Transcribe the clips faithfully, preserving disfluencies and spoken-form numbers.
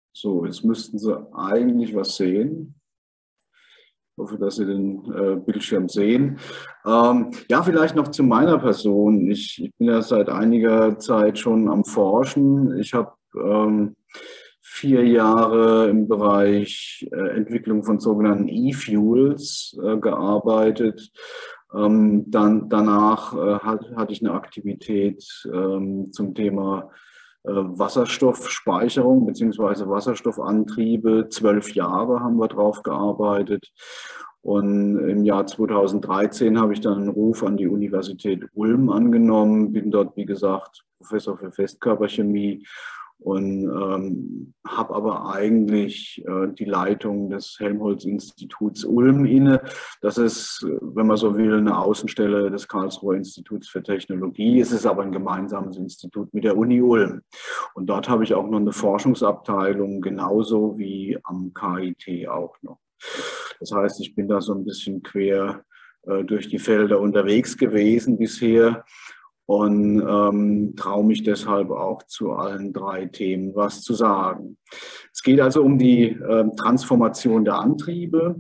So, jetzt müssten Sie eigentlich was sehen. Ich hoffe, dass Sie den äh, Bildschirm sehen. Ähm, ja, vielleicht noch zu meiner Person. Ich, ich bin ja seit einiger Zeit schon am Forschen. Ich habe ähm, vier Jahre im Bereich äh, Entwicklung von sogenannten E-Fuels äh, gearbeitet. Ähm, dann, danach äh, hat, hatte ich eine Aktivität ähm, zum Thema Wasserstoffspeicherung bzw. Wasserstoffantriebe. Zwölf Jahre haben wir drauf gearbeitet. Und im Jahr zweitausenddreizehn habe ich dann einen Ruf an die Universität Ulm angenommen, bin dort, wie gesagt, Professor für Festkörperchemie und ähm, habe aber eigentlich äh, die Leitung des Helmholtz-Instituts Ulm inne. Das ist, wenn man so will, eine Außenstelle des Karlsruher Instituts für Technologie. Es ist aber ein gemeinsames Institut mit der Uni Ulm. Und dort habe ich auch noch eine Forschungsabteilung, genauso wie am K I T auch noch. Das heißt, ich bin da so ein bisschen quer äh, durch die Felder unterwegs gewesen bisher. Und ähm, traue mich deshalb auch zu allen drei Themen was zu sagen. Es geht also um die äh, Transformation der Antriebe.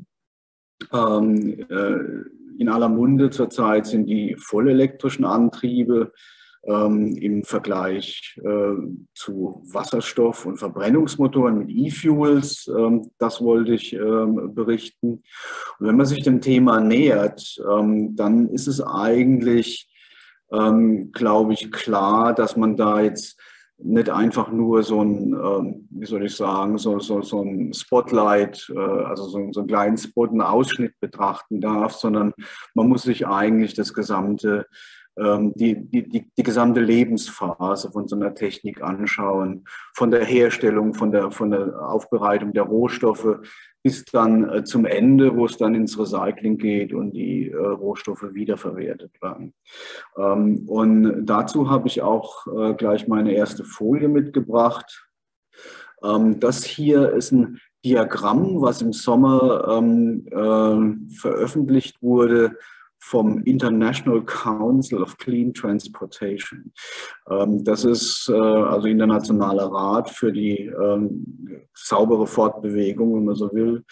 Ähm, äh, in aller Munde zurzeit sind die vollelektrischen Antriebe ähm, im Vergleich äh, zu Wasserstoff- und Verbrennungsmotoren mit E-Fuels. Ähm, das wollte ich ähm, berichten. Und wenn man sich dem Thema nähert, ähm, dann ist es eigentlich Ähm, glaube ich, klar, dass man da jetzt nicht einfach nur so ein, ähm, wie soll ich sagen, so, so, so ein Spotlight, äh, also so, so einen kleinen Spot, einen Ausschnitt betrachten darf, sondern man muss sich eigentlich das gesamte, ähm, die, die, die, die gesamte Lebensphase von so einer Technik anschauen, von der Herstellung, von der, von der Aufbereitung der Rohstoffe bis dann äh, zum Ende, wo es dann ins Recycling geht und die äh, Rohstoffe wiederverwertet werden. Ähm, und dazu habe ich auch äh, gleich meine erste Folie mitgebracht. Ähm, das hier ist ein Diagramm, was im Sommer ähm, äh, veröffentlicht wurde vom International Council of Clean Transportation. Ähm, das ist äh, also Internationaler Rat für die ähm, saubere Fortbewegung, wenn man so will.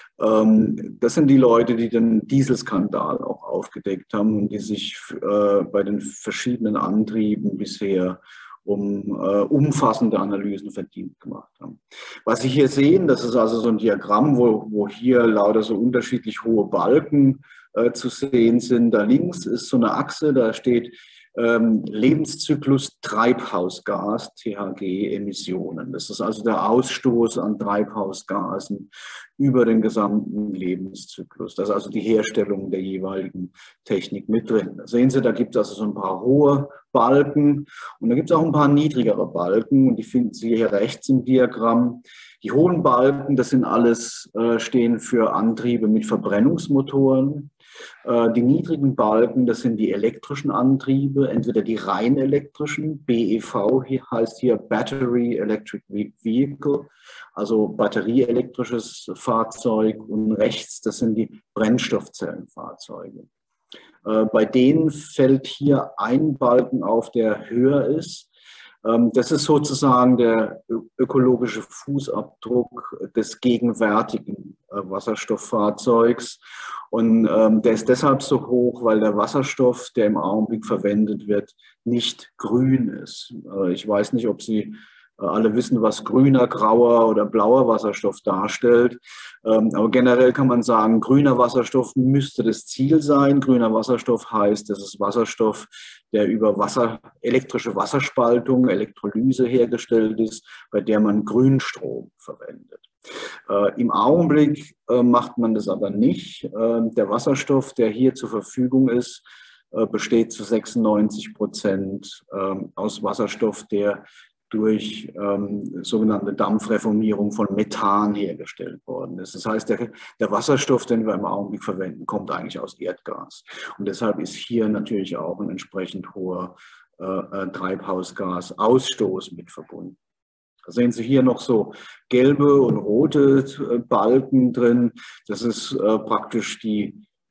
Ähm, das sind die Leute, die den Dieselskandal auch aufgedeckt haben und die sich äh, bei den verschiedenen Antrieben bisher um äh, umfassende Analysen verdient gemacht haben. Was Sie hier sehen, das ist also so ein Diagramm, wo, wo hier lauter so unterschiedlich hohe Balken äh, zu sehen sind. Da links ist so eine Achse, da steht ähm, Lebenszyklus Treibhausgas, T H G-Emissionen. Das ist also der Ausstoß an Treibhausgasen über den gesamten Lebenszyklus. Das ist also die Herstellung der jeweiligen Technik mit drin. Da sehen Sie, da gibt es also so ein paar hohe Balken und da gibt es auch ein paar niedrigere Balken und die finden Sie hier rechts im Diagramm. Die hohen Balken, das sind alles, äh, stehen für Antriebe mit Verbrennungsmotoren. Äh, die niedrigen Balken, das sind die elektrischen Antriebe, entweder die rein elektrischen, B E V hier heißt hier Battery Electric Vehicle, also batterieelektrisches Fahrzeug, und rechts, das sind die Brennstoffzellenfahrzeuge. Äh, bei denen fällt hier ein Balken auf, der höher ist. Ähm, das ist sozusagen der ökologische Fußabdruck des gegenwärtigen äh, Wasserstofffahrzeugs. Und ähm, der ist deshalb so hoch, weil der Wasserstoff, der im Augenblick verwendet wird, nicht grün ist. Äh, ich weiß nicht, ob Sie alle wissen, was grüner, grauer oder blauer Wasserstoff darstellt. Aber generell kann man sagen, grüner Wasserstoff müsste das Ziel sein. Grüner Wasserstoff heißt, das ist Wasserstoff, der über Wasser, elektrische Wasserspaltung, Elektrolyse hergestellt ist, bei der man Grünstrom verwendet. Äh, Im Augenblick äh, macht man das aber nicht. Äh, der Wasserstoff, der hier zur Verfügung ist, äh, besteht zu sechsundneunzig Prozent äh, aus Wasserstoff, der durch ähm, sogenannte Dampfreformierung von Methan hergestellt worden ist. Das heißt, der, der Wasserstoff, den wir im Augenblick verwenden, kommt eigentlich aus Erdgas. Und deshalb ist hier natürlich auch ein entsprechend hoher äh, Treibhausgasausstoß mit verbunden. Da sehen Sie hier noch so gelbe und rote Balken drin. Das ist äh, praktisch die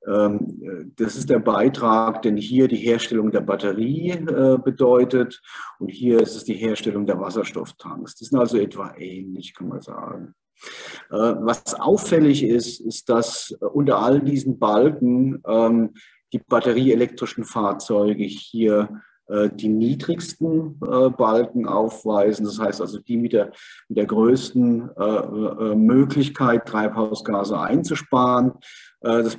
Das ist der Beitrag, den hier die Herstellung der Batterie bedeutet und hier ist es die Herstellung der Wasserstofftanks. Die sind also etwa ähnlich, kann man sagen. Was auffällig ist, ist, dass unter all diesen Balken die batterieelektrischen Fahrzeuge hier die niedrigsten Balken aufweisen. Das heißt also die mit der, mit der größten Möglichkeit, Treibhausgase einzusparen. Das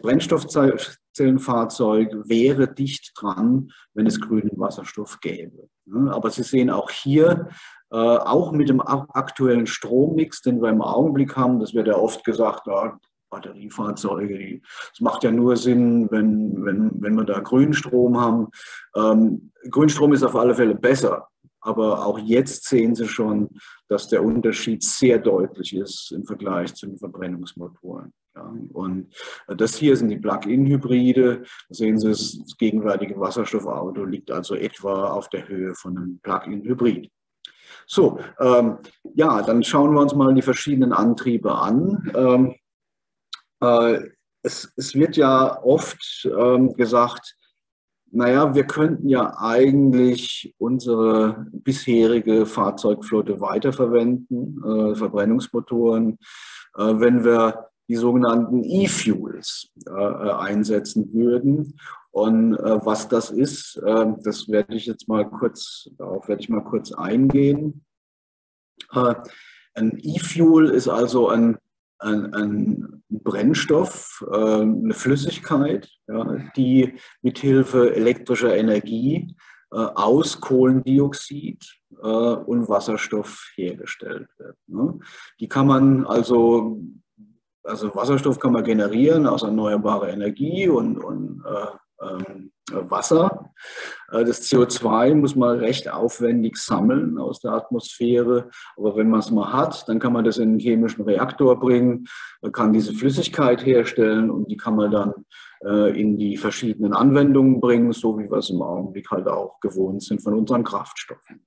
Brennstoffzellenfahrzeug wäre dicht dran, wenn es grünen Wasserstoff gäbe. Aber Sie sehen auch hier, auch mit dem aktuellen Strommix, den wir im Augenblick haben, das wird ja oft gesagt, ja, Batteriefahrzeuge, das macht ja nur Sinn, wenn, wenn, wenn wir da Grünstrom haben. Ähm, Grünstrom ist auf alle Fälle besser, aber auch jetzt sehen Sie schon, dass der Unterschied sehr deutlich ist im Vergleich zu den Verbrennungsmotoren. Ja, und das hier sind die Plug-in-Hybride. Da sehen Sie, das gegenwärtige Wasserstoffauto liegt also etwa auf der Höhe von einem Plug-in-Hybrid. So, ähm, ja, dann schauen wir uns mal die verschiedenen Antriebe an. Ähm, äh, es, es wird ja oft ähm, gesagt, naja, wir könnten ja eigentlich unsere bisherige Fahrzeugflotte weiterverwenden, äh, Verbrennungsmotoren, äh, wenn wir die sogenannten E-Fuels äh, einsetzen würden. Und äh, was das ist, äh, das werde ich jetzt mal kurz, darauf werde ich mal kurz eingehen. Äh, ein E-Fuel ist also ein, ein, ein Brennstoff, äh, eine Flüssigkeit, ja, die mithilfe elektrischer Energie äh, aus Kohlendioxid äh, und Wasserstoff hergestellt wird. Ne? Die kann man also Also Wasserstoff kann man generieren aus erneuerbarer Energie und, und äh, äh, Wasser. Das C O zwei muss man recht aufwendig sammeln aus der Atmosphäre. Aber wenn man es mal hat, dann kann man das in einen chemischen Reaktor bringen, man kann diese Flüssigkeit herstellen und die kann man dann äh, in die verschiedenen Anwendungen bringen, so wie wir es im Augenblick halt auch gewohnt sind von unseren Kraftstoffen.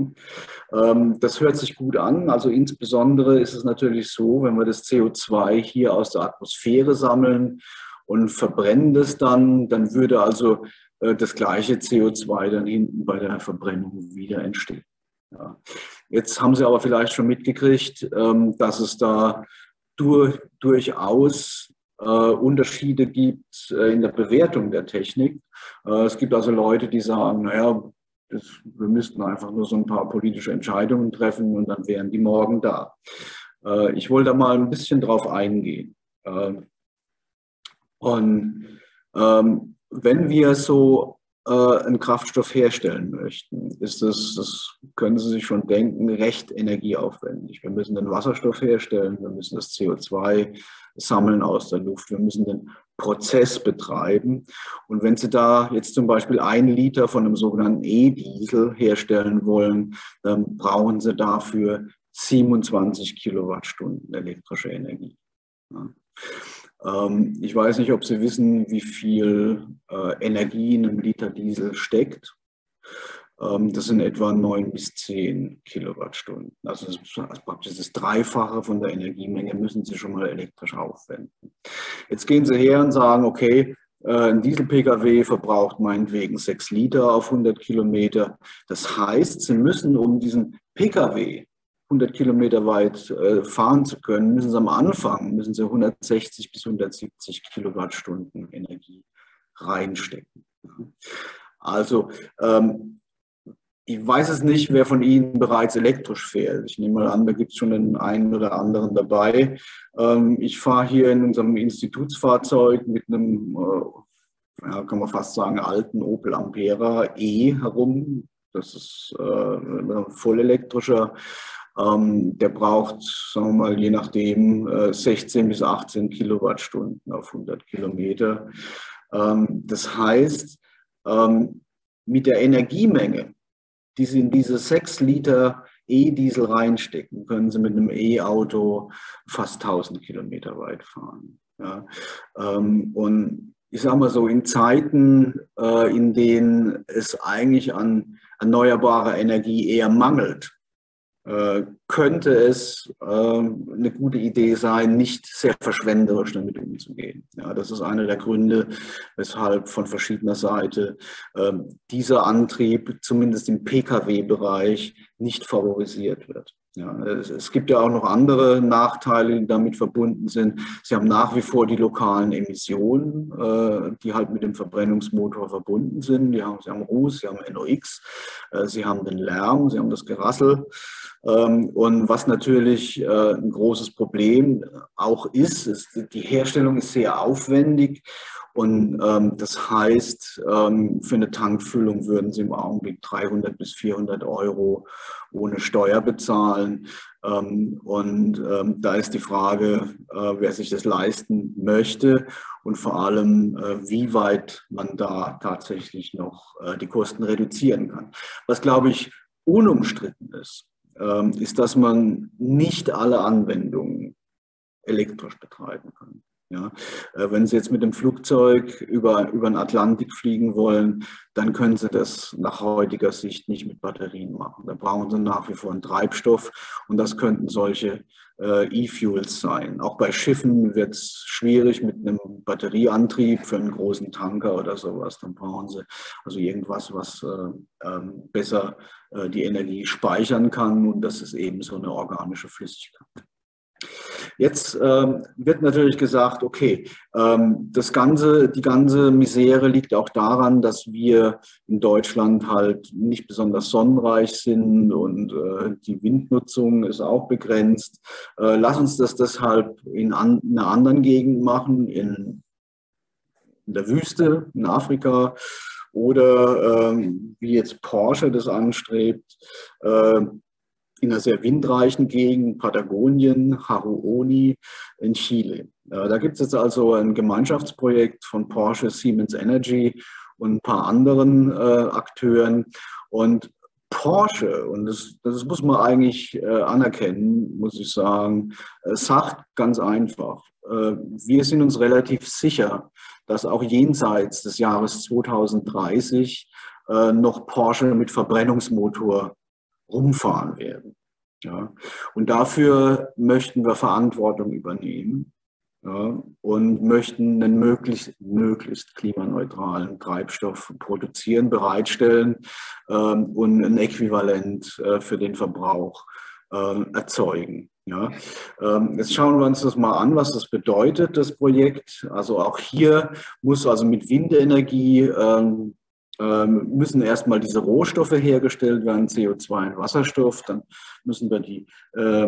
Das hört sich gut an. Also insbesondere ist es natürlich so, wenn wir das C O zwei hier aus der Atmosphäre sammeln und verbrennen das dann, dann würde also das gleiche C O zwei dann hinten bei der Verbrennung wieder entstehen. Ja. Jetzt haben Sie aber vielleicht schon mitgekriegt, dass es da durch, durchaus äh, Unterschiede gibt in der Bewertung der Technik. Äh, es gibt also Leute, die sagen, naja, Das, wir müssten einfach nur so ein paar politische Entscheidungen treffen und dann wären die morgen da. Äh, ich wollte da mal ein bisschen drauf eingehen. Äh, und ähm, wenn wir so äh, einen Kraftstoff herstellen möchten, ist das, das können Sie sich schon denken, recht energieaufwendig. Wir müssen den Wasserstoff herstellen, wir müssen das C O zwei sammeln aus der Luft, wir müssen den Prozess betreiben. Und wenn Sie da jetzt zum Beispiel ein Liter von einem sogenannten E-Diesel herstellen wollen, dann brauchen Sie dafür siebenundzwanzig Kilowattstunden elektrische Energie. Ja. Ähm, ich weiß nicht, ob Sie wissen, wie viel äh, Energie in einem Liter Diesel steckt. Ähm, das sind etwa neun bis zehn Kilowattstunden. Also das ist also praktisch das Dreifache von der Energiemenge müssen Sie schon mal elektrisch aufwenden. Jetzt gehen Sie her und sagen, okay, ein Diesel-Pkw verbraucht meinetwegen sechs Liter auf hundert Kilometer. Das heißt, Sie müssen, um diesen Pkw hundert Kilometer weit äh, fahren zu können, müssen Sie am Anfang müssen Sie hundertsechzig bis hundertsiebzig Kilowattstunden Energie reinstecken. Also ähm, ich weiß es nicht, wer von Ihnen bereits elektrisch fährt. Ich nehme mal an, da gibt es schon den einen oder anderen dabei. Ähm, ich fahre hier in unserem Institutsfahrzeug mit einem, äh, ja, kann man fast sagen, alten Opel Ampera E herum. Das ist äh, ein vollelektrischer. Ähm, der braucht, sagen wir mal, je nachdem äh, sechzehn bis achtzehn Kilowattstunden auf hundert Kilometer. Ähm, das heißt, ähm, mit der Energiemenge, die Sie in diese sechs Liter E-Diesel reinstecken, können Sie mit einem E-Auto fast tausend Kilometer weit fahren. Ja, ähm, und ich sage mal so, in Zeiten, äh, in denen es eigentlich an erneuerbarer Energie eher mangelt, äh, könnte es äh, eine gute Idee sein, nicht sehr verschwenderisch damit umzugehen. Ja, das ist einer der Gründe, weshalb von verschiedener Seite äh, dieser Antrieb zumindest im Pkw-Bereich nicht favorisiert wird. Ja, es, es gibt ja auch noch andere Nachteile, die damit verbunden sind. Sie haben nach wie vor die lokalen Emissionen, äh, die halt mit dem Verbrennungsmotor verbunden sind. Die haben, Sie haben Ruß, Sie haben N O X, äh, Sie haben den Lärm, Sie haben das Gerassel. Ähm, und was natürlich äh, ein großes Problem auch ist, ist, die Herstellung ist sehr aufwendig. Und ähm, das heißt, ähm, für eine Tankfüllung würden Sie im Augenblick dreihundert bis vierhundert Euro ohne Steuer bezahlen. Ähm, und ähm, da ist die Frage, äh, wer sich das leisten möchte und vor allem, äh, wie weit man da tatsächlich noch äh, die Kosten reduzieren kann. Was, glaube ich, unumstritten ist, ähm, ist, dass man nicht alle Anwendungen elektrisch betreiben kann. Ja, wenn Sie jetzt mit dem Flugzeug über, über den Atlantik fliegen wollen, dann können Sie das nach heutiger Sicht nicht mit Batterien machen. Da brauchen Sie nach wie vor einen Treibstoff und das könnten solche äh, E-Fuels sein. Auch bei Schiffen wird es schwierig mit einem Batterieantrieb für einen großen Tanker oder sowas. Dann brauchen Sie also irgendwas, was äh, äh, besser äh, die Energie speichern kann und das ist eben so eine organische Flüssigkeit. Jetzt ähm, wird natürlich gesagt, okay, ähm, das ganze, die ganze Misere liegt auch daran, dass wir in Deutschland halt nicht besonders sonnenreich sind und äh, die Windnutzung ist auch begrenzt. Äh, lass uns das deshalb in, an, in einer anderen Gegend machen, in, in der Wüste, in Afrika oder ähm, wie jetzt Porsche das anstrebt, äh, in einer sehr windreichen Gegend, Patagonien, Haruoni in Chile. Da gibt es jetzt also ein Gemeinschaftsprojekt von Porsche, Siemens Energy und ein paar anderen äh, Akteuren. Und Porsche, und das, das muss man eigentlich äh, anerkennen, muss ich sagen, äh, sagt ganz einfach, äh, wir sind uns relativ sicher, dass auch jenseits des Jahres zweitausenddreißig äh, noch Porsche mit Verbrennungsmotor rumfahren werden. Ja. Und dafür möchten wir Verantwortung übernehmen, ja, und möchten einen möglichst, möglichst klimaneutralen Treibstoff produzieren, bereitstellen ähm, und ein Äquivalent äh, für den Verbrauch äh, erzeugen. Ja. Ähm, jetzt schauen wir uns das mal an, was das bedeutet, das Projekt. Also auch hier muss also mit Windenergie ähm, müssen erstmal diese Rohstoffe hergestellt werden, C O zwei und Wasserstoff. Dann müssen wir die äh,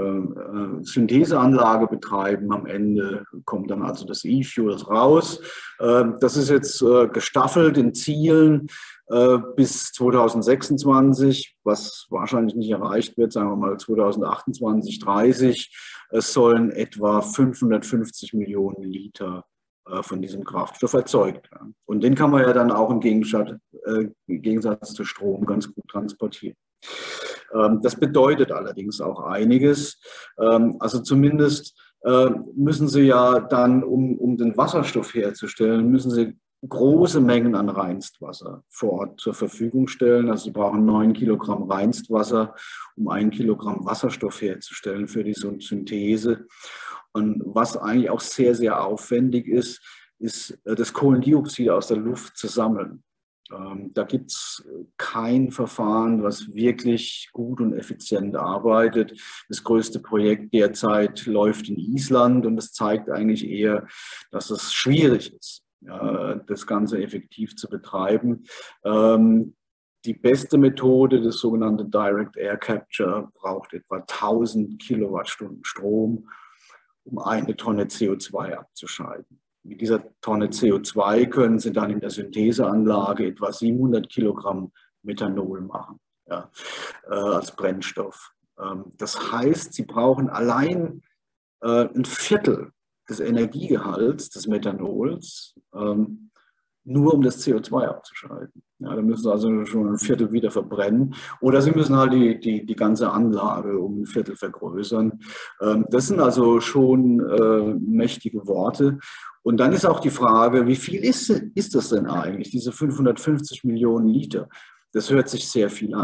äh, Syntheseanlage betreiben. Am Ende kommt dann also das E-Fuel raus. Äh, das ist jetzt äh, gestaffelt in Zielen äh, bis zweitausendsechsundzwanzig, was wahrscheinlich nicht erreicht wird, sagen wir mal zweitausendachtundzwanzig, dreißig. Es sollen etwa fünfhundertfünfzig Millionen Liter von diesem Kraftstoff erzeugt. Und den kann man ja dann auch im Gegensatz, äh, im Gegensatz zu Strom ganz gut transportieren. Ähm, das bedeutet allerdings auch einiges. Ähm, also zumindest äh, müssen Sie ja dann, um, um den Wasserstoff herzustellen, müssen Sie große Mengen an Reinstwasser vor Ort zur Verfügung stellen. Also Sie brauchen neun Kilogramm Reinstwasser, um ein Kilogramm Wasserstoff herzustellen für die Synthese. Und was eigentlich auch sehr, sehr aufwendig ist, ist das Kohlendioxid aus der Luft zu sammeln. Ähm, da gibt es kein Verfahren, was wirklich gut und effizient arbeitet. Das größte Projekt derzeit läuft in Island und es zeigt eigentlich eher, dass es schwierig ist, ja, das Ganze effektiv zu betreiben. Ähm, Die beste Methode, das sogenannte Direct Air Capture, braucht etwa tausend Kilowattstunden Strom, um eine Tonne C O zwei abzuscheiden. Mit dieser Tonne C O zwei können Sie dann in der Syntheseanlage etwa siebenhundert Kilogramm Methanol machen, ja, äh, als Brennstoff. Ähm, das heißt, Sie brauchen allein äh, ein Viertel des Energiegehalts des Methanols, ähm, nur um das C O zwei abzuschalten. Ja, da müssen Sie also schon ein Viertel wieder verbrennen. Oder Sie müssen halt die, die, die ganze Anlage um ein Viertel vergrößern. Ähm, das sind also schon äh, mächtige Worte. Und dann ist auch die Frage, wie viel ist, ist das denn eigentlich, diese fünfhundertfünfzig Millionen Liter? Das hört sich sehr viel an.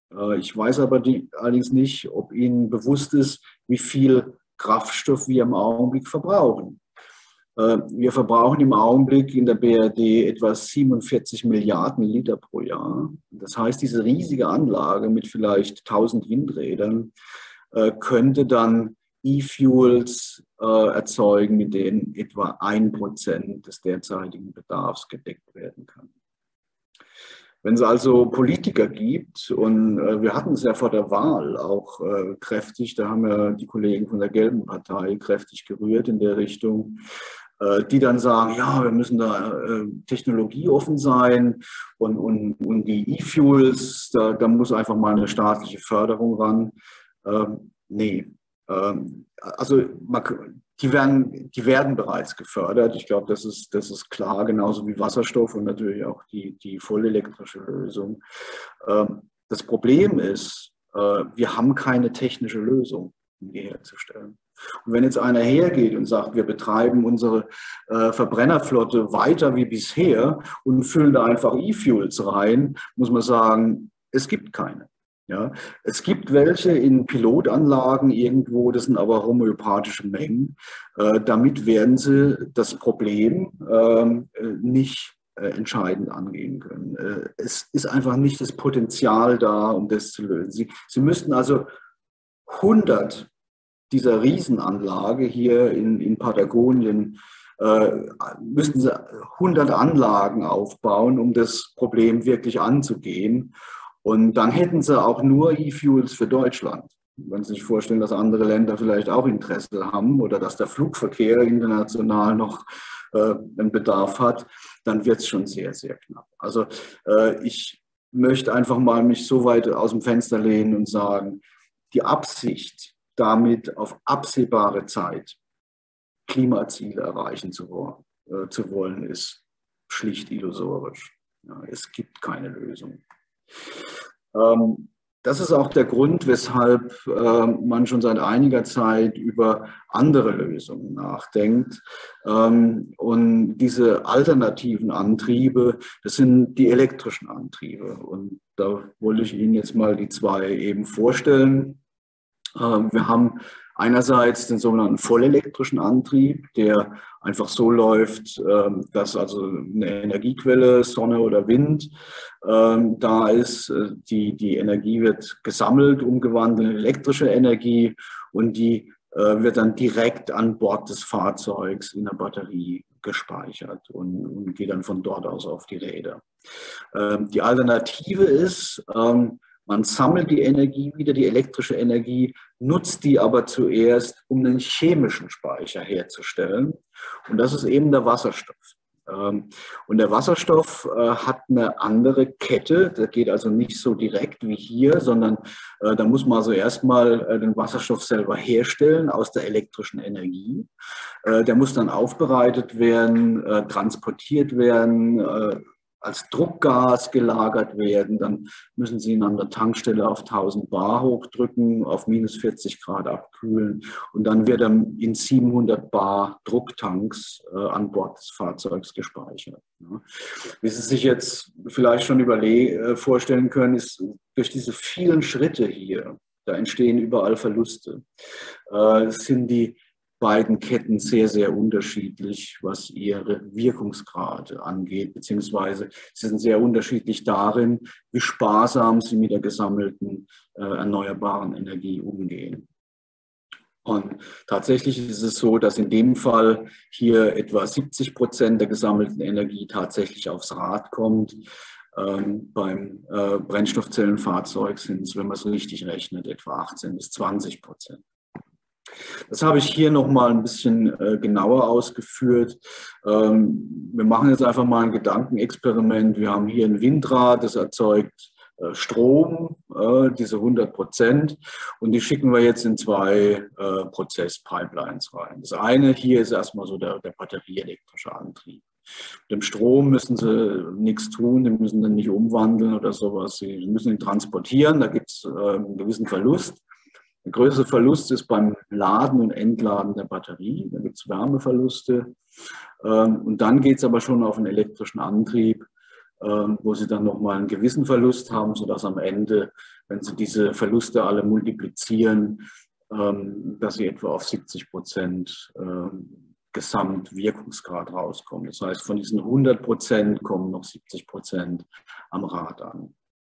Ich weiß aber die, allerdings nicht, ob Ihnen bewusst ist, wie viel Kraftstoff wir im Augenblick verbrauchen. Wir verbrauchen im Augenblick in der B R D etwa siebenundvierzig Milliarden Liter pro Jahr. Das heißt, diese riesige Anlage mit vielleicht tausend Windrädern könnte dann E-Fuels erzeugen, mit denen etwa ein Prozent des derzeitigen Bedarfs gedeckt werden kann. Wenn es also Politiker gibt, und äh, wir hatten es ja vor der Wahl auch äh, kräftig, da haben ja die Kollegen von der Gelben Partei kräftig gerührt in der Richtung, äh, die dann sagen, ja, wir müssen da äh, technologieoffen sein und, und, und die E-Fuels, da, da muss einfach mal eine staatliche Förderung ran. Ähm, nee, ähm, also man, Die werden, die werden bereits gefördert. Ich glaube, das ist, das ist klar, genauso wie Wasserstoff und natürlich auch die, die vollelektrische Lösung. Das Problem ist, wir haben keine technische Lösung, um die herzustellen. Und wenn jetzt einer hergeht und sagt, wir betreiben unsere Verbrennerflotte weiter wie bisher und füllen da einfach E-Fuels rein, muss man sagen, es gibt keine. Ja, es gibt welche in Pilotanlagen irgendwo, das sind aber homöopathische Mengen. Äh, damit werden sie das Problem äh, nicht äh, entscheidend angehen können. Äh, es ist einfach nicht das Potenzial da, um das zu lösen. Sie, sie müssten also hundert dieser Riesenanlage hier in, in Patagonien, äh, müssten sie hundert Anlagen aufbauen, um das Problem wirklich anzugehen. Und dann hätten sie auch nur E-Fuels für Deutschland. Wenn Sie sich vorstellen, dass andere Länder vielleicht auch Interesse haben oder dass der Flugverkehr international noch äh, einen Bedarf hat, dann wird es schon sehr, sehr knapp. Also äh, ich möchte einfach mal mich so weit aus dem Fenster lehnen und sagen, die Absicht, damit auf absehbare Zeit Klimaziele erreichen zu, äh, zu wollen, ist schlicht illusorisch. Ja, es gibt keine Lösung. Das ist auch der Grund, weshalb man schon seit einiger Zeit über andere Lösungen nachdenkt. Und diese alternativen Antriebe, das sind die elektrischen Antriebe. Und da wollte ich Ihnen jetzt mal die zwei eben vorstellen. Wir haben einerseits den sogenannten vollelektrischen Antrieb, der einfach so läuft, dass also eine Energiequelle, Sonne oder Wind, da ist. Die, die Energie wird gesammelt, umgewandelt in elektrische Energie und die wird dann direkt an Bord des Fahrzeugs in der Batterie gespeichert und, und geht dann von dort aus auf die Räder. Die Alternative ist, man sammelt die Energie wieder, die elektrische Energie, nutzt die aber zuerst, um einen chemischen Speicher herzustellen. Und das ist eben der Wasserstoff. Und der Wasserstoff hat eine andere Kette. Der geht also nicht so direkt wie hier, sondern da muss man also erstmal den Wasserstoff selber herstellen aus der elektrischen Energie. Der muss dann aufbereitet werden, transportiert werden, als Druckgas gelagert werden, dann müssen Sie ihn an der Tankstelle auf tausend Bar hochdrücken, auf minus vierzig Grad abkühlen und dann wird er in siebenhundert Bar Drucktanks äh, an Bord des Fahrzeugs gespeichert. Ja. Wie Sie sich jetzt vielleicht schon äh, vorstellen können, ist durch diese vielen Schritte hier, da entstehen überall Verluste, äh, sind die beiden Ketten sehr, sehr unterschiedlich, was ihre Wirkungsgrade angeht, beziehungsweise sie sind sehr unterschiedlich darin, wie sparsam sie mit der gesammelten äh, erneuerbaren Energie umgehen. Und tatsächlich ist es so, dass in dem Fall hier etwa siebzig Prozent der gesammelten Energie tatsächlich aufs Rad kommt. Ähm, beim äh, Brennstoffzellenfahrzeug sind es, wenn man es richtig rechnet, etwa achtzehn bis zwanzig Prozent. Das habe ich hier noch mal ein bisschen äh, genauer ausgeführt. Ähm, wir machen jetzt einfach mal ein Gedankenexperiment. Wir haben hier ein Windrad, das erzeugt äh, Strom, äh, diese hundert Prozent, und die schicken wir jetzt in zwei äh, Prozesspipelines rein. Das eine hier ist erstmal so der, der batterieelektrische Antrieb. Mit dem Strom müssen Sie nichts tun, den müssen Sie nicht umwandeln oder sowas. Sie müssen ihn transportieren, da gibt es äh, einen gewissen Verlust. Der größte Verlust ist beim Laden und Entladen der Batterie. Da gibt es Wärmeverluste. Und dann geht es aber schon auf einen elektrischen Antrieb. wo sie dann nochmal einen gewissen Verlust haben, sodass am Ende, wenn sie diese Verluste alle multiplizieren, dass sie etwa auf siebzig Prozent Gesamtwirkungsgrad rauskommen. Das heißt, von diesen hundert Prozent kommen noch siebzig Prozent am Rad an.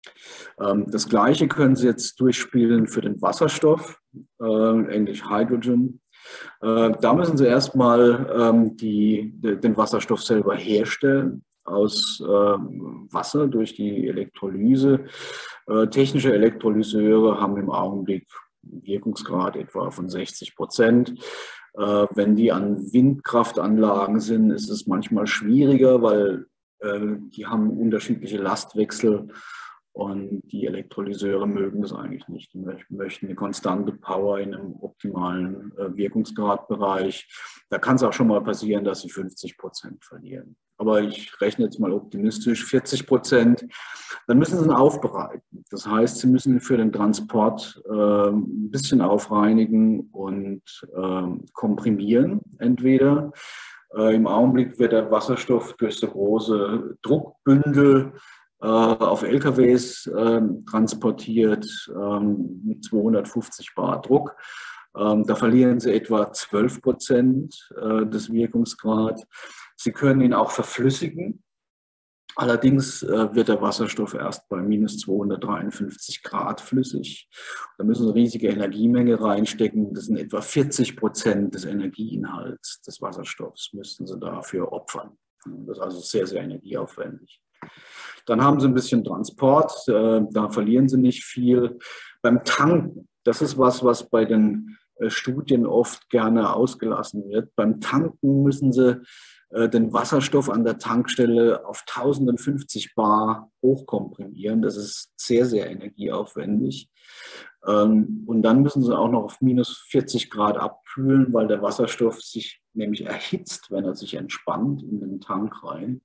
Das Gleiche können Sie jetzt durchspielen für den Wasserstoff, englisch Hydrogen. Da müssen Sie erstmal die, den Wasserstoff selber herstellen aus Wasser durch die Elektrolyse. Technische Elektrolyseure haben im Augenblick einen Wirkungsgrad etwa von sechzig Prozent. Wenn die an Windkraftanlagen sind, ist es manchmal schwieriger, weil die haben unterschiedliche Lastwechsel. Und die Elektrolyseure mögen das eigentlich nicht. Die möchten eine konstante Power in einem optimalen Wirkungsgradbereich. Da kann es auch schon mal passieren, dass sie fünfzig Prozent verlieren. Aber ich rechne jetzt mal optimistisch, vierzig Prozent. Dann müssen sie ihn aufbereiten. Das heißt, sie müssen für den Transport äh, ein bisschen aufreinigen und äh, komprimieren entweder. Äh, im Augenblick wird der Wasserstoff durch so große Druckbündel auf L K Ws äh, transportiert äh, mit zweihundertfünfzig Bar Druck. Ähm, da verlieren Sie etwa zwölf Prozent äh, des Wirkungsgrads. Sie können ihn auch verflüssigen. Allerdings äh, wird der Wasserstoff erst bei minus zweihundertdreiundfünfzig Grad flüssig. Da müssen Sie riesige Energiemenge reinstecken. Das sind etwa vierzig Prozent des Energieinhalts des Wasserstoffs, müssten Sie dafür opfern. Das ist also sehr, sehr energieaufwendig. Dann haben Sie ein bisschen Transport, äh, da verlieren Sie nicht viel. Beim Tanken, das ist was, was bei den äh, Studien oft gerne ausgelassen wird. Beim Tanken müssen Sie äh, den Wasserstoff an der Tankstelle auf tausendfünfzig Bar hochkomprimieren. Das ist sehr, sehr energieaufwendig. Ähm, und dann müssen Sie auch noch auf minus vierzig Grad abkühlen, weil der Wasserstoff sich nämlich erhitzt, wenn er sich entspannt in den Tank rein.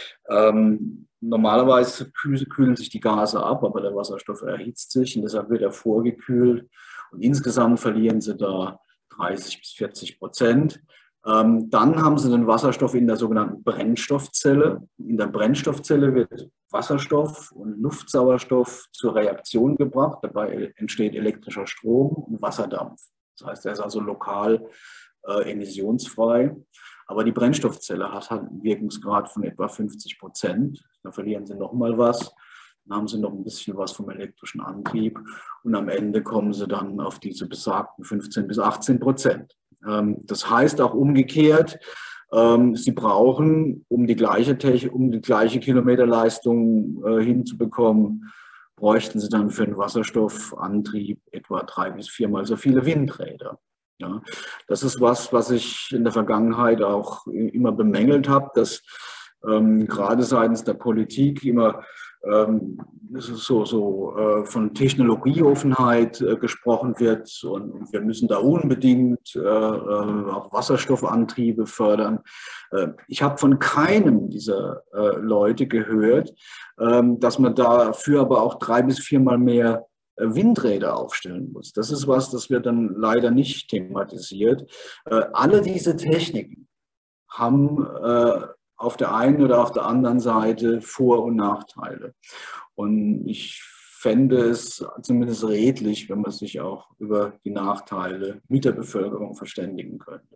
Ähm, normalerweise kühlen sich die Gase ab, aber der Wasserstoff erhitzt sich und deshalb wird er vorgekühlt. Und insgesamt verlieren Sie da dreißig bis vierzig Prozent. Ähm, dann haben Sie den Wasserstoff in der sogenannten Brennstoffzelle. In der Brennstoffzelle wird Wasserstoff und Luftsauerstoff zur Reaktion gebracht. Dabei entsteht elektrischer Strom und Wasserdampf. Das heißt, er ist also lokal äh, emissionsfrei. Aber die Brennstoffzelle hat halt einen Wirkungsgrad von etwa fünfzig Prozent. Da verlieren Sie nochmal was. Dann haben Sie noch ein bisschen was vom elektrischen Antrieb. Und am Ende kommen Sie dann auf diese besagten fünfzehn bis achtzehn Prozent. Das heißt auch umgekehrt, Sie brauchen, um die gleiche, um die gleiche Kilometerleistung hinzubekommen, bräuchten Sie dann für den Wasserstoffantrieb etwa drei bis viermal so viele Windräder. Ja, das ist was, was ich in der Vergangenheit auch immer bemängelt habe, dass ähm, gerade seitens der Politik immer ähm, so, so äh, von Technologieoffenheit äh, gesprochen wird und wir müssen da unbedingt äh, auch Wasserstoffantriebe fördern. Äh, ich habe von keinem dieser äh, Leute gehört, äh, dass man dafür aber auch drei bis viermal mehr Windräder aufstellen muss. Das ist was, das wird dann leider nicht thematisiert. Äh, alle diese Techniken haben äh, auf der einen oder auf der anderen Seite Vor- und Nachteile. Und ich fände es zumindest redlich, wenn man sich auch über die Nachteile mit der Bevölkerung verständigen könnte.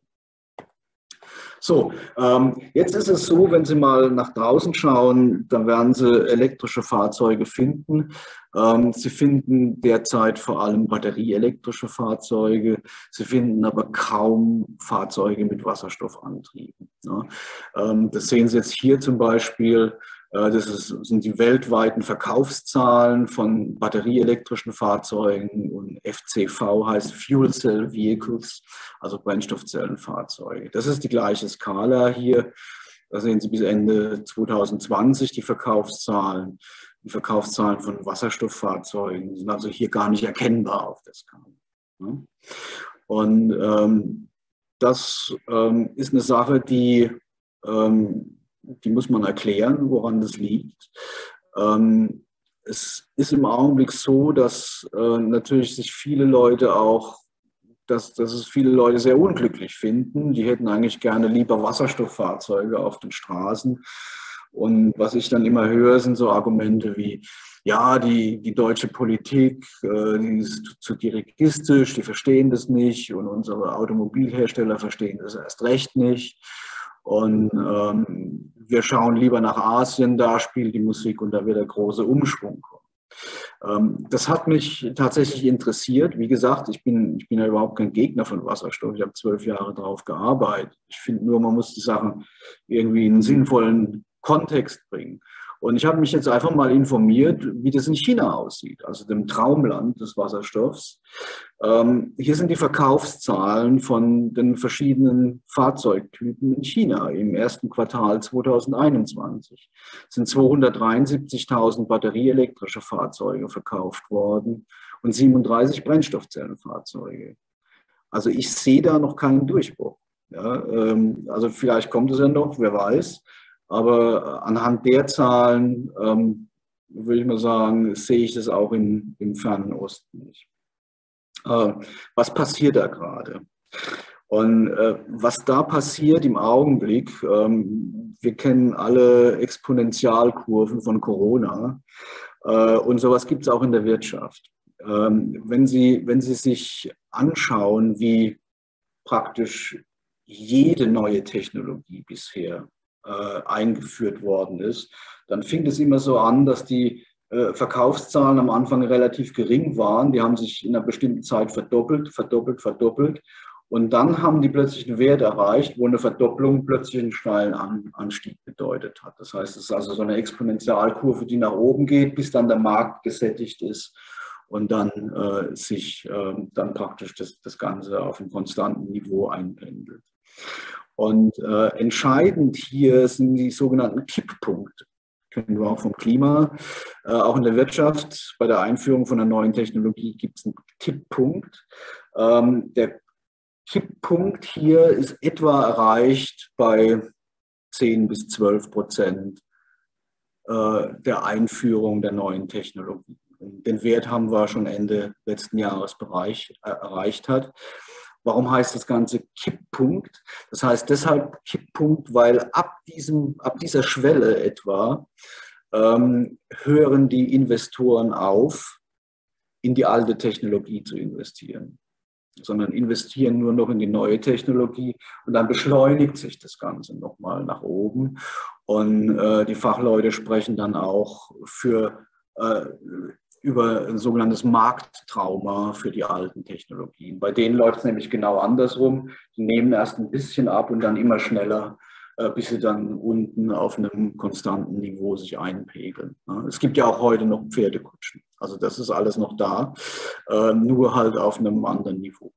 So, ähm, jetzt ist es so, wenn Sie mal nach draußen schauen, dann werden Sie elektrische Fahrzeuge finden. Ähm, Sie finden derzeit vor allem batterieelektrische Fahrzeuge. Sie finden aber kaum Fahrzeuge mit Wasserstoffantrieben. Ja. Ähm, das sehen Sie jetzt hier zum Beispiel. Das ist, sind die weltweiten Verkaufszahlen von batterieelektrischen Fahrzeugen und F C V heißt Fuel Cell Vehicles, also Brennstoffzellenfahrzeuge. Das ist die gleiche Skala hier. Da sehen Sie bis Ende zweitausendzwanzig die Verkaufszahlen. Die Verkaufszahlen von Wasserstofffahrzeugen sind also hier gar nicht erkennbar auf der Skala. Und ähm, das ähm, ist eine Sache, die ähm, Die muss man erklären, woran das liegt. Ähm, es ist im Augenblick so, dass äh, natürlich sich viele Leute auch, dass, dass es viele Leute sehr unglücklich finden. Die hätten eigentlich gerne lieber Wasserstofffahrzeuge auf den Straßen. Und was ich dann immer höre, sind so Argumente wie, ja, die, die deutsche Politik, äh, die ist zu dirigistisch, die verstehen das nicht und unsere Automobilhersteller verstehen das erst recht nicht. Und ähm, wir schauen lieber nach Asien, da spielt die Musik und da wird der große Umschwung kommen. Ähm, das hat mich tatsächlich interessiert. Wie gesagt, ich bin, ich bin ja überhaupt kein Gegner von Wasserstoff. Ich habe zwölf Jahre darauf gearbeitet. Ich finde nur, man muss die Sachen irgendwie in einen sinnvollen Kontext bringen. Und ich habe mich jetzt einfach mal informiert, wie das in China aussieht, also dem Traumland des Wasserstoffs. Ähm, hier sind die Verkaufszahlen von den verschiedenen Fahrzeugtypen in China im ersten Quartal zweitausendeinundzwanzig. Es sind zweihundertdreiundsiebzigtausend batterieelektrische Fahrzeuge verkauft worden und siebenunddreißig Brennstoffzellenfahrzeuge. Also ich sehe da noch keinen Durchbruch. Ja, ähm, also vielleicht kommt es ja noch, wer weiß. Aber anhand der Zahlen, ähm, würde ich mal sagen, sehe ich das auch in, im Fernen Osten nicht. Äh, was passiert da gerade? Und äh, was da passiert im Augenblick, ähm, wir kennen alle Exponentialkurven von Corona äh, und sowas gibt es auch in der Wirtschaft. Ähm, wenn Sie, wenn Sie sich anschauen, wie praktisch jede neue Technologie bisher Äh, eingeführt worden ist, dann fing es immer so an, dass die äh, Verkaufszahlen am Anfang relativ gering waren. Die haben sich in einer bestimmten Zeit verdoppelt, verdoppelt, verdoppelt. Und dann haben die plötzlich einen Wert erreicht, wo eine Verdopplung plötzlich einen steilen An Anstieg bedeutet hat. Das heißt, es ist also so eine Exponentialkurve, die nach oben geht, bis dann der Markt gesättigt ist und dann äh, sich äh, dann praktisch das, das Ganze auf einem konstanten Niveau einpendelt. Und äh, entscheidend hier sind die sogenannten Kipppunkte. Kennen wir auch vom Klima. Äh, auch in der Wirtschaft, bei der Einführung von einer neuen Technologie gibt es einen Kipppunkt. Ähm, der Kipppunkt hier ist etwa erreicht bei zehn bis zwölf Prozent äh, der Einführung der neuen Technologie. Den Wert haben wir schon Ende letzten Jahres Bereich, äh, erreicht hat. Warum heißt das Ganze Kipppunkt? Das heißt deshalb Kipppunkt, weil ab, diesem, ab dieser Schwelle etwa ähm, hören die Investoren auf, in die alte Technologie zu investieren, sondern investieren nur noch in die neue Technologie und dann beschleunigt sich das Ganze nochmal nach oben. Und äh, die Fachleute sprechen dann auch für äh, über ein sogenanntes Markttrauma für die alten Technologien. Bei denen läuft es nämlich genau andersrum. Die nehmen erst ein bisschen ab und dann immer schneller, bis sie dann unten auf einem konstanten Niveau sich einpegeln. Es gibt ja auch heute noch Pferdekutschen. Also das ist alles noch da, nur halt auf einem anderen Niveau.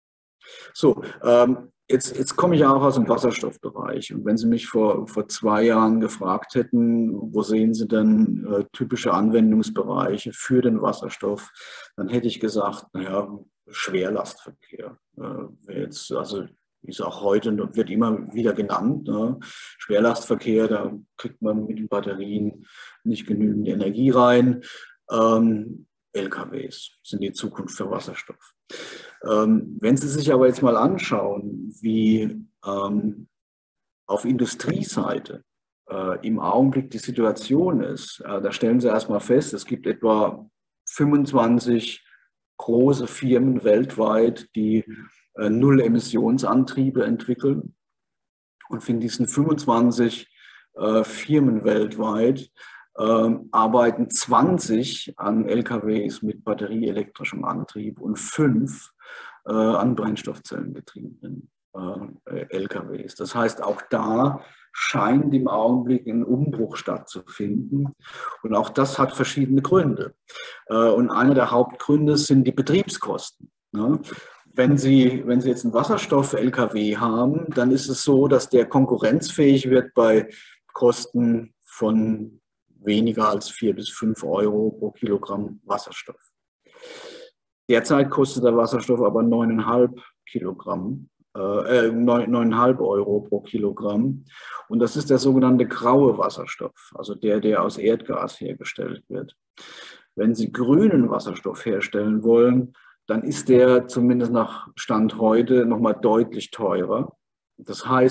So, ähm, jetzt, jetzt komme ich auch aus dem Wasserstoffbereich. Und wenn Sie mich vor, vor zwei Jahren gefragt hätten, wo sehen Sie denn äh, typische Anwendungsbereiche für den Wasserstoff, dann hätte ich gesagt, naja, Schwerlastverkehr. Äh, jetzt, also ist auch heute, wird immer wieder genannt. Ne? Schwerlastverkehr, da kriegt man mit den Batterien nicht genügend Energie rein. Ähm, L K Ws sind die Zukunft für Wasserstoff. Ähm, wenn Sie sich aber jetzt mal anschauen, wie ähm, auf Industrieseite äh, im Augenblick die Situation ist, äh, da stellen Sie erstmal fest, es gibt etwa fünfundzwanzig große Firmen weltweit, die äh, Null-Emissionsantriebe entwickeln. Und von diesen fünfundzwanzig äh, Firmen weltweit Ähm, arbeiten zwanzig an L K Ws mit batterieelektrischem Antrieb und fünf äh, an brennstoffzellengetriebenen äh, L K Ws. Das heißt, auch da scheint im Augenblick ein Umbruch stattzufinden. Und auch das hat verschiedene Gründe. Äh, und einer der Hauptgründe sind die Betriebskosten. Ne? Wenn Sie, wenn Sie jetzt einen Wasserstoff-L K W haben, dann ist es so, dass der konkurrenzfähig wird bei Kosten von weniger als vier bis fünf Euro pro Kilogramm Wasserstoff. Derzeit kostet der Wasserstoff aber neuneinhalb Kilogramm, äh, neuneinhalb Euro pro Kilogramm. Und das ist der sogenannte graue Wasserstoff, also der, der aus Erdgas hergestellt wird. Wenn Sie grünen Wasserstoff herstellen wollen, dann ist der zumindest nach Stand heute nochmal deutlich teurer. Das heißt,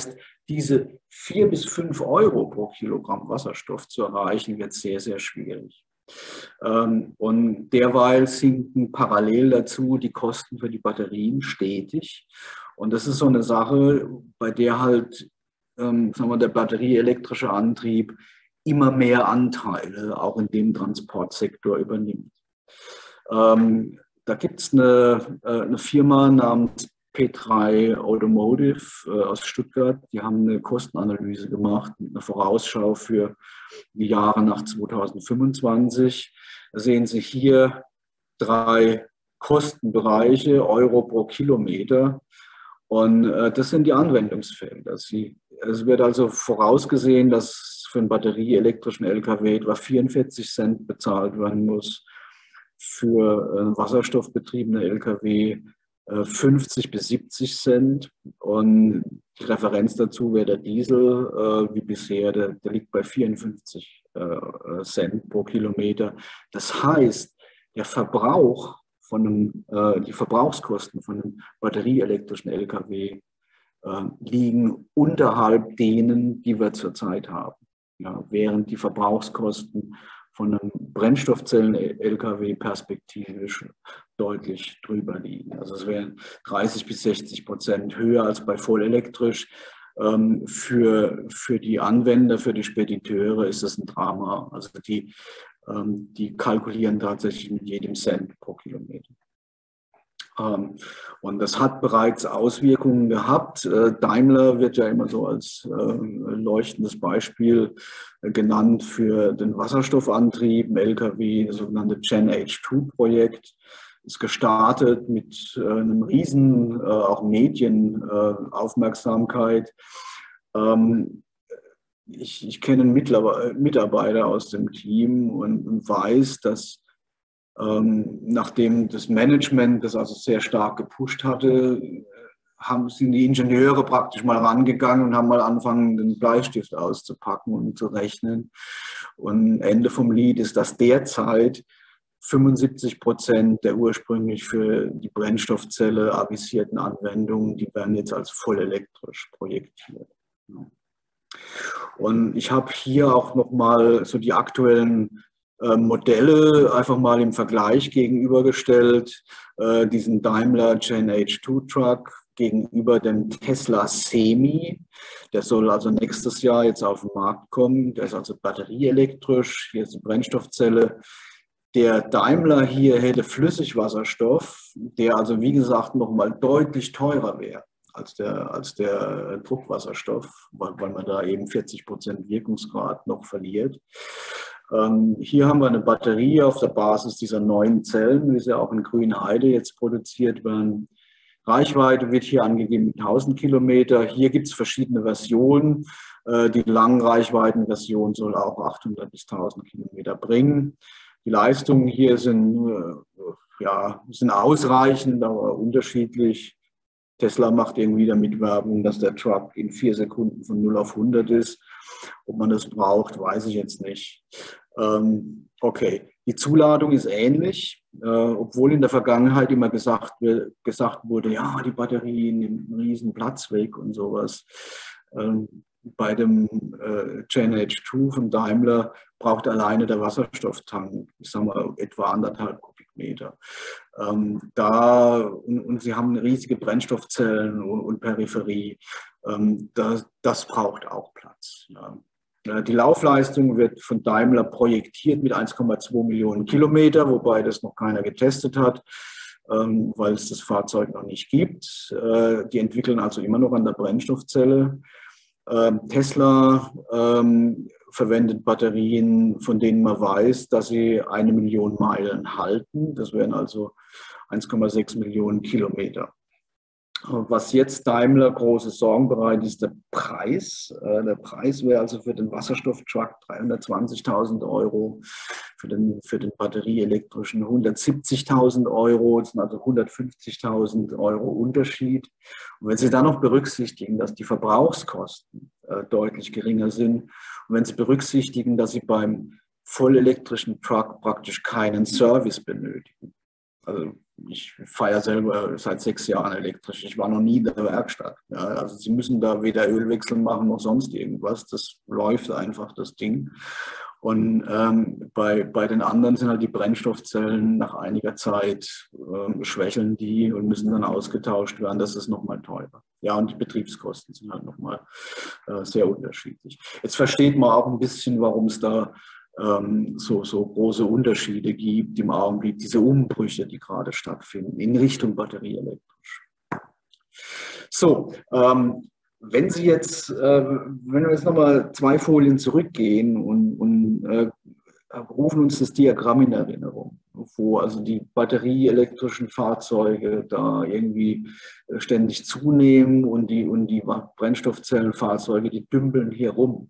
diese vier bis fünf Euro pro Kilogramm Wasserstoff zu erreichen, wird sehr, sehr schwierig. Und derweil sinken parallel dazu die Kosten für die Batterien stetig. Und das ist so eine Sache, bei der halt ähm, sagen wir, der batterieelektrische Antrieb immer mehr Anteile auch in dem Transportsektor übernimmt. Ähm, da gibt es eine, äh, eine Firma namens P drei Automotive äh, aus Stuttgart, die haben eine Kostenanalyse gemacht mit einer Vorausschau für die Jahre nach zweitausendfünfundzwanzig. Da sehen Sie hier drei Kostenbereiche, Euro pro Kilometer. Und äh, das sind die Anwendungsfelder. Sie, es wird also vorausgesehen, dass für einen batterieelektrischen L K W etwa vierundvierzig Cent bezahlt werden muss, für einen wasserstoffbetriebene L K W äh, fünfzig bis siebzig Cent. Und die Referenz dazu wäre der Diesel, äh, wie bisher, der, der liegt bei vierundfünfzig äh, Cent pro Kilometer. Das heißt, der Verbrauch von einem, äh, die Verbrauchskosten von einem batterieelektrischen L K W äh, liegen unterhalb denen, die wir zurzeit haben. Ja, während die Verbrauchskosten von einem Brennstoffzellen-L K W perspektivisch deutlich drüber liegen. Also es wären dreißig bis sechzig Prozent höher als bei vollelektrisch. Ähm, für, für die Anwender, für die Spediteure ist das ein Drama. Also die Die kalkulieren tatsächlich mit jedem Cent pro Kilometer. Und das hat bereits Auswirkungen gehabt. Daimler wird ja immer so als leuchtendes Beispiel genannt für den Wasserstoffantrieb im L K W, das sogenannte Gen H zwei Projekt. Ist gestartet mit einem riesen, auch Medienaufmerksamkeit. Ich, ich kenne einen Mitarbeiter aus dem Team und, und weiß, dass ähm, nachdem das Management das also sehr stark gepusht hatte, haben, sind die Ingenieure praktisch mal rangegangen und haben mal angefangen, den Bleistift auszupacken und zu rechnen. Und Ende vom Lied ist, dass derzeit fünfundsiebzig Prozent der ursprünglich für die Brennstoffzelle avisierten Anwendungen, die werden jetzt als vollelektrisch projektiert. Und ich habe hier auch nochmal so die aktuellen äh, Modelle einfach mal im Vergleich gegenübergestellt. Äh, diesen Daimler Gen H zwei Truck gegenüber dem Tesla Semi. Der soll also nächstes Jahr jetzt auf den Markt kommen. Der ist also batterieelektrisch. Hier ist die Brennstoffzelle. Der Daimler hier hätte Flüssigwasserstoff, der also wie gesagt nochmal deutlich teurer wäre als der, als der Druckwasserstoff, weil, weil man da eben vierzig Prozent Wirkungsgrad noch verliert. Ähm, hier haben wir eine Batterie auf der Basis dieser neuen Zellen, wie sie auch in Grünheide jetzt produziert werden. Reichweite wird hier angegeben mit tausend Kilometer. Hier gibt es verschiedene Versionen. Äh, die Langreichweitenversion soll auch achthundert bis tausend Kilometer bringen. Die Leistungen hier sind, äh, ja, sind ausreichend, aber unterschiedlich. Tesla macht irgendwie damit Werbung, dass der Truck in vier Sekunden von null auf hundert ist. Ob man das braucht, weiß ich jetzt nicht. Ähm, okay, die Zuladung ist ähnlich, äh, obwohl in der Vergangenheit immer gesagt, gesagt wurde, ja, die Batterie nimmt einen riesen Platz weg und sowas. Ähm, bei dem äh, Gen H zwei von Daimler braucht alleine der Wasserstofftank, ich sage mal, etwa anderthalb Kubikmeter. Ähm, da, und, und sie haben riesige Brennstoffzellen und, und Peripherie. Ähm, das, das braucht auch Platz. Ja. Die Laufleistung wird von Daimler projektiert mit eins Komma zwei Millionen Kilometer, wobei das noch keiner getestet hat, ähm, weil es das Fahrzeug noch nicht gibt. Äh, die entwickeln also immer noch an der Brennstoffzelle. Ähm, Tesla ähm, verwendet Batterien, von denen man weiß, dass sie eine Million Meilen halten. Das wären also eins Komma sechs Millionen Kilometer. Was jetzt Daimler große Sorgen bereitet, ist der Preis. Der Preis wäre also für den Wasserstofftruck dreihundertzwanzigtausend Euro, für den, für den batterieelektrischen hundertsiebzigtausend Euro, das sind also hundertfünfzigtausend Euro Unterschied. Und wenn Sie dann noch berücksichtigen, dass die Verbrauchskosten äh, deutlich geringer sind und wenn Sie berücksichtigen, dass Sie beim vollelektrischen Truck praktisch keinen Service benötigen, Also ich fahre selber seit sechs Jahren elektrisch. Ich war noch nie in der Werkstatt. Ja, also Sie müssen da weder Ölwechsel machen noch sonst irgendwas. Das läuft einfach, das Ding. Und ähm, bei, bei den anderen sind halt die Brennstoffzellen nach einiger Zeit äh, schwächeln die und müssen dann ausgetauscht werden. Das ist nochmal teurer. Ja, und die Betriebskosten sind halt nochmal äh, sehr unterschiedlich. Jetzt versteht man auch ein bisschen, warum es da ähm, so, so große Unterschiede gibt im Augenblick, diese Umbrüche, die gerade stattfinden in Richtung batterieelektrisch. So, ähm, wenn Sie jetzt, äh, wenn wir jetzt nochmal zwei Folien zurückgehen und, und äh, rufen uns das Diagramm in Erinnerung, wo also die batterieelektrischen Fahrzeuge da irgendwie ständig zunehmen und die, und die Brennstoffzellenfahrzeuge, die dümpeln hier rum.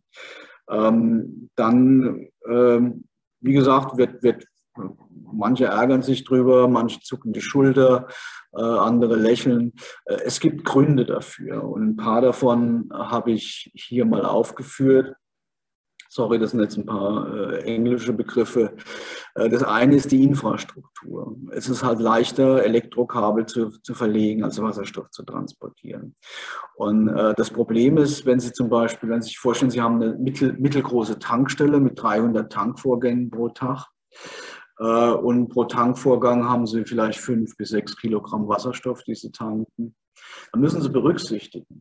Ähm, dann, ähm, wie gesagt, wird, wird, manche ärgern sich drüber, manche zucken die Schulter, äh, andere lächeln. Äh, es gibt Gründe dafür und ein paar davon habe ich hier mal aufgeführt. Sorry, das sind jetzt ein paar äh, englische Begriffe. Äh, das eine ist die Infrastruktur. Es ist halt leichter, Elektrokabel zu, zu verlegen, als Wasserstoff zu transportieren. Und äh, das Problem ist, wenn Sie zum Beispiel, wenn Sie sich vorstellen, Sie haben eine mittel, mittelgroße Tankstelle mit dreihundert Tankvorgängen pro Tag. Äh, und pro Tankvorgang haben Sie vielleicht fünf bis sechs Kilogramm Wasserstoff, die Sie tanken. Dann müssen Sie berücksichtigen,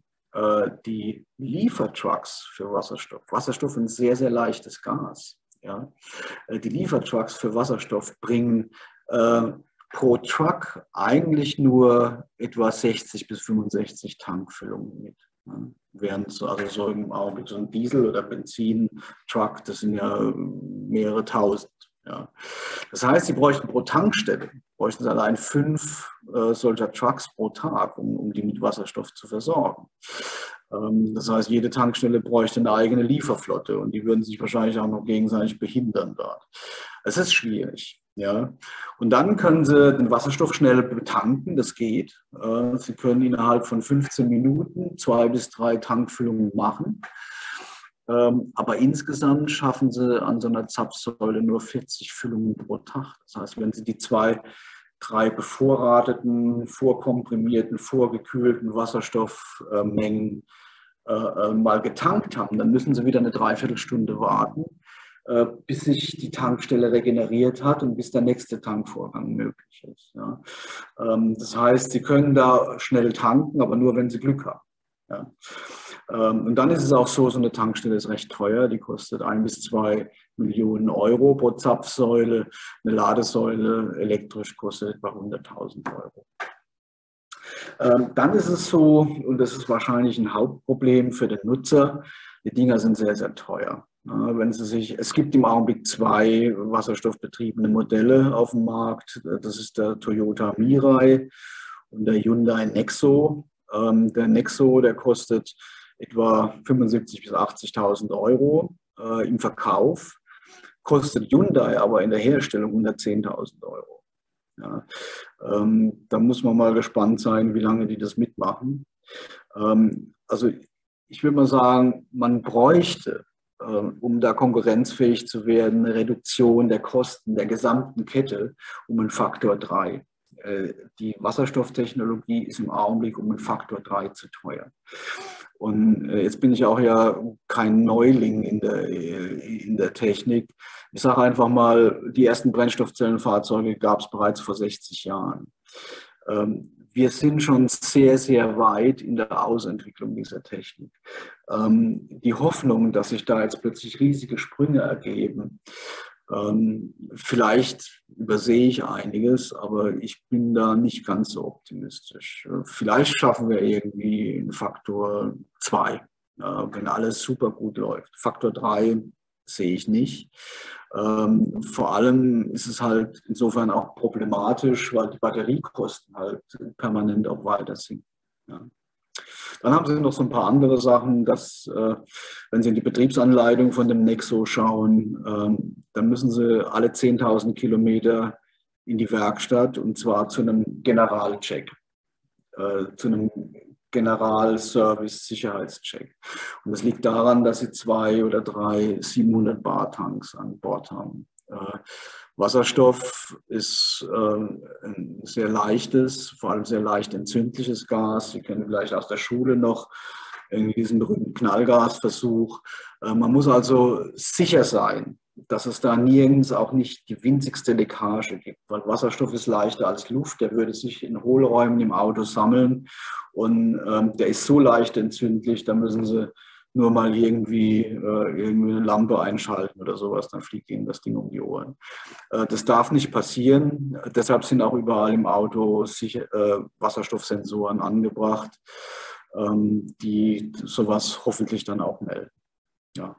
die Liefertrucks für Wasserstoff. Wasserstoff ist ein sehr, sehr leichtes Gas. Ja. Die Liefertrucks für Wasserstoff bringen äh, pro Truck eigentlich nur etwa sechzig bis fünfundsechzig Tankfüllungen mit. Ja. Während so, also so im Augenblick so ein Diesel- oder Benzin-Truck, das sind ja mehrere tausend. Ja. Das heißt, Sie bräuchten pro Tankstelle, bräuchten Sie allein fünf äh, solcher Trucks pro Tag, um, um die mit Wasserstoff zu versorgen. Ähm, das heißt, jede Tankstelle bräuchte eine eigene Lieferflotte und die würden sich wahrscheinlich auch noch gegenseitig behindern dort. Es ist schwierig. Ja. Und dann können Sie den Wasserstoff schnell betanken, das geht. Äh, Sie können innerhalb von fünfzehn Minuten zwei bis drei Tankfüllungen machen. Ähm, aber insgesamt schaffen Sie an so einer Zapfsäule nur vierzig Füllungen pro Tag. Das heißt, wenn Sie die zwei, drei bevorrateten, vorkomprimierten, vorgekühlten Wasserstoffmengen äh, äh, mal getankt haben, dann müssen Sie wieder eine Dreiviertelstunde warten, äh, bis sich die Tankstelle regeneriert hat und bis der nächste Tankvorgang möglich ist. Ja. Ähm, das heißt, Sie können da schnell tanken, aber nur, wenn Sie Glück haben. Ja. Und dann ist es auch so, so eine Tankstelle ist recht teuer, die kostet ein bis zwei Millionen Euro pro Zapfsäule. Eine Ladesäule elektrisch kostet etwa hunderttausend Euro. Dann ist es so, und das ist wahrscheinlich ein Hauptproblem für den Nutzer, die Dinger sind sehr, sehr teuer. Wenn Sie sich, es gibt im Augenblick zwei wasserstoffbetriebene Modelle auf dem Markt. Das ist der Toyota Mirai und der Hyundai Nexo. Der Nexo, der kostet etwa fünfundsiebzigtausend bis achtzigtausend Euro äh, im Verkauf, kostet Hyundai aber in der Herstellung hundertzehntausend Euro. Ja, ähm, da muss man mal gespannt sein, wie lange die das mitmachen. Ähm, also ich würde mal sagen, man bräuchte, äh, um da konkurrenzfähig zu werden, eine Reduktion der Kosten der gesamten Kette um einen Faktor drei. Die Wasserstofftechnologie ist im Augenblick um einen Faktor drei zu teuer. Und jetzt bin ich auch ja kein Neuling in der, in der Technik. Ich sage einfach mal, die ersten Brennstoffzellenfahrzeuge gab es bereits vor sechzig Jahren. Wir sind schon sehr, sehr weit in der Ausentwicklung dieser Technik. Die Hoffnung, dass sich da jetzt plötzlich riesige Sprünge ergeben, Ähm, vielleicht übersehe ich einiges, aber ich bin da nicht ganz so optimistisch. Vielleicht schaffen wir irgendwie einen Faktor zwei, äh, wenn alles super gut läuft. Faktor drei sehe ich nicht. Ähm, vor allem ist es halt insofern auch problematisch, weil die Batteriekosten halt permanent auch weiter sinken. Ja. Dann haben Sie noch so ein paar andere Sachen, dass, äh, wenn Sie in die Betriebsanleitung von dem Nexo schauen, ähm, dann müssen Sie alle zehntausend Kilometer in die Werkstatt und zwar zu einem Generalcheck, äh, zu einem Generalservice-Sicherheitscheck. Und das liegt daran, dass Sie zwei oder drei siebenhundert Bar Tanks an Bord haben. Äh, Wasserstoff ist äh, ein sehr leichtes, vor allem sehr leicht entzündliches Gas. Sie kennen vielleicht aus der Schule noch irgendwie diesen berühmten Knallgasversuch. Äh, man muss also sicher sein, dass es da nirgends auch nicht die winzigste Leckage gibt, weil Wasserstoff ist leichter als Luft, der würde sich in Hohlräumen im Auto sammeln und ähm, der ist so leicht entzündlich, da müssen Sie nur mal irgendwie, äh, irgendwie eine Lampe einschalten oder sowas, dann fliegt Ihnen das Ding um die Ohren. Äh, das darf nicht passieren, deshalb sind auch überall im Auto sicher, äh, Wasserstoffsensoren angebracht, ähm, die sowas hoffentlich dann auch melden. Ja.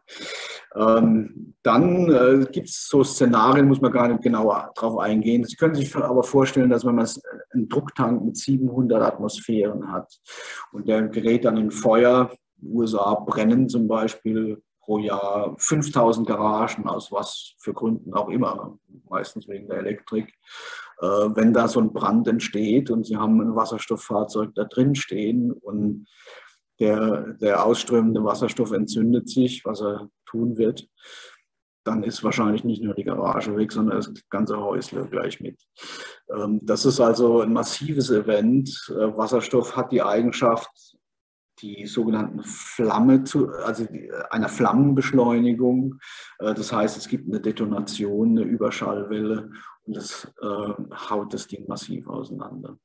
Ähm, dann äh, gibt es so Szenarien, muss man gar nicht genauer drauf eingehen. Sie können sich aber vorstellen, dass wenn man einen Drucktank mit siebenhundert Atmosphären hat und der gerät dann in Feuer, die U S A brennen zum Beispiel pro Jahr fünftausend Garagen, aus was für Gründen auch immer, meistens wegen der Elektrik. Äh, wenn da so ein Brand entsteht und Sie haben ein Wasserstofffahrzeug da drin stehen und der, der ausströmende Wasserstoff entzündet sich, was er tun wird, dann ist wahrscheinlich nicht nur die Garage weg, sondern das ganze Häusle gleich mit. Ähm, das ist also ein massives Event. Äh, Wasserstoff hat die Eigenschaft, die sogenannten Flamme zu, also einer Flammenbeschleunigung. Das heißt, es gibt eine Detonation, eine Überschallwelle und das äh, haut das Ding massiv auseinander.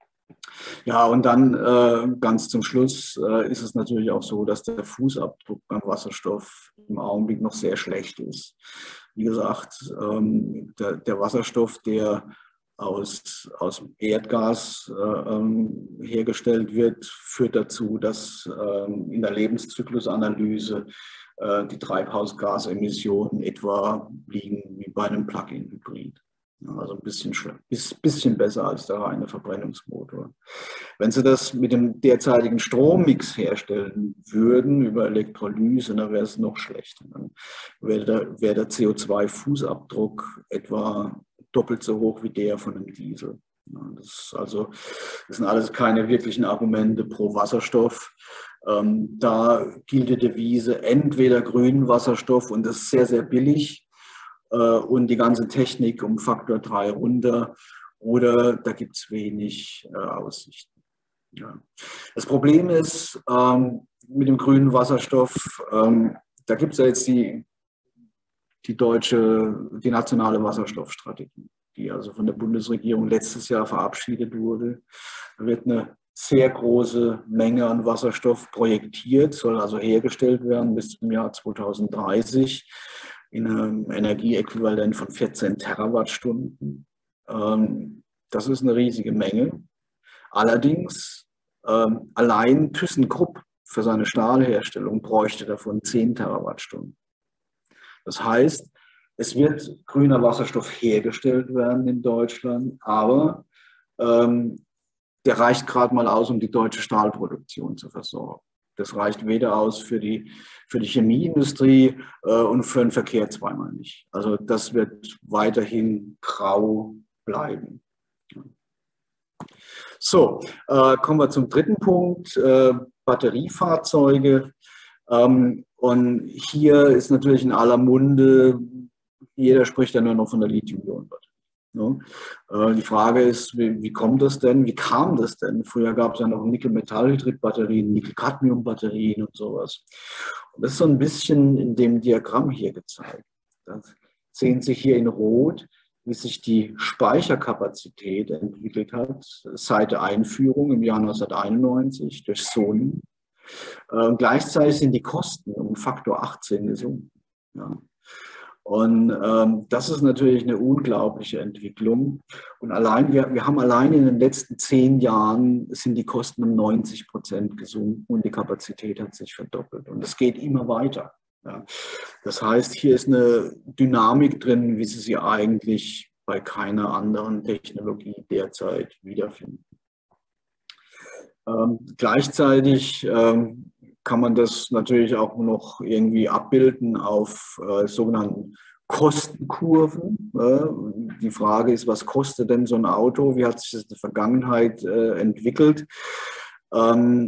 Ja, und dann äh, ganz zum Schluss äh, ist es natürlich auch so, dass der Fußabdruck beim Wasserstoff im Augenblick noch sehr schlecht ist. Wie gesagt, ähm, der, der Wasserstoff, der aus, aus Erdgas äh, hergestellt wird, führt dazu, dass äh, in der Lebenszyklusanalyse äh, die Treibhausgasemissionen etwa liegen wie bei einem Plug-in-Hybrid. Also ein bisschen, bisschen besser als der reine Verbrennungsmotor. Wenn Sie das mit dem derzeitigen Strommix herstellen würden, über Elektrolyse, dann wäre es noch schlechter. Dann wäre der, wäre der C O zwei Fußabdruck etwa doppelt so hoch wie der von einem Diesel. Das ist also, das sind alles keine wirklichen Argumente pro Wasserstoff. Ähm, da gilt die Devise entweder grünen Wasserstoff und das ist sehr, sehr billig, und die ganze Technik um Faktor drei runter, oder da gibt es wenig äh, Aussichten. Ja. Das Problem ist ähm, mit dem grünen Wasserstoff, ähm, da gibt es ja jetzt die, die deutsche, die nationale Wasserstoffstrategie, die also von der Bundesregierung letztes Jahr verabschiedet wurde. Da wird eine sehr große Menge an Wasserstoff projektiert, soll also hergestellt werden bis zum Jahr zweitausenddreißig. In einem Energieäquivalent von vierzehn Terawattstunden. Das ist eine riesige Menge. Allerdings, allein ThyssenKrupp für seine Stahlherstellung bräuchte davon zehn Terawattstunden. Das heißt, es wird grüner Wasserstoff hergestellt werden in Deutschland, aber ähm, der reicht gerade mal aus, um die deutsche Stahlproduktion zu versorgen. Das reicht weder aus für die, für die Chemieindustrie äh, und für den Verkehr zweimal nicht. Also das wird weiterhin grau bleiben. So, äh, kommen wir zum dritten Punkt, äh, Batteriefahrzeuge. Ähm, und hier ist natürlich in aller Munde, jeder spricht ja nur noch von der Lithium-Ionen-Batterie. Ja. Die Frage ist, wie, wie kommt das denn? Wie kam das denn? Früher gab es ja noch Nickel-Metallhydrid-Batterien, Nickel-Cadmium-Batterien und sowas. Und das ist so ein bisschen in dem Diagramm hier gezeigt. Da sehen Sie hier in Rot, wie sich die Speicherkapazität entwickelt hat seit der Einführung im Jahr neunzehnhunderteinundneunzig durch Sony. Und gleichzeitig sind die Kosten um Faktor achtzehn gesunken. Ja. Und ähm, das ist natürlich eine unglaubliche Entwicklung. Und allein, wir, wir haben allein in den letzten zehn Jahren sind die Kosten um neunzig Prozent gesunken und die Kapazität hat sich verdoppelt. Und es geht immer weiter. Ja. Das heißt, hier ist eine Dynamik drin, wie Sie sie eigentlich bei keiner anderen Technologie derzeit wiederfinden. Ähm, gleichzeitig ähm, kann man das natürlich auch noch irgendwie abbilden auf äh, sogenannten Kostenkurven. Äh, die Frage ist, was kostet denn so ein Auto? Wie hat sich das in der Vergangenheit äh, entwickelt? Ähm,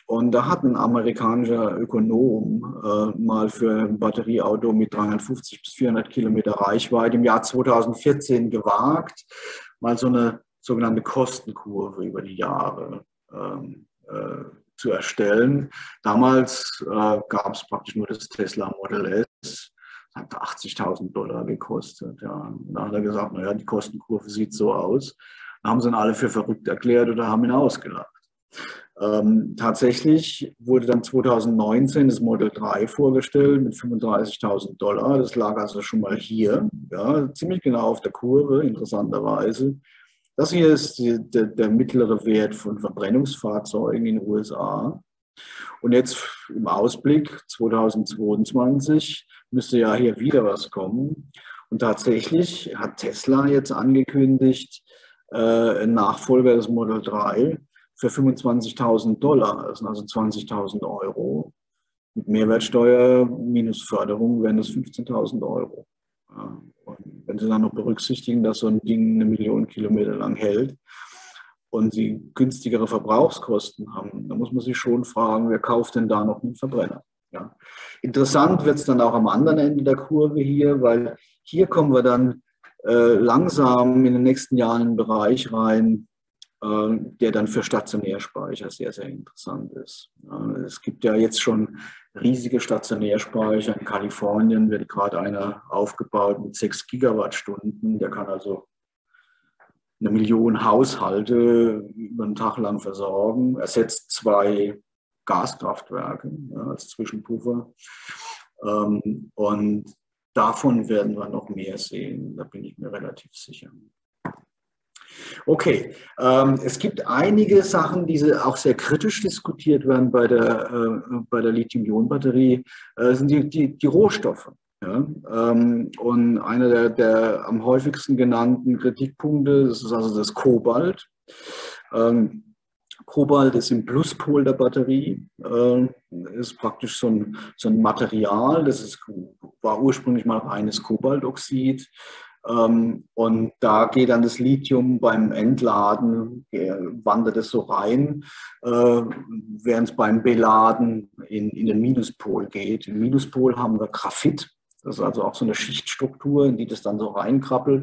Und da hat ein amerikanischer Ökonom äh, mal für ein Batterieauto mit dreihundertfünfzig bis vierhundert Kilometer Reichweite im Jahr zweitausendvierzehn gewagt, mal so eine sogenannte Kostenkurve über die Jahre ähm, äh, zu erstellen. Damals äh, gab es praktisch nur das Tesla Model S. Das hat achtzigtausend Dollar gekostet. Ja. Und da hat er gesagt, naja, die Kostenkurve sieht so aus. Da haben sie ihn alle für verrückt erklärt oder haben ihn ausgelacht. Ähm, tatsächlich wurde dann zweitausendneunzehn das Model drei vorgestellt mit fünfunddreißigtausend Dollar. Das lag also schon mal hier, ja, ziemlich genau auf der Kurve, interessanterweise. Das hier ist die, der, der mittlere Wert von Verbrennungsfahrzeugen in den U S A. Und jetzt im Ausblick zweitausendzweiundzwanzig müsste ja hier wieder was kommen. Und tatsächlich hat Tesla jetzt angekündigt, äh, ein Nachfolger des Model drei für fünfundzwanzigtausend Dollar, das sind also zwanzigtausend Euro. Mit Mehrwertsteuer minus Förderung wären das fünfzehntausend Euro. Ja, und wenn Sie dann noch berücksichtigen, dass so ein Ding eine Million Kilometer lang hält und Sie günstigere Verbrauchskosten haben, dann muss man sich schon fragen, wer kauft denn da noch einen Verbrenner? Ja. Interessant wird es dann auch am anderen Ende der Kurve hier, weil hier kommen wir dann äh, langsam in den nächsten Jahren in einen Bereich rein, der dann für Stationärspeicher sehr, sehr interessant ist. Es gibt ja jetzt schon riesige Stationärspeicher. In Kalifornien wird gerade einer aufgebaut mit sechs Gigawattstunden. Der kann also eine Million Haushalte über einen Tag lang versorgen, ersetzt zwei Gaskraftwerke, ja, als Zwischenpuffer. Und davon werden wir noch mehr sehen, da bin ich mir relativ sicher. Okay, ähm, es gibt einige Sachen, die auch sehr kritisch diskutiert werden bei der, äh, bei der Lithium-Ionen-Batterie, äh, sind die, die, die Rohstoffe. Ja? Ähm, und einer der, der am häufigsten genannten Kritikpunkte, das ist also das Kobalt. Ähm, Kobalt ist im Pluspol der Batterie, äh, ist praktisch so ein, so ein Material, das ist, war ursprünglich mal reines Kobaltoxid. Ähm, und da geht dann das Lithium beim Entladen, äh, wandert es so rein, äh, während es beim Beladen in, in den Minuspol geht. Im Minuspol haben wir Graphit, das ist also auch so eine Schichtstruktur, in die das dann so reinkrabbelt.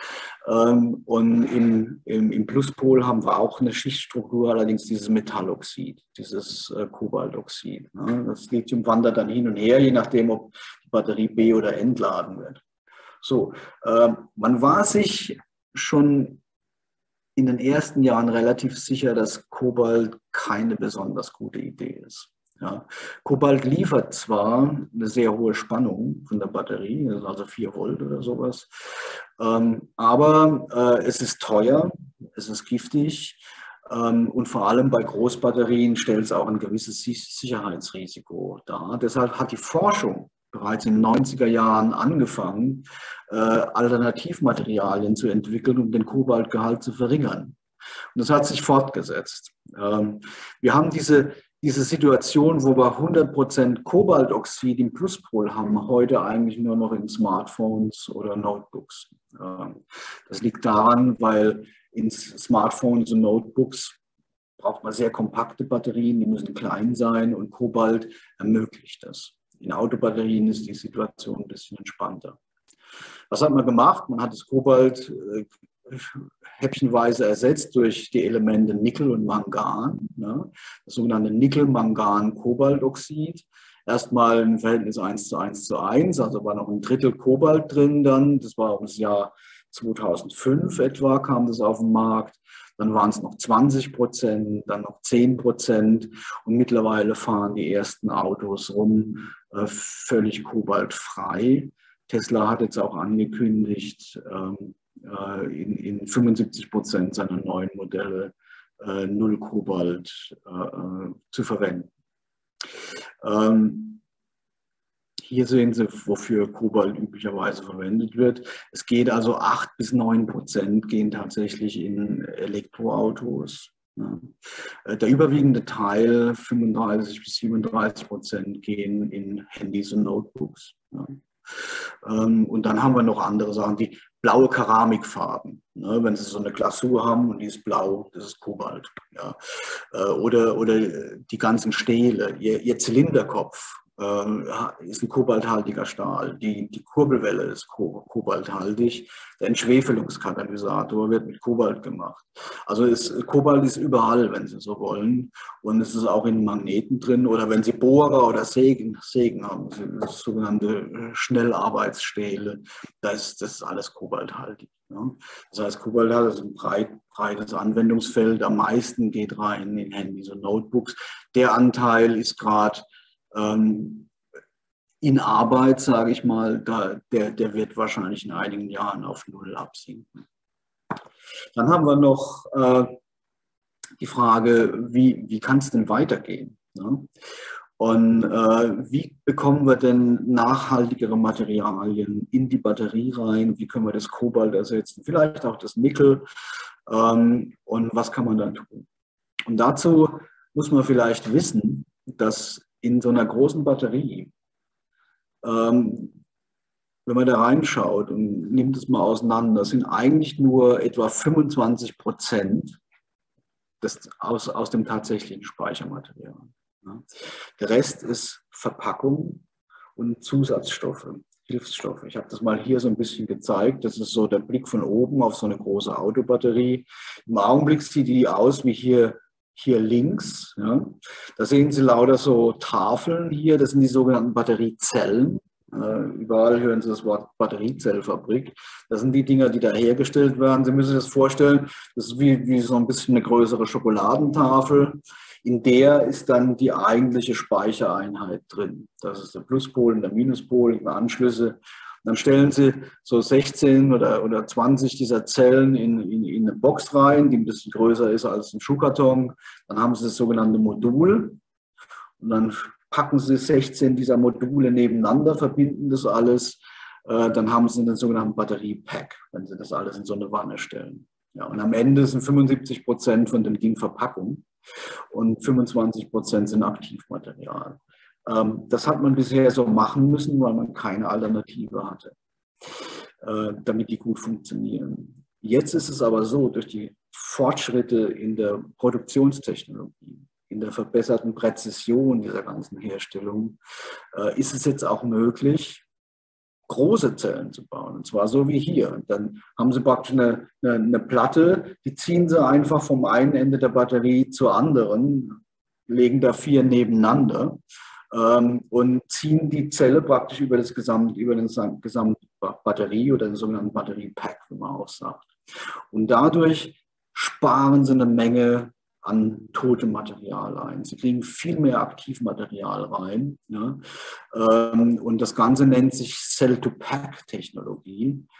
Ähm, und im, im, im Pluspol haben wir auch eine Schichtstruktur, allerdings dieses Metalloxid, dieses äh, Kobaltoxid. Ne? Das Lithium wandert dann hin und her, je nachdem, ob die Batterie be- oder entladen wird. So, äh, man war sich schon in den ersten Jahren relativ sicher, dass Kobalt keine besonders gute Idee ist. Ja. Kobalt liefert zwar eine sehr hohe Spannung von der Batterie, also vier Volt oder sowas, ähm, aber äh, es ist teuer, es ist giftig ähm, und vor allem bei Großbatterien stellt es auch ein gewisses Sicherheitsrisiko dar. Deshalb hat die Forschung bereits in den neunziger Jahren angefangen, äh, Alternativmaterialien zu entwickeln, um den Kobaltgehalt zu verringern. Und das hat sich fortgesetzt. Ähm, wir haben diese, diese Situation, wo wir hundert Prozent Kobaltoxid im Pluspol haben, heute eigentlich nur noch in Smartphones oder Notebooks. Ähm, das liegt daran, weil in Smartphones und Notebooks braucht man sehr kompakte Batterien, die müssen klein sein und Kobalt ermöglicht das. In Autobatterien ist die Situation ein bisschen entspannter. Was hat man gemacht? Man hat das Kobalt äh, häppchenweise ersetzt durch die Elemente Nickel und Mangan, ne? Das sogenannte Nickel-Mangan-Kobaltoxid. Erstmal im Verhältnis eins zu eins zu eins, also war noch ein Drittel Kobalt drin dann. Das war um das Jahr zweitausendfünf etwa, kam das auf den Markt. Dann waren es noch zwanzig Prozent, dann noch zehn Prozent und mittlerweile fahren die ersten Autos rum, äh, völlig kobaltfrei. Tesla hat jetzt auch angekündigt, ähm, äh, in, in fünfundsiebzig Prozent seiner neuen Modelle äh, null Kobalt äh, zu verwenden. Ähm, Hier sehen Sie, wofür Kobalt üblicherweise verwendet wird. Es geht also acht bis neun Prozent gehen tatsächlich in Elektroautos. Ja. Der überwiegende Teil, fünfunddreißig bis siebenunddreißig Prozent, gehen in Handys und Notebooks. Ja. Und dann haben wir noch andere Sachen, wie blaue Keramikfarben. Wenn Sie so eine Glasur haben und die ist blau, das ist Kobalt. Ja. Oder, oder die ganzen Stähle, ihr, ihr Zylinderkopf ist ein kobalthaltiger Stahl. Die, die Kurbelwelle ist kobalthaltig. Der Entschwefelungskatalysator wird mit Kobalt gemacht. Also ist, Kobalt ist überall, wenn Sie so wollen. Und es ist auch in Magneten drin. Oder wenn Sie Bohrer oder Sägen, Sägen haben, das sogenannte Schnellarbeitsstähle, da ist das ist alles kobalthaltig. Ja. Das heißt, Kobalt hat also ein breit, breites Anwendungsfeld. Am meisten geht rein in Handys und Notebooks. Der Anteil ist gerade in Arbeit, sage ich mal, da, der, der wird wahrscheinlich in einigen Jahren auf Null absinken. Dann haben wir noch äh, die Frage, wie, wie kann es denn weitergehen? Ne? Und äh, wie bekommen wir denn nachhaltigere Materialien in die Batterie rein? Wie können wir das Kobalt ersetzen? Vielleicht auch das Nickel. Ähm, und was kann man dann tun? Und dazu muss man vielleicht wissen, dass in so einer großen Batterie, ähm, wenn man da reinschaut und nimmt es mal auseinander, sind eigentlich nur etwa fünfundzwanzig Prozent des, aus, aus dem tatsächlichen Speichermaterial. Ja. Der Rest ist Verpackung und Zusatzstoffe, Hilfsstoffe. Ich habe das mal hier so ein bisschen gezeigt. Das ist so der Blick von oben auf so eine große Autobatterie. Im Augenblick sieht die aus wie hier Hier links, ja, da sehen Sie lauter so Tafeln hier, das sind die sogenannten Batteriezellen. Äh, überall hören Sie das Wort Batteriezellfabrik. Das sind die Dinger, die da hergestellt werden. Sie müssen sich das vorstellen, das ist wie, wie so ein bisschen eine größere Schokoladentafel. In der ist dann die eigentliche Speichereinheit drin. Das ist der Pluspol und der Minuspol, die Anschlüsse. Dann stellen Sie so sechzehn oder, oder zwanzig dieser Zellen in, in, in eine Box rein, die ein bisschen größer ist als ein Schuhkarton. Dann haben Sie das sogenannte Modul und dann packen Sie sechzehn dieser Module nebeneinander, verbinden das alles. Äh, dann haben Sie den sogenannten Batteriepack, wenn Sie das alles in so eine Wanne stellen. Ja, und am Ende sind fünfundsiebzig Prozent von dem Ding Verpackung und fünfundzwanzig Prozent sind Aktivmaterial. Das hat man bisher so machen müssen, weil man keine Alternative hatte, damit die gut funktionieren. Jetzt ist es aber so, durch die Fortschritte in der Produktionstechnologie, in der verbesserten Präzision dieser ganzen Herstellung, ist es jetzt auch möglich, große Zellen zu bauen. Und zwar so wie hier. Dann haben Sie praktisch eine, eine, eine Platte, die ziehen Sie einfach vom einen Ende der Batterie zur anderen, legen da vier nebeneinander und ziehen die Zelle praktisch über das gesamte, über den gesamte Batterie oder den sogenannten Batteriepack, wie man auch sagt. Und dadurch sparen Sie eine Menge an totem Material ein. Sie kriegen viel mehr Aktivmaterial rein. Ja. Und das Ganze nennt sich Cell-to-Pack-Technologie.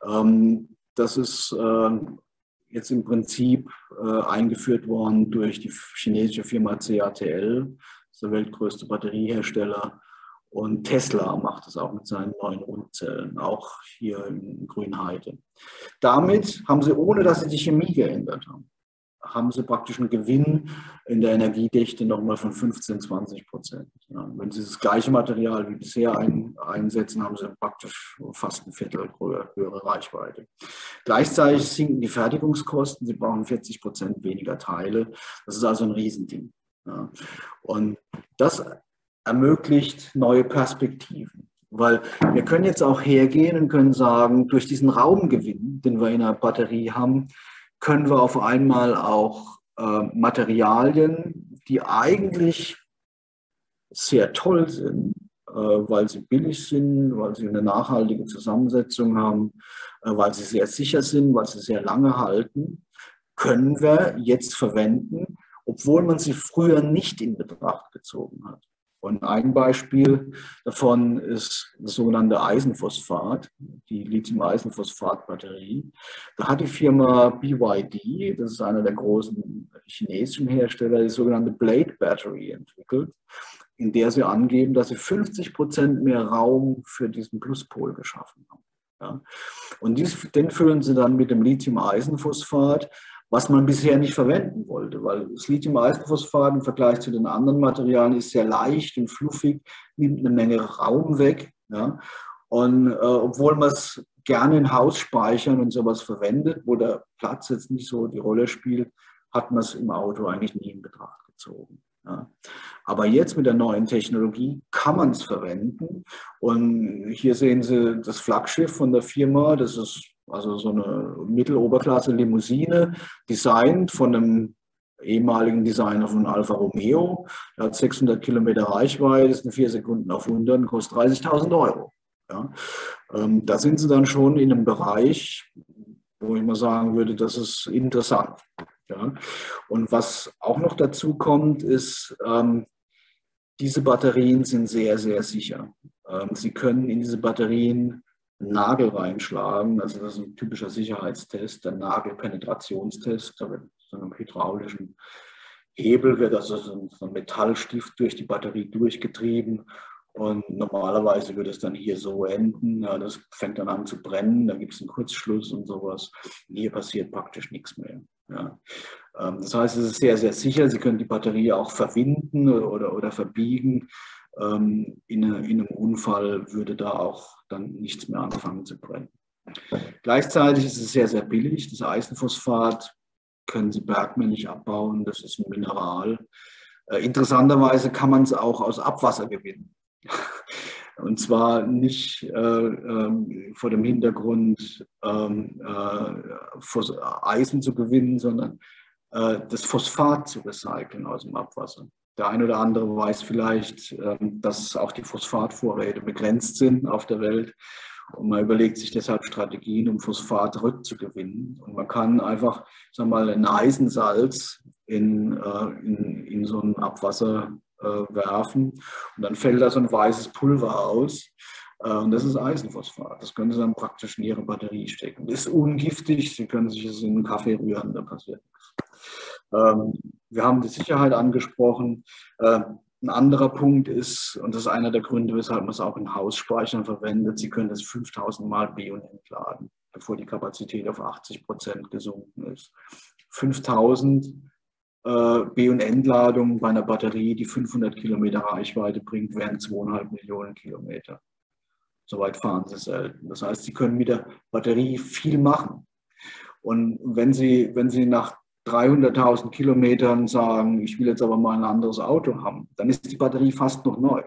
Das ist jetzt im Prinzip eingeführt worden durch die chinesische Firma C A T L. Der weltgrößte Batteriehersteller, und Tesla macht es auch mit seinen neuen Rundzellen, auch hier in Grünheide. Damit haben sie, ohne dass sie die Chemie geändert haben, haben sie praktisch einen Gewinn in der Energiedichte nochmal von fünfzehn, zwanzig Prozent. Ja, wenn sie das gleiche Material wie bisher ein, einsetzen, haben sie praktisch fast ein Viertel höhere Reichweite. Gleichzeitig sinken die Fertigungskosten, sie brauchen vierzig Prozent weniger Teile. Das ist also ein Riesending. Ja, und das ermöglicht neue Perspektiven, weil wir können jetzt auch hergehen und können sagen, durch diesen Raumgewinn, den wir in einer Batterie haben, können wir auf einmal auch äh, Materialien, die eigentlich sehr toll sind, äh, weil sie billig sind, weil sie eine nachhaltige Zusammensetzung haben, äh, weil sie sehr sicher sind, weil sie sehr lange halten, können wir jetzt verwenden, obwohl man sie früher nicht in Betracht gezogen hat. Und ein Beispiel davon ist das sogenannte Eisenphosphat, die Lithium-Eisenphosphat-Batterie. Da hat die Firma B Y D, das ist einer der großen chinesischen Hersteller, die sogenannte Blade Battery entwickelt, in der sie angeben, dass sie fünfzig Prozent mehr Raum für diesen Pluspol geschaffen haben. Ja. Und dies, den füllen sie dann mit dem Lithium-Eisenphosphat, was man bisher nicht verwenden wollte, weil das Lithium-Eisenphosphat im Vergleich zu den anderen Materialien ist sehr leicht und fluffig, nimmt eine Menge Raum weg. Ja. Und äh, obwohl man es gerne in Haus speichern und sowas verwendet, wo der Platz jetzt nicht so die Rolle spielt, hat man es im Auto eigentlich nie in Betracht gezogen. Ja. Aber jetzt mit der neuen Technologie kann man es verwenden. Und hier sehen Sie das Flaggschiff von der Firma. Das ist also so eine Mitteloberklasse-Limousine, designt von einem ehemaligen Designer von Alfa Romeo. Der hat sechshundert Kilometer Reichweite, ist in vier Sekunden auf hundert und kostet dreißigtausend Euro. Ja. Ähm, da sind Sie dann schon in einem Bereich, wo ich mal sagen würde, das ist interessant. Ja. Und was auch noch dazu kommt, ist, ähm, diese Batterien sind sehr, sehr sicher. Ähm, Sie können in diese Batterien einen Nagel reinschlagen, also das ist ein typischer Sicherheitstest, der Nagelpenetrationstest, da wird so einem hydraulischen Hebel wird also so ein Metallstift durch die Batterie durchgetrieben. Und normalerweise würde es dann hier so enden, ja, das fängt dann an zu brennen, da gibt es einen Kurzschluss und sowas. Und hier passiert praktisch nichts mehr. Ja. Ähm, das heißt, es ist sehr, sehr sicher. Sie können die Batterie auch verwinden oder, oder verbiegen. Ähm, in, eine, in einem Unfall würde da auch dann nichts mehr anfangen zu brennen. Gleichzeitig ist es sehr, sehr billig. Das Eisenphosphat können Sie bergmännisch abbauen, das ist ein Mineral. Äh, interessanterweise kann man es auch aus Abwasser gewinnen. Und zwar nicht äh, ähm, vor dem Hintergrund, ähm, äh, Eisen zu gewinnen, sondern äh, das Phosphat zu recyceln aus dem Abwasser. Der eine oder andere weiß vielleicht, äh, dass auch die Phosphatvorräte begrenzt sind auf der Welt. Und man überlegt sich deshalb Strategien, um Phosphat rückzugewinnen. Und man kann einfach, sagen wir mal, ein Eisensalz in, äh, in, in so ein Abwasser äh, werfen und dann fällt da so ein weißes Pulver aus. Äh, und das ist Eisenphosphat. Das können Sie dann praktisch in Ihre Batterie stecken. Das ist ungiftig. Sie können sich es in einen Kaffee rühren, da passiert nichts. Ähm, wir haben die Sicherheit angesprochen. Äh, Ein anderer Punkt ist, und das ist einer der Gründe, weshalb man es auch in Hausspeichern verwendet, Sie können das fünftausend Mal B- und entladen, bevor die Kapazität auf achtzig Prozent gesunken ist. fünftausend äh, B- und Entladungen bei einer Batterie, die fünfhundert Kilometer Reichweite bringt, wären zweieinhalb Millionen Kilometer. Soweit fahren Sie selten. Das heißt, Sie können mit der Batterie viel machen. Und wenn Sie, wenn Sie nach dreihunderttausend Kilometern sagen, ich will jetzt aber mal ein anderes Auto haben, dann ist die Batterie fast noch neu.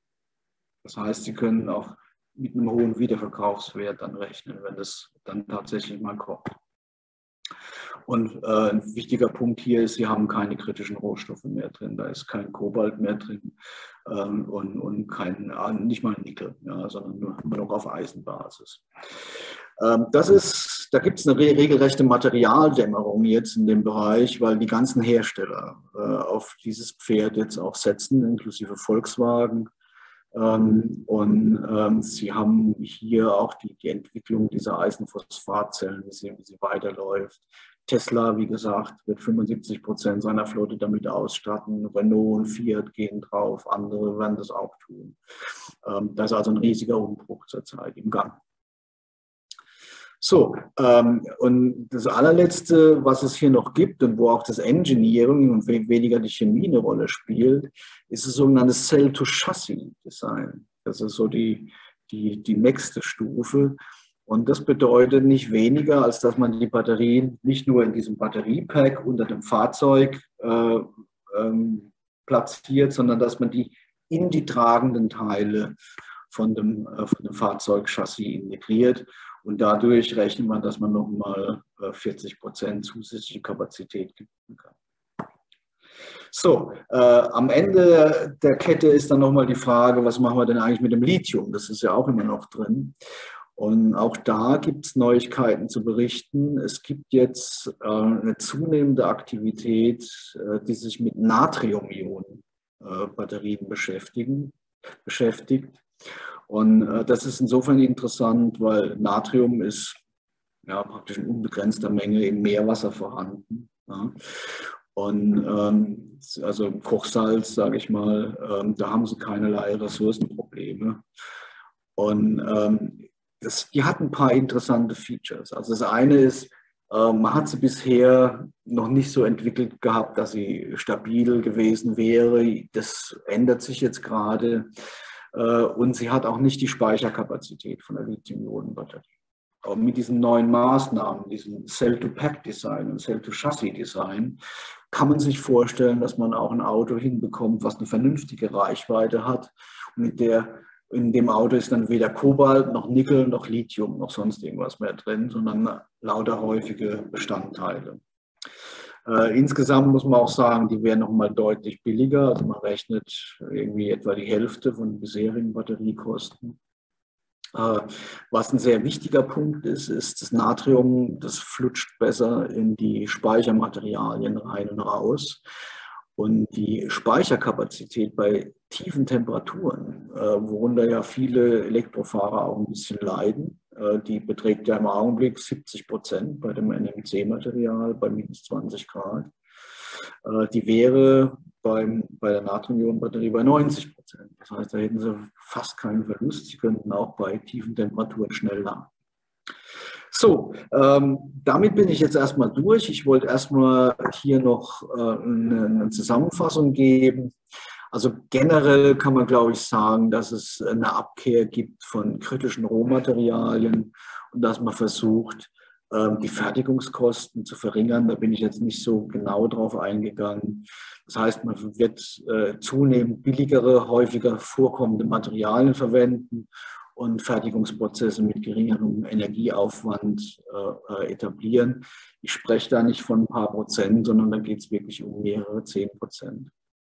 Das heißt, Sie können auch mit einem hohen Wiederverkaufswert dann rechnen, wenn das dann tatsächlich mal kommt. Und äh, ein wichtiger Punkt hier ist, Sie haben keine kritischen Rohstoffe mehr drin. Da ist kein Kobalt mehr drin ähm, und, und kein, nicht mal Nickel, ja, sondern nur, nur noch auf Eisenbasis. Ähm, das ist, da gibt es eine re regelrechte Materialdämmerung jetzt in dem Bereich, weil die ganzen Hersteller äh, auf dieses Pferd jetzt auch setzen, inklusive Volkswagen. Ähm, und ähm, sie haben hier auch die, die Entwicklung dieser Eisenphosphatzellen, wie sie, wie sie weiterläuft. Tesla, wie gesagt, wird fünfundsiebzig Prozent seiner Flotte damit ausstatten. Renault und Fiat gehen drauf, andere werden das auch tun. Ähm, da ist also ein riesiger Umbruch zurzeit im Gang. So, ähm, und das allerletzte, was es hier noch gibt und wo auch das Engineering und weniger die Chemie eine Rolle spielt, ist das sogenannte Cell-to-Chassis-Design. Das ist so die, die, die nächste Stufe. Und das bedeutet nicht weniger, als dass man die Batterien nicht nur in diesem Batteriepack unter dem Fahrzeug äh, ähm, platziert, sondern dass man die in die tragenden Teile von dem, äh, von dem Fahrzeugchassis integriert. Und dadurch rechnet man, dass man nochmal vierzig Prozent zusätzliche Kapazität gewinnen kann. So, äh, am Ende der Kette ist dann nochmal die Frage, was machen wir denn eigentlich mit dem Lithium? Das ist ja auch immer noch drin. Und auch da gibt es Neuigkeiten zu berichten. Es gibt jetzt äh, eine zunehmende Aktivität, äh, die sich mit Natrium-Ionen-Batterien beschäftigen, beschäftigt. Und äh, das ist insofern interessant, weil Natrium ist ja praktisch in unbegrenzter Menge im Meerwasser vorhanden. Ja. Und ähm, also Kochsalz, sage ich mal, ähm, da haben sie keinerlei Ressourcenprobleme. Und ähm, das, die hat ein paar interessante Features. Also das eine ist, äh, man hat sie bisher noch nicht so entwickelt gehabt, dass sie stabil gewesen wäre. Das ändert sich jetzt gerade. Und sie hat auch nicht die Speicherkapazität von der Lithium-Ionen-Batterie. Aber mit diesen neuen Maßnahmen, diesem Cell-to-Pack-Design und Cell-to-Chassis-Design, kann man sich vorstellen, dass man auch ein Auto hinbekommt, was eine vernünftige Reichweite hat. Und mit der, in dem Auto ist dann weder Kobalt noch Nickel noch Lithium noch sonst irgendwas mehr drin, sondern lauter häufige Bestandteile. Äh, insgesamt muss man auch sagen, die wären nochmal deutlich billiger. Also man rechnet irgendwie etwa die Hälfte von den bisherigen Batteriekosten. Äh, was ein sehr wichtiger Punkt ist, ist das Natrium, das flutscht besser in die Speichermaterialien rein und raus. Und die Speicherkapazität bei tiefen Temperaturen, äh, worunter ja viele Elektrofahrer auch ein bisschen leiden, äh, die beträgt ja im Augenblick siebzig Prozent bei dem N M C-Material bei minus zwanzig Grad. Äh, die wäre beim, bei der Natrium-Ionen-Batterie bei neunzig Prozent. Das heißt, da hätten sie fast keinen Verlust. Sie könnten auch bei tiefen Temperaturen schnell laden. So, ähm, damit bin ich jetzt erstmal durch. Ich wollte erstmal hier noch äh, eine, eine Zusammenfassung geben. Also generell kann man, glaube ich, sagen, dass es eine Abkehr gibt von kritischen Rohmaterialien und dass man versucht, äh, die Fertigungskosten zu verringern. Da bin ich jetzt nicht so genau drauf eingegangen. Das heißt, man wird äh, zunehmend billigere, häufiger vorkommende Materialien verwenden und Fertigungsprozesse mit geringerem Energieaufwand äh, etablieren. Ich spreche da nicht von ein paar Prozent, sondern da geht es wirklich um mehrere zehn Prozent.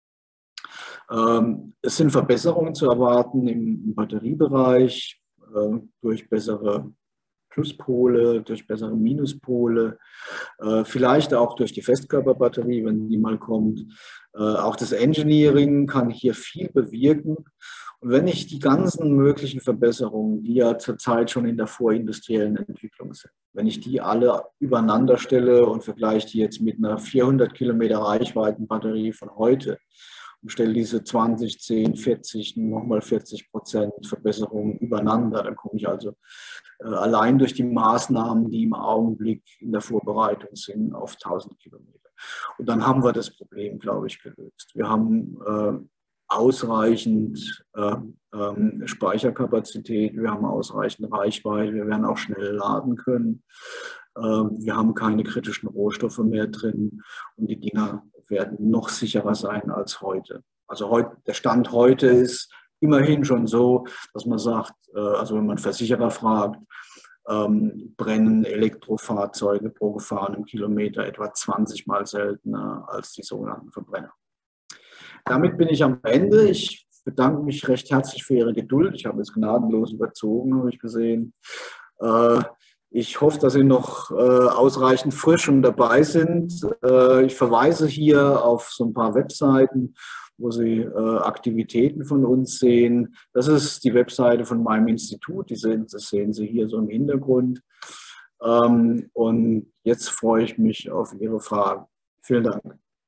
Ähm, es sind Verbesserungen zu erwarten im, im Batteriebereich äh, durch bessere Pluspole, durch bessere Minuspole, äh, vielleicht auch durch die Festkörperbatterie, wenn die mal kommt. Äh, auch das Engineering kann hier viel bewirken. Und wenn ich die ganzen möglichen Verbesserungen, die ja zurzeit schon in der vorindustriellen Entwicklung sind, wenn ich die alle übereinander stelle und vergleiche die jetzt mit einer vierhundert Kilometer Reichweitenbatterie von heute und stelle diese zwanzig, zehn, vierzig, nochmal vierzig Prozent Verbesserungen übereinander, dann komme ich also äh, allein durch die Maßnahmen, die im Augenblick in der Vorbereitung sind, auf tausend Kilometer. Und dann haben wir das Problem, glaube ich, gelöst. Wir haben äh, ausreichend äh, ähm, Speicherkapazität, wir haben ausreichend Reichweite, wir werden auch schnell laden können. Äh, wir haben keine kritischen Rohstoffe mehr drin und die Dinger werden noch sicherer sein als heute. Also heute, der Stand heute ist immerhin schon so, dass man sagt, äh, also wenn man Versicherer fragt, ähm, brennen Elektrofahrzeuge pro gefahrenem Kilometer etwa zwanzig Mal seltener als die sogenannten Verbrenner. Damit bin ich am Ende. Ich bedanke mich recht herzlich für Ihre Geduld. Ich habe es gnadenlos überzogen, habe ich gesehen. Äh, ich hoffe, dass Sie noch äh, ausreichend frisch und dabei sind. Äh, ich verweise hier auf so ein paar Webseiten, wo Sie äh, Aktivitäten von uns sehen. Das ist die Webseite von meinem Institut. Die sehen, das sehen Sie hier so im Hintergrund. Ähm, und jetzt freue ich mich auf Ihre Fragen. Vielen Dank.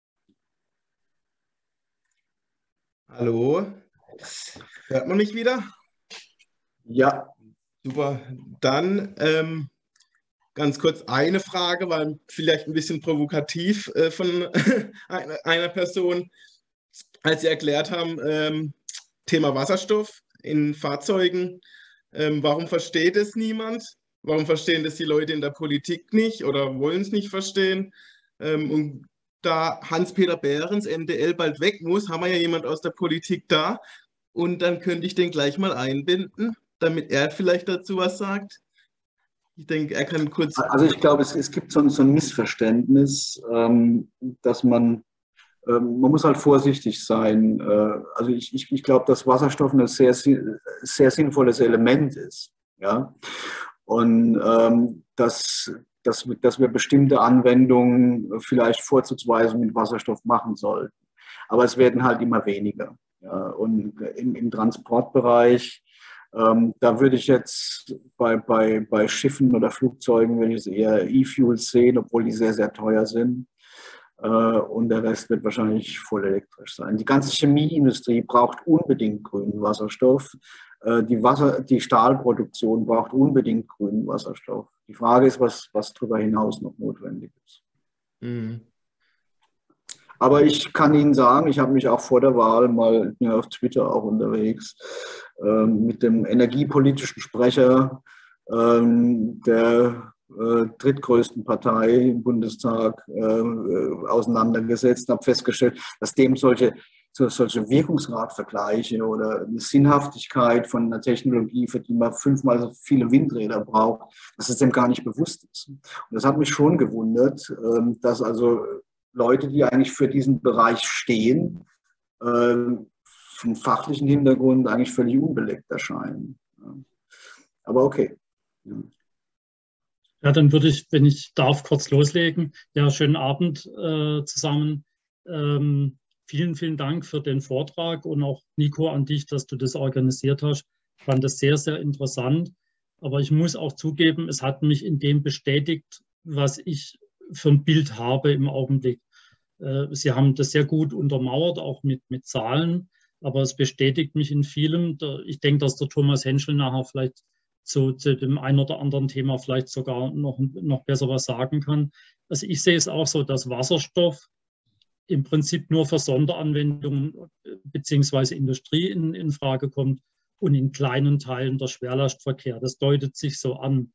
Hallo, hört man mich wieder? Ja. Super, dann ähm, ganz kurz eine Frage, weil vielleicht ein bisschen provokativ äh, von einer, einer Person, als Sie erklärt haben, ähm, Thema Wasserstoff in Fahrzeugen. Ähm, warum versteht es niemand? Warum verstehen das die Leute in der Politik nicht oder wollen es nicht verstehen? Ähm, und da Hans-Peter Behrens, M D L, bald weg muss, haben wir ja jemand aus der Politik da. Und dann könnte ich den gleich mal einbinden, damit er vielleicht dazu was sagt. Ich denke, er kann kurz... Also ich glaube, es, es gibt so ein, so ein Missverständnis, ähm, dass man, ähm, man muss halt vorsichtig sein. Äh, also ich, ich, ich glaube, dass Wasserstoff ein sehr, sehr sinnvolles Element ist. Ja? Und ähm, dass, dass, dass wir bestimmte Anwendungen vielleicht vorzugsweise mit Wasserstoff machen sollten. Aber es werden halt immer weniger. Ja? Und im, im Transportbereich, Ähm, da würde ich jetzt bei, bei, bei Schiffen oder Flugzeugen, würde ich eher E-Fuels sehen, obwohl die sehr, sehr teuer sind. Äh, und der Rest wird wahrscheinlich voll elektrisch sein. Die ganze Chemieindustrie braucht unbedingt grünen Wasserstoff. Äh, die, Wasser, die Stahlproduktion braucht unbedingt grünen Wasserstoff. Die Frage ist, was, was darüber hinaus noch notwendig ist. Mhm. Aber ich kann Ihnen sagen, ich habe mich auch vor der Wahl mal, ich bin ja auf Twitter auch unterwegs, ähm, mit dem energiepolitischen Sprecher ähm, der äh, drittgrößten Partei im Bundestag äh, auseinandergesetzt, habe festgestellt, dass dem solche, so, solche Wirkungsgradvergleiche oder eine Sinnhaftigkeit von einer Technologie, für die man fünfmal so viele Windräder braucht, dass es dem gar nicht bewusst ist. Und das hat mich schon gewundert, ähm, dass also Leute, die eigentlich für diesen Bereich stehen, ähm, vom fachlichen Hintergrund eigentlich völlig unbelegt erscheinen. Aber okay. Ja, dann würde ich, wenn ich darf, kurz loslegen. Ja, schönen Abend äh, zusammen. Ähm, vielen, vielen Dank für den Vortrag und auch Nico an dich, dass du das organisiert hast. Ich fand das sehr, sehr interessant. Aber ich muss auch zugeben, es hat mich in dem bestätigt, was ich für ein Bild habe im Augenblick. Äh, Sie haben das sehr gut untermauert, auch mit, mit Zahlen. Aber es bestätigt mich in vielem. Ich denke, dass der Thomas Henschel nachher vielleicht Zu, zu dem einen oder anderen Thema vielleicht sogar noch, noch besser was sagen kann. Also ich sehe es auch so, dass Wasserstoff im Prinzip nur für Sonderanwendungen beziehungsweise Industrie in, in Frage kommt und in kleinen Teilen der Schwerlastverkehr. Das deutet sich so an.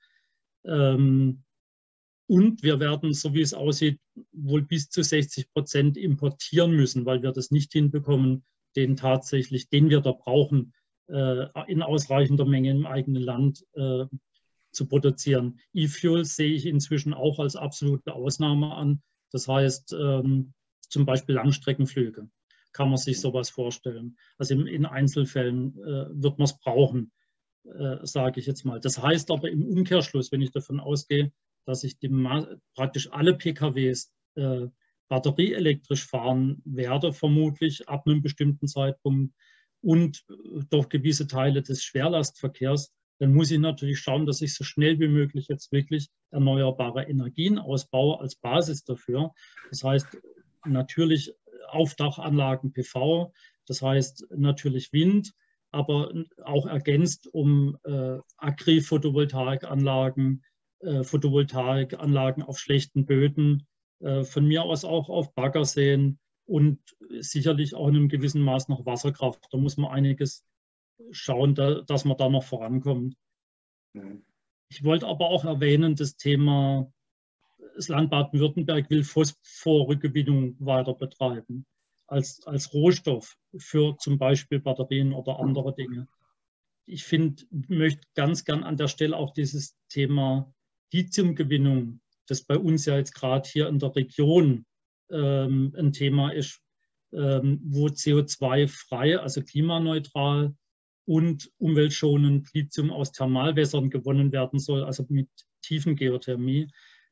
Ähm, und wir werden, so wie es aussieht, wohl bis zu sechzig Prozent importieren müssen, weil wir das nicht hinbekommen, den tatsächlich, den wir da brauchen, in ausreichender Menge im eigenen Land äh, zu produzieren. E-Fuels sehe ich inzwischen auch als absolute Ausnahme an. Das heißt, ähm, zum Beispiel Langstreckenflüge. Kann man sich sowas vorstellen. Also in, in Einzelfällen äh, wird man es brauchen, äh, sage ich jetzt mal. Das heißt aber im Umkehrschluss, wenn ich davon ausgehe, dass ich die, praktisch alle P K Ws äh, batterieelektrisch fahren werde, vermutlich ab einem bestimmten Zeitpunkt, und doch gewisse Teile des Schwerlastverkehrs, dann muss ich natürlich schauen, dass ich so schnell wie möglich jetzt wirklich erneuerbare Energien ausbaue als Basis dafür. Das heißt natürlich Aufdachanlagen P V, das heißt natürlich Wind, aber auch ergänzt um äh, Agri-Photovoltaikanlagen, äh, Photovoltaikanlagen auf schlechten Böden, äh, von mir aus auch auf Baggerseen, und sicherlich auch in einem gewissen Maß noch Wasserkraft. Da muss man einiges schauen, da, dass man da noch vorankommt. Mhm. Ich wollte aber auch erwähnen, das Thema, das Land Baden-Württemberg will Phosphorrückgewinnung weiter betreiben, als, als Rohstoff für zum Beispiel Batterien oder andere Dinge. Ich finde, möchte ganz gern an der Stelle auch dieses Thema Lithiumgewinnung, das bei uns ja jetzt gerade hier in der Region ein Thema ist, wo C O zwei frei, also klimaneutral und umweltschonend Lithium aus Thermalwässern gewonnen werden soll, also mit Tiefengeothermie.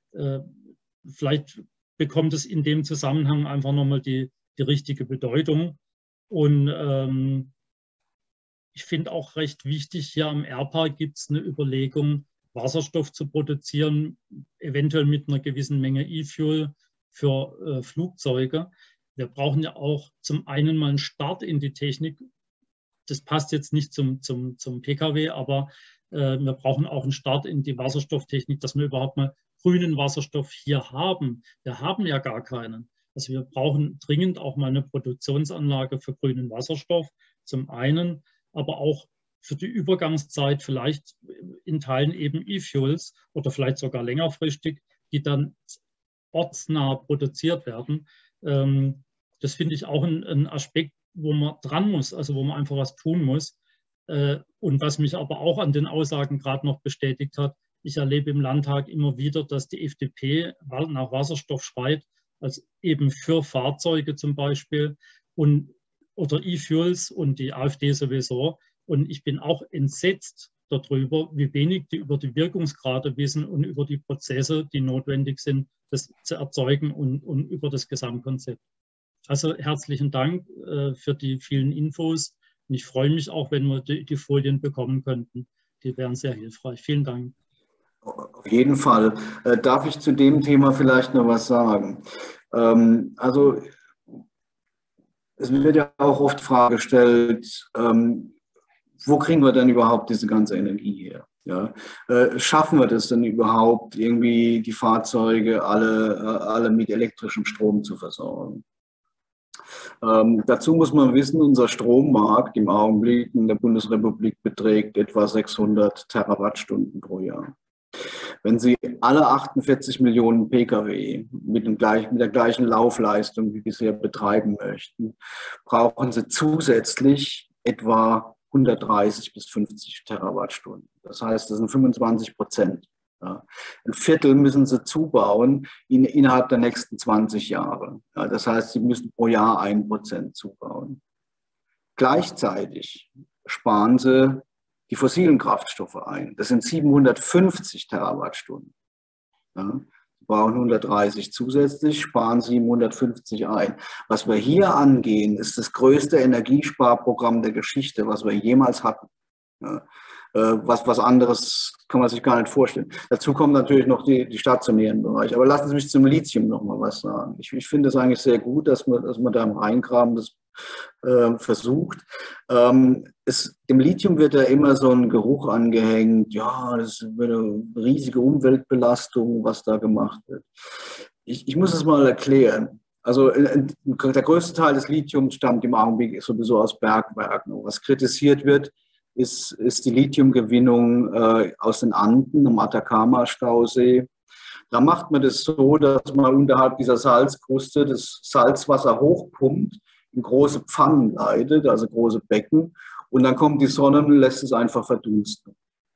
Vielleicht bekommt es in dem Zusammenhang einfach nochmal die, die richtige Bedeutung. Und ähm, ich finde auch recht wichtig, hier am Airpark gibt es eine Überlegung, Wasserstoff zu produzieren, eventuell mit einer gewissen Menge E-Fuel für äh, Flugzeuge. Wir brauchen ja auch zum einen mal einen Start in die Technik. Das passt jetzt nicht zum, zum, zum P K W, aber äh, wir brauchen auch einen Start in die Wasserstofftechnik, dass wir überhaupt mal grünen Wasserstoff hier haben. Wir haben ja gar keinen. Also wir brauchen dringend auch mal eine Produktionsanlage für grünen Wasserstoff, zum einen, aber auch für die Übergangszeit vielleicht in Teilen eben E-Fuels oder vielleicht sogar längerfristig, die dann ortsnah produziert werden. Ähm, das finde ich auch ein, ein Aspekt, wo man dran muss, also wo man einfach was tun muss. Äh, und was mich aber auch an den Aussagen gerade noch bestätigt hat, ich erlebe im Landtag immer wieder, dass die F D P nach Wasserstoff schreit, als eben für Fahrzeuge zum Beispiel und, oder E-Fuels, und die AfD sowieso. Und ich bin auch entsetzt darüber, wie wenig die über die Wirkungsgrade wissen und über die Prozesse, die notwendig sind, das zu erzeugen, und, und über das Gesamtkonzept. Also herzlichen Dank äh, für die vielen Infos. Und ich freue mich auch, wenn wir die, die Folien bekommen könnten. Die wären sehr hilfreich. Vielen Dank. Auf jeden Fall. Äh, darf ich zu dem Thema vielleicht noch was sagen? Ähm, also es wird ja auch oft die Frage gestellt, ähm, wo kriegen wir denn überhaupt diese ganze Energie her? Ja, äh, schaffen wir das denn überhaupt, irgendwie die Fahrzeuge alle, äh, alle mit elektrischem Strom zu versorgen? Ähm, dazu muss man wissen, unser Strommarkt im Augenblick in der Bundesrepublik beträgt etwa sechshundert Terawattstunden pro Jahr. Wenn Sie alle achtundvierzig Millionen Pkw mit, dem gleichen, mit der gleichen Laufleistung wie bisher betreiben möchten, brauchen Sie zusätzlich etwa hundertdreißig bis fünfzig Terawattstunden. Das heißt, das sind fünfundzwanzig Prozent. Ja. Ein Viertel müssen Sie zubauen in, innerhalb der nächsten zwanzig Jahre. Ja, das heißt, Sie müssen pro Jahr ein Prozent zubauen. Gleichzeitig sparen Sie die fossilen Kraftstoffe ein. Das sind siebenhundertfünfzig Terawattstunden. Ja, Sie brauchen hundertdreißig zusätzlich, sparen siebenhundertfünfzig ein. Was wir hier angehen, ist das größte Energiesparprogramm der Geschichte, was wir jemals hatten. Ja, was, was anderes kann man sich gar nicht vorstellen. Dazu kommen natürlich noch die, die stationären Bereiche. Aber lassen Sie mich zum Lithium noch mal was sagen. Ich, ich finde es eigentlich sehr gut, dass man, dass man da im Reingraben das äh, versucht. Ähm, es, dem Lithium wird ja immer so ein Geruch angehängt. Ja, das ist eine riesige Umweltbelastung, was da gemacht wird. Ich, ich muss es mal erklären. Also der größte Teil des Lithiums stammt im Augenblick sowieso aus Bergwerken. Was kritisiert wird, Ist, ist die Lithiumgewinnung äh, aus den Anden, am Atacama-Stausee. Da macht man das so, dass man unterhalb dieser Salzkruste das Salzwasser hochpumpt, in große Pfannen leitet, also große Becken. Und dann kommt die Sonne und lässt es einfach verdunsten.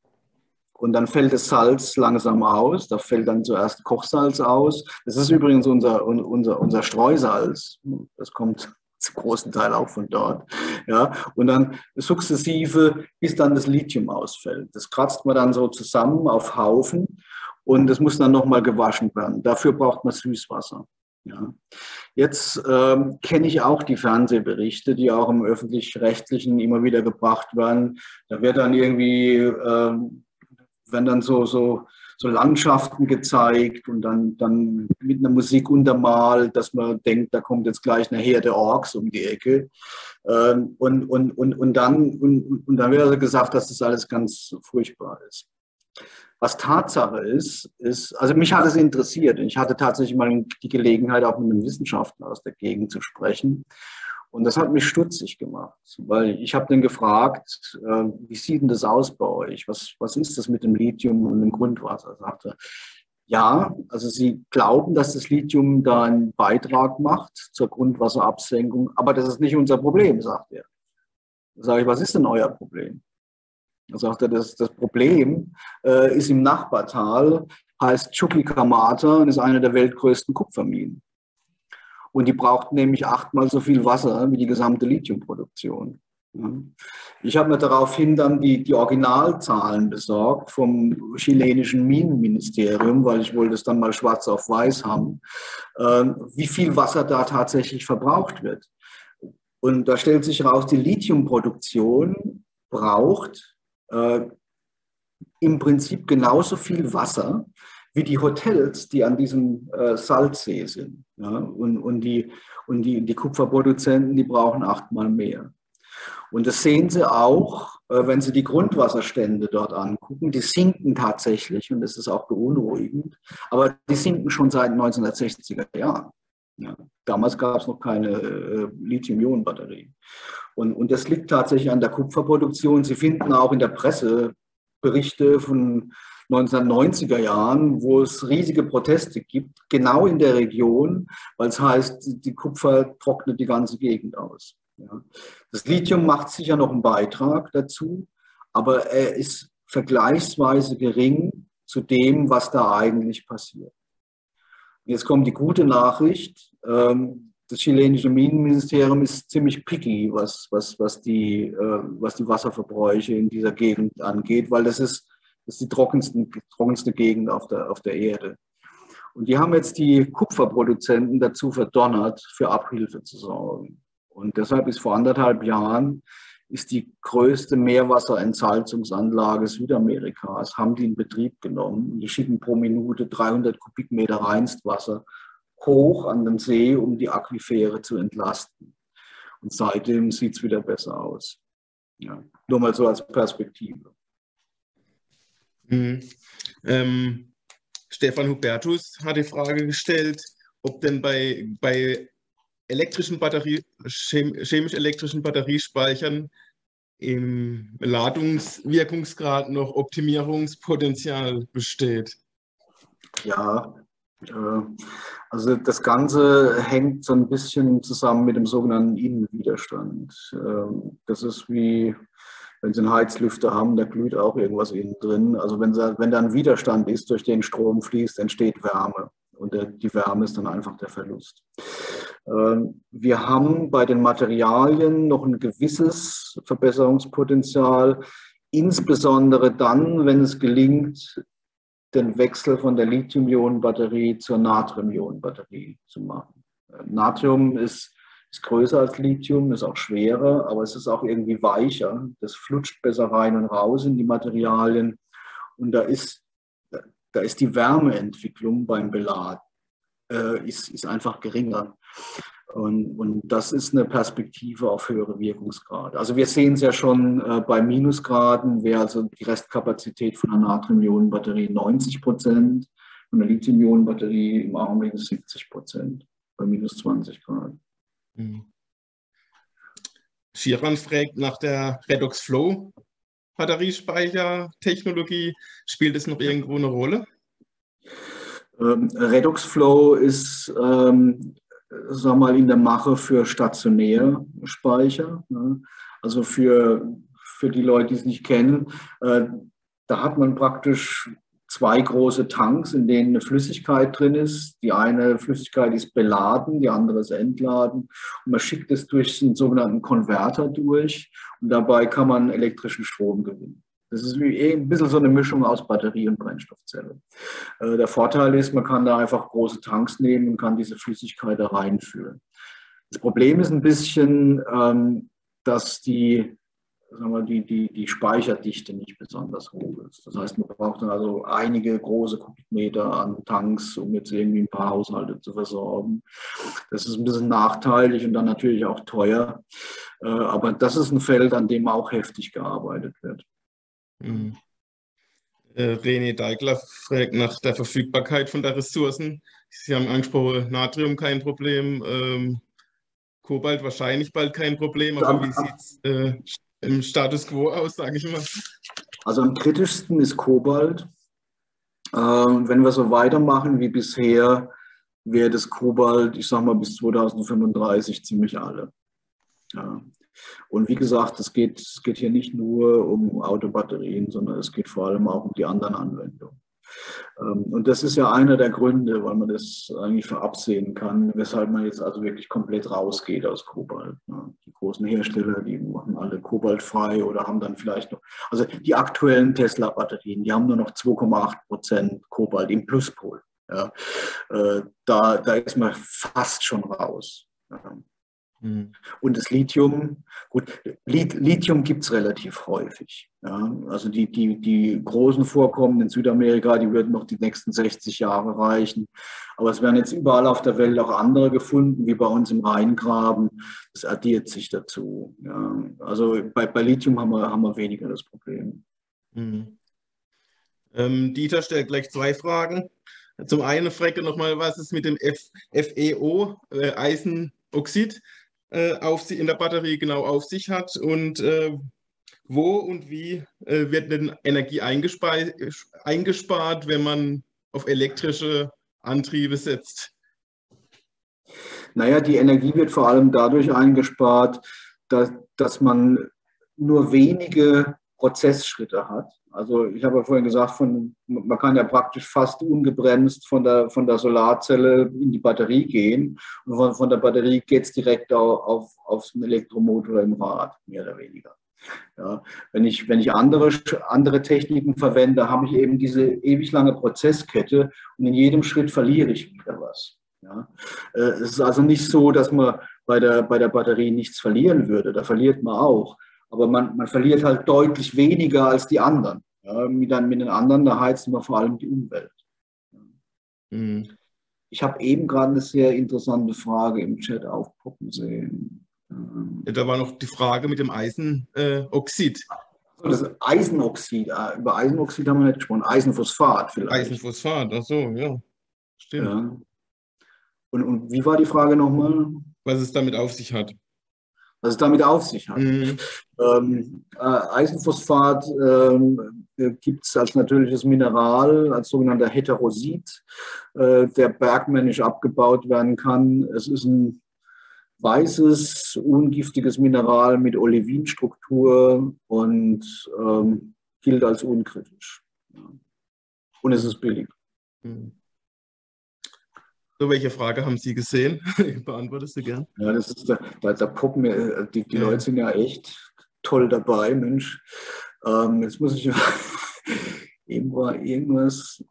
Und dann fällt das Salz langsam aus. Da fällt dann zuerst Kochsalz aus. Das ist übrigens unser, unser, unser Streusalz. Das kommt zum großen Teil auch von dort. Ja, und dann sukzessive, bis dann das Lithium ausfällt. Das kratzt man dann so zusammen auf Haufen und das muss dann nochmal gewaschen werden. Dafür braucht man Süßwasser. Ja. Jetzt ähm, kenne ich auch die Fernsehberichte, die auch im Öffentlich-Rechtlichen immer wieder gebracht werden. Da wird dann irgendwie, ähm, werden dann so, so so Landschaften gezeigt und dann, dann mit einer Musik untermalt, dass man denkt, da kommt jetzt gleich eine Herde Orks um die Ecke. Und, und, und, und, dann, und, und dann wird gesagt, dass das alles ganz furchtbar ist. Was Tatsache ist, ist, also mich hat es interessiert. Ich hatte tatsächlich mal die Gelegenheit, auch mit einem Wissenschaftler aus der Gegend zu sprechen. Und das hat mich stutzig gemacht, weil ich habe den gefragt, äh, wie sieht denn das aus bei euch? Was, was ist das mit dem Lithium und dem Grundwasser? Er sagte, ja, also sie glauben, dass das Lithium da einen Beitrag macht zur Grundwasserabsenkung, aber das ist nicht unser Problem, sagt er. Da sage ich, was ist denn euer Problem? Da sagt er, das, das Problem äh, ist im Nachbartal, heißt Chuquicamata und ist eine der weltgrößten Kupferminen. Und die braucht nämlich achtmal so viel Wasser wie die gesamte Lithiumproduktion. Ich habe mir daraufhin dann die, die Originalzahlen besorgt vom chilenischen Minenministerium, weil ich wollte es dann mal schwarz auf weiß haben, äh, wie viel Wasser da tatsächlich verbraucht wird. Und da stellt sich heraus, die Lithiumproduktion braucht äh, im Prinzip genauso viel Wasser wie die Hotels, die an diesem äh, Salzsee sind. Ja? Und, und, die, und die, die Kupferproduzenten, die brauchen achtmal mehr. Und das sehen Sie auch, äh, wenn Sie die Grundwasserstände dort angucken. Die sinken tatsächlich und das ist auch beunruhigend. Aber die sinken schon seit den neunzehnhundertsechziger Jahren. Ja? Damals gab es noch keine äh, Lithium-Ionen-Batterien. Und, und das liegt tatsächlich an der Kupferproduktion. Sie finden auch in der Presse Berichte von neunzehnhundertneunziger Jahren, wo es riesige Proteste gibt, genau in der Region, weil es heißt, die Kupfer trocknet die ganze Gegend aus. Ja. Das Lithium macht sicher noch einen Beitrag dazu, aber er ist vergleichsweise gering zu dem, was da eigentlich passiert. Jetzt kommt die gute Nachricht. Das chilenische Minenministerium ist ziemlich picky, was, was, was, die, was die Wasserverbräuche in dieser Gegend angeht, weil das ist Das ist die trockenste, trockenste Gegend auf der, auf der Erde. Und die haben jetzt die Kupferproduzenten dazu verdonnert, für Abhilfe zu sorgen. Und deshalb ist vor anderthalb Jahren ist die größte Meerwasserentsalzungsanlage Südamerikas, haben die in Betrieb genommen. Und die schicken pro Minute dreihundert Kubikmeter Reinstwasser hoch an den See, um die Aquifere zu entlasten. Und seitdem sieht es wieder besser aus. Ja, nur mal so als Perspektive. Mhm. Ähm, Stefan Hubertus hat die Frage gestellt, ob denn bei, bei elektrischen Batterie, chemisch-elektrischen Batteriespeichern im Ladungswirkungsgrad noch Optimierungspotenzial besteht? Ja, äh, also das Ganze hängt so ein bisschen zusammen mit dem sogenannten Innenwiderstand. Äh, das ist wie, wenn Sie einen Heizlüfter haben, da glüht auch irgendwas innen drin. Also wenn, Sie, wenn da ein Widerstand ist, durch den Strom fließt, entsteht Wärme. Und der, die Wärme ist dann einfach der Verlust. Wir haben bei den Materialien noch ein gewisses Verbesserungspotenzial, insbesondere dann, wenn es gelingt, den Wechsel von der Lithium-Ionen-Batterie zur Natrium-Ionen-Batterie zu machen. Natrium ist, ist größer als Lithium, ist auch schwerer, aber es ist auch irgendwie weicher. Das flutscht besser rein und raus in die Materialien. Und da ist, da ist die Wärmeentwicklung beim Belag äh, ist, ist einfach geringer. Und, und das ist eine Perspektive auf höhere Wirkungsgrade. Also wir sehen es ja schon äh, bei Minusgraden, wäre also die Restkapazität von einer Natrium-Ionen-Batterie neunzig Prozent, von der Lithium-Ionen-Batterie im Augenblick siebzig Prozent bei minus zwanzig Grad. Mhm. Shiran fragt nach der Redox-Flow-Batteriespeichertechnologie. Spielt es noch irgendwo eine Rolle? Ähm, Redox-Flow ist ähm, sag mal, in der Mache für Stationärspeicher. Ne? Also für, für die Leute, die es nicht kennen, äh, da hat man praktisch zwei große Tanks, in denen eine Flüssigkeit drin ist. Die eine Flüssigkeit ist beladen, die andere ist entladen. Und man schickt es durch einen sogenannten Konverter durch und dabei kann man elektrischen Strom gewinnen. Das ist wie ein bisschen so eine Mischung aus Batterie und Brennstoffzelle. Der Vorteil ist, man kann da einfach große Tanks nehmen und kann diese Flüssigkeit da reinfüllen. Das Problem ist ein bisschen, dass die, sagen wir, die, die, die Speicherdichte nicht besonders hoch ist. Das heißt, man braucht dann also einige große Kubikmeter an Tanks, um jetzt irgendwie ein paar Haushalte zu versorgen. Das ist ein bisschen nachteilig und dann natürlich auch teuer. Aber das ist ein Feld, an dem auch heftig gearbeitet wird. Mhm. Äh, René Deigler fragt nach der Verfügbarkeit von der Ressourcen. Sie haben angesprochen, Natrium kein Problem, ähm, Kobalt wahrscheinlich bald kein Problem, aber wie sieht es äh, im Status quo aus, sage ich mal? Also am kritischsten ist Kobalt. Äh, wenn wir so weitermachen wie bisher, wäre das Kobalt, ich sage mal, bis zweitausendfünfunddreißig ziemlich alle. Ja. Und wie gesagt, es geht, es geht hier nicht nur um Autobatterien, sondern es geht vor allem auch um die anderen Anwendungen. Und das ist ja einer der Gründe, weil man das eigentlich verabsehen kann, weshalb man jetzt also wirklich komplett rausgeht aus Kobalt. Die großen Hersteller, die machen alle kobaltfrei oder haben dann vielleicht noch, also die aktuellen Tesla-Batterien, die haben nur noch zwei Komma acht Prozent Kobalt im Pluspol. Ja, da, da ist man fast schon raus. Und das Lithium, gut, Lithium gibt es relativ häufig. Ja. Also die, die, die großen Vorkommen in Südamerika, die würden noch die nächsten sechzig Jahre reichen. Aber es werden jetzt überall auf der Welt auch andere gefunden, wie bei uns im Rheingraben. Das addiert sich dazu. Ja. Also bei, bei Lithium haben wir, haben wir weniger das Problem. Mhm. Ähm, Dieter stellt gleich zwei Fragen. Zum einen fragt er nochmal, was ist mit dem F E O, äh, Eisenoxid, auf sie in der Batterie genau auf sich hat und äh, wo und wie äh, wird denn Energie eingespart, eingespart, wenn man auf elektrische Antriebe setzt? Naja, die Energie wird vor allem dadurch eingespart, dass, dass man nur wenige Prozessschritte hat. Also ich habe ja vorhin gesagt, von, man kann ja praktisch fast ungebremst von der, von der Solarzelle in die Batterie gehen. Und von, von der Batterie geht es direkt auf, auf, auf den Elektromotor im Rad, mehr oder weniger. Ja, wenn ich, wenn ich andere, andere Techniken verwende, habe ich eben diese ewig lange Prozesskette und in jedem Schritt verliere ich wieder was. Ja, es ist also nicht so, dass man bei der, bei der Batterie nichts verlieren würde. Da verliert man auch. Aber man, man verliert halt deutlich weniger als die anderen. Ja, mit, mit den anderen, da heizen wir vor allem die Umwelt. Mhm. Ich habe eben gerade eine sehr interessante Frage im Chat aufpoppen sehen. Ja, da war noch die Frage mit dem Eisenoxid. Äh, das Eisenoxid, über Eisenoxid haben wir nicht gesprochen. Eisenphosphat vielleicht. Eisenphosphat, ach so, ja. Stimmt. Ja. Und, und wie war die Frage nochmal? was es damit auf sich hat. Was es damit auf sich hat. Mhm. Ähm, äh, Eisenphosphat ähm, gibt es als natürliches Mineral, als sogenannter Heterosid, äh, der bergmännisch abgebaut werden kann. Es ist ein weißes, ungiftiges Mineral mit Olevinstruktur und ähm, gilt als unkritisch. Und es ist billig. Mhm. So, welche Frage haben Sie gesehen? Beantwortest du gern? Ja, das ist da, da, da poppen mir, die, die Ja. Leute sind ja echt toll dabei, Mensch. Ähm, jetzt muss ich eben war irgendwas.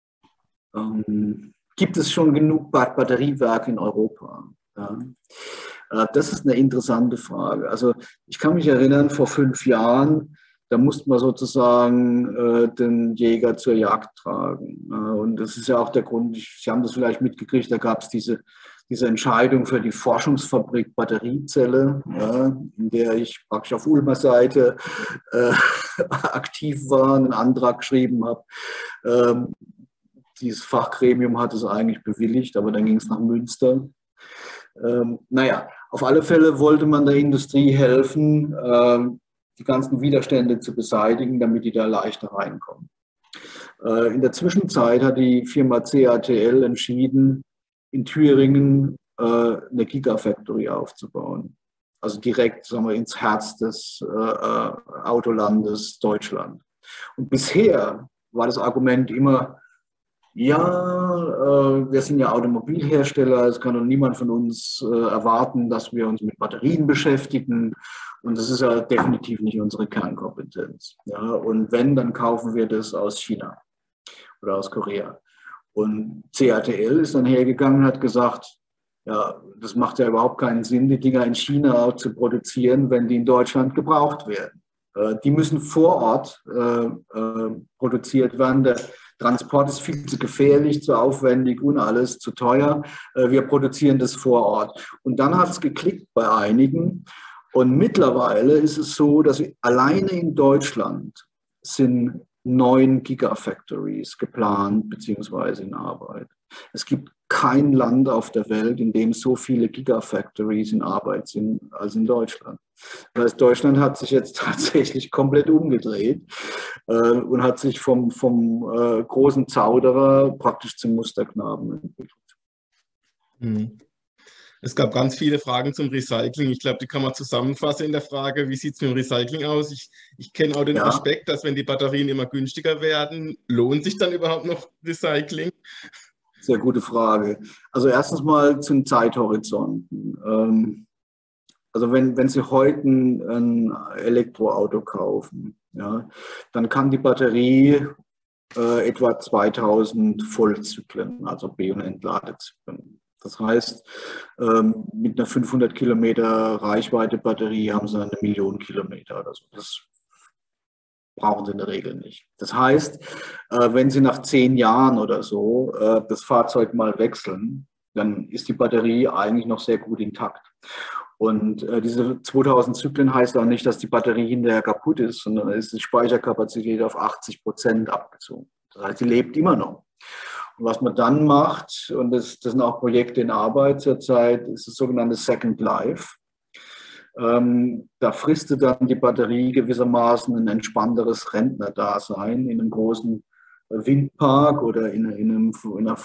Ähm, gibt es schon genug Batteriewerke in Europa? Ja. Äh, das ist eine interessante Frage. Also ich kann mich erinnern, vor fünf Jahren, da musste man sozusagen äh, den Jäger zur Jagd tragen. Äh, und das ist ja auch der Grund, ich, Sie haben das vielleicht mitgekriegt, da gab es diese, diese Entscheidung für die Forschungsfabrik Batteriezelle, ja, in der ich praktisch auf Ulmer Seite äh, aktiv war, einen Antrag geschrieben habe. Ähm, dieses Fachgremium hat es eigentlich bewilligt, aber dann ging es nach Münster. Ähm, naja, auf alle Fälle wollte man der Industrie helfen, ähm, die ganzen Widerstände zu beseitigen, damit die da leichter reinkommen. Äh, in der Zwischenzeit hat die Firma C A T L entschieden, in Thüringen äh, eine Gigafactory aufzubauen. Also direkt, sagen wir, ins Herz des äh, Autolandes Deutschland. Und bisher war das Argument immer, ja, äh, wir sind ja Automobilhersteller, es kann doch niemand von uns äh, erwarten, dass wir uns mit Batterien beschäftigen. Und das ist ja definitiv nicht unsere Kernkompetenz. Ja, und wenn, dann kaufen wir das aus China oder aus Korea. Und C A T L ist dann hergegangen und hat gesagt, ja, das macht ja überhaupt keinen Sinn, die Dinger in China zu produzieren, wenn die in Deutschland gebraucht werden. Äh, die müssen vor Ort äh, äh, produziert werden. Der Transport ist viel zu gefährlich, zu aufwendig und alles zu teuer. Wir produzieren das vor Ort. Und dann hat es geklickt bei einigen. Und mittlerweile ist es so, dass alleine in Deutschland sind neun Gigafactories geplant bzw. in Arbeit. Es gibt kein Land auf der Welt, in dem so viele Gigafactories in Arbeit sind als in Deutschland. Das heißt, Deutschland hat sich jetzt tatsächlich komplett umgedreht äh, und hat sich vom, vom äh, großen Zauderer praktisch zum Musterknaben entwickelt. Mhm. Es gab ganz viele Fragen zum Recycling. Ich glaube, die kann man zusammenfassen in der Frage, wie sieht es mit dem Recycling aus? Ich, ich kenne auch den ja. Aspekt, dass wenn die Batterien immer günstiger werden, lohnt sich dann überhaupt noch Recycling? Sehr gute Frage. Also erstens mal zum Zeithorizonten. Ähm, also wenn, wenn Sie heute ein Elektroauto kaufen, ja, dann kann die Batterie äh, etwa zweitausend Vollzyklen, also B- und Entladezyklen. Das heißt, ähm, mit einer fünfhundert Kilometer Reichweite Batterie haben Sie eine Million Kilometer oder so. Das brauchen Sie in der Regel nicht. Das heißt, äh, wenn Sie nach zehn Jahren oder so äh, das Fahrzeug mal wechseln, dann ist die Batterie eigentlich noch sehr gut intakt. Und äh, diese zweitausend Zyklen heißt auch nicht, dass die Batterie hinterher kaputt ist, sondern ist die Speicherkapazität auf achtzig Prozent abgezogen. Das heißt, sie lebt immer noch. Und was man dann macht, und das, das sind auch Projekte in Arbeit zurzeit, ist das sogenannte Second Life. Ähm, da fristet dann die Batterie gewissermaßen ein entspannteres Rentnerdasein in einem großen Windpark oder in, in, einem, in einer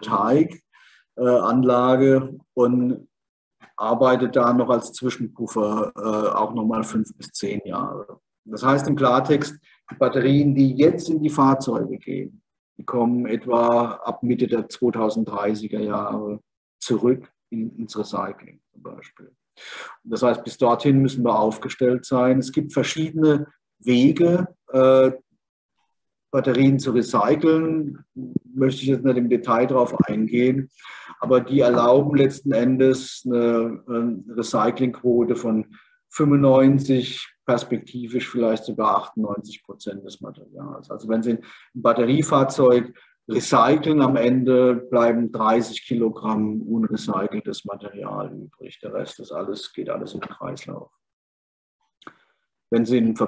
Photovoltaikanlage äh, und arbeitet da noch als Zwischenpuffer äh, auch nochmal fünf bis zehn Jahre. Das heißt im Klartext, die Batterien, die jetzt in die Fahrzeuge gehen, die kommen etwa ab Mitte der zweitausenddreißiger Jahre zurück in, ins Recycling zum Beispiel. Das heißt, bis dorthin müssen wir aufgestellt sein. Es gibt verschiedene Wege, äh, Batterien zu recyceln. Möchte ich jetzt nicht im Detail darauf eingehen, aber die erlauben letzten Endes eine, eine Recyclingquote von fünfundneunzig, perspektivisch vielleicht sogar achtundneunzig Prozent des Materials. Also wenn Sie ein Batteriefahrzeug recyceln, am Ende bleiben dreißig Kilogramm unrecyceltes Material übrig. Der Rest ist alles, geht alles in den Kreislauf. Wenn Sie ein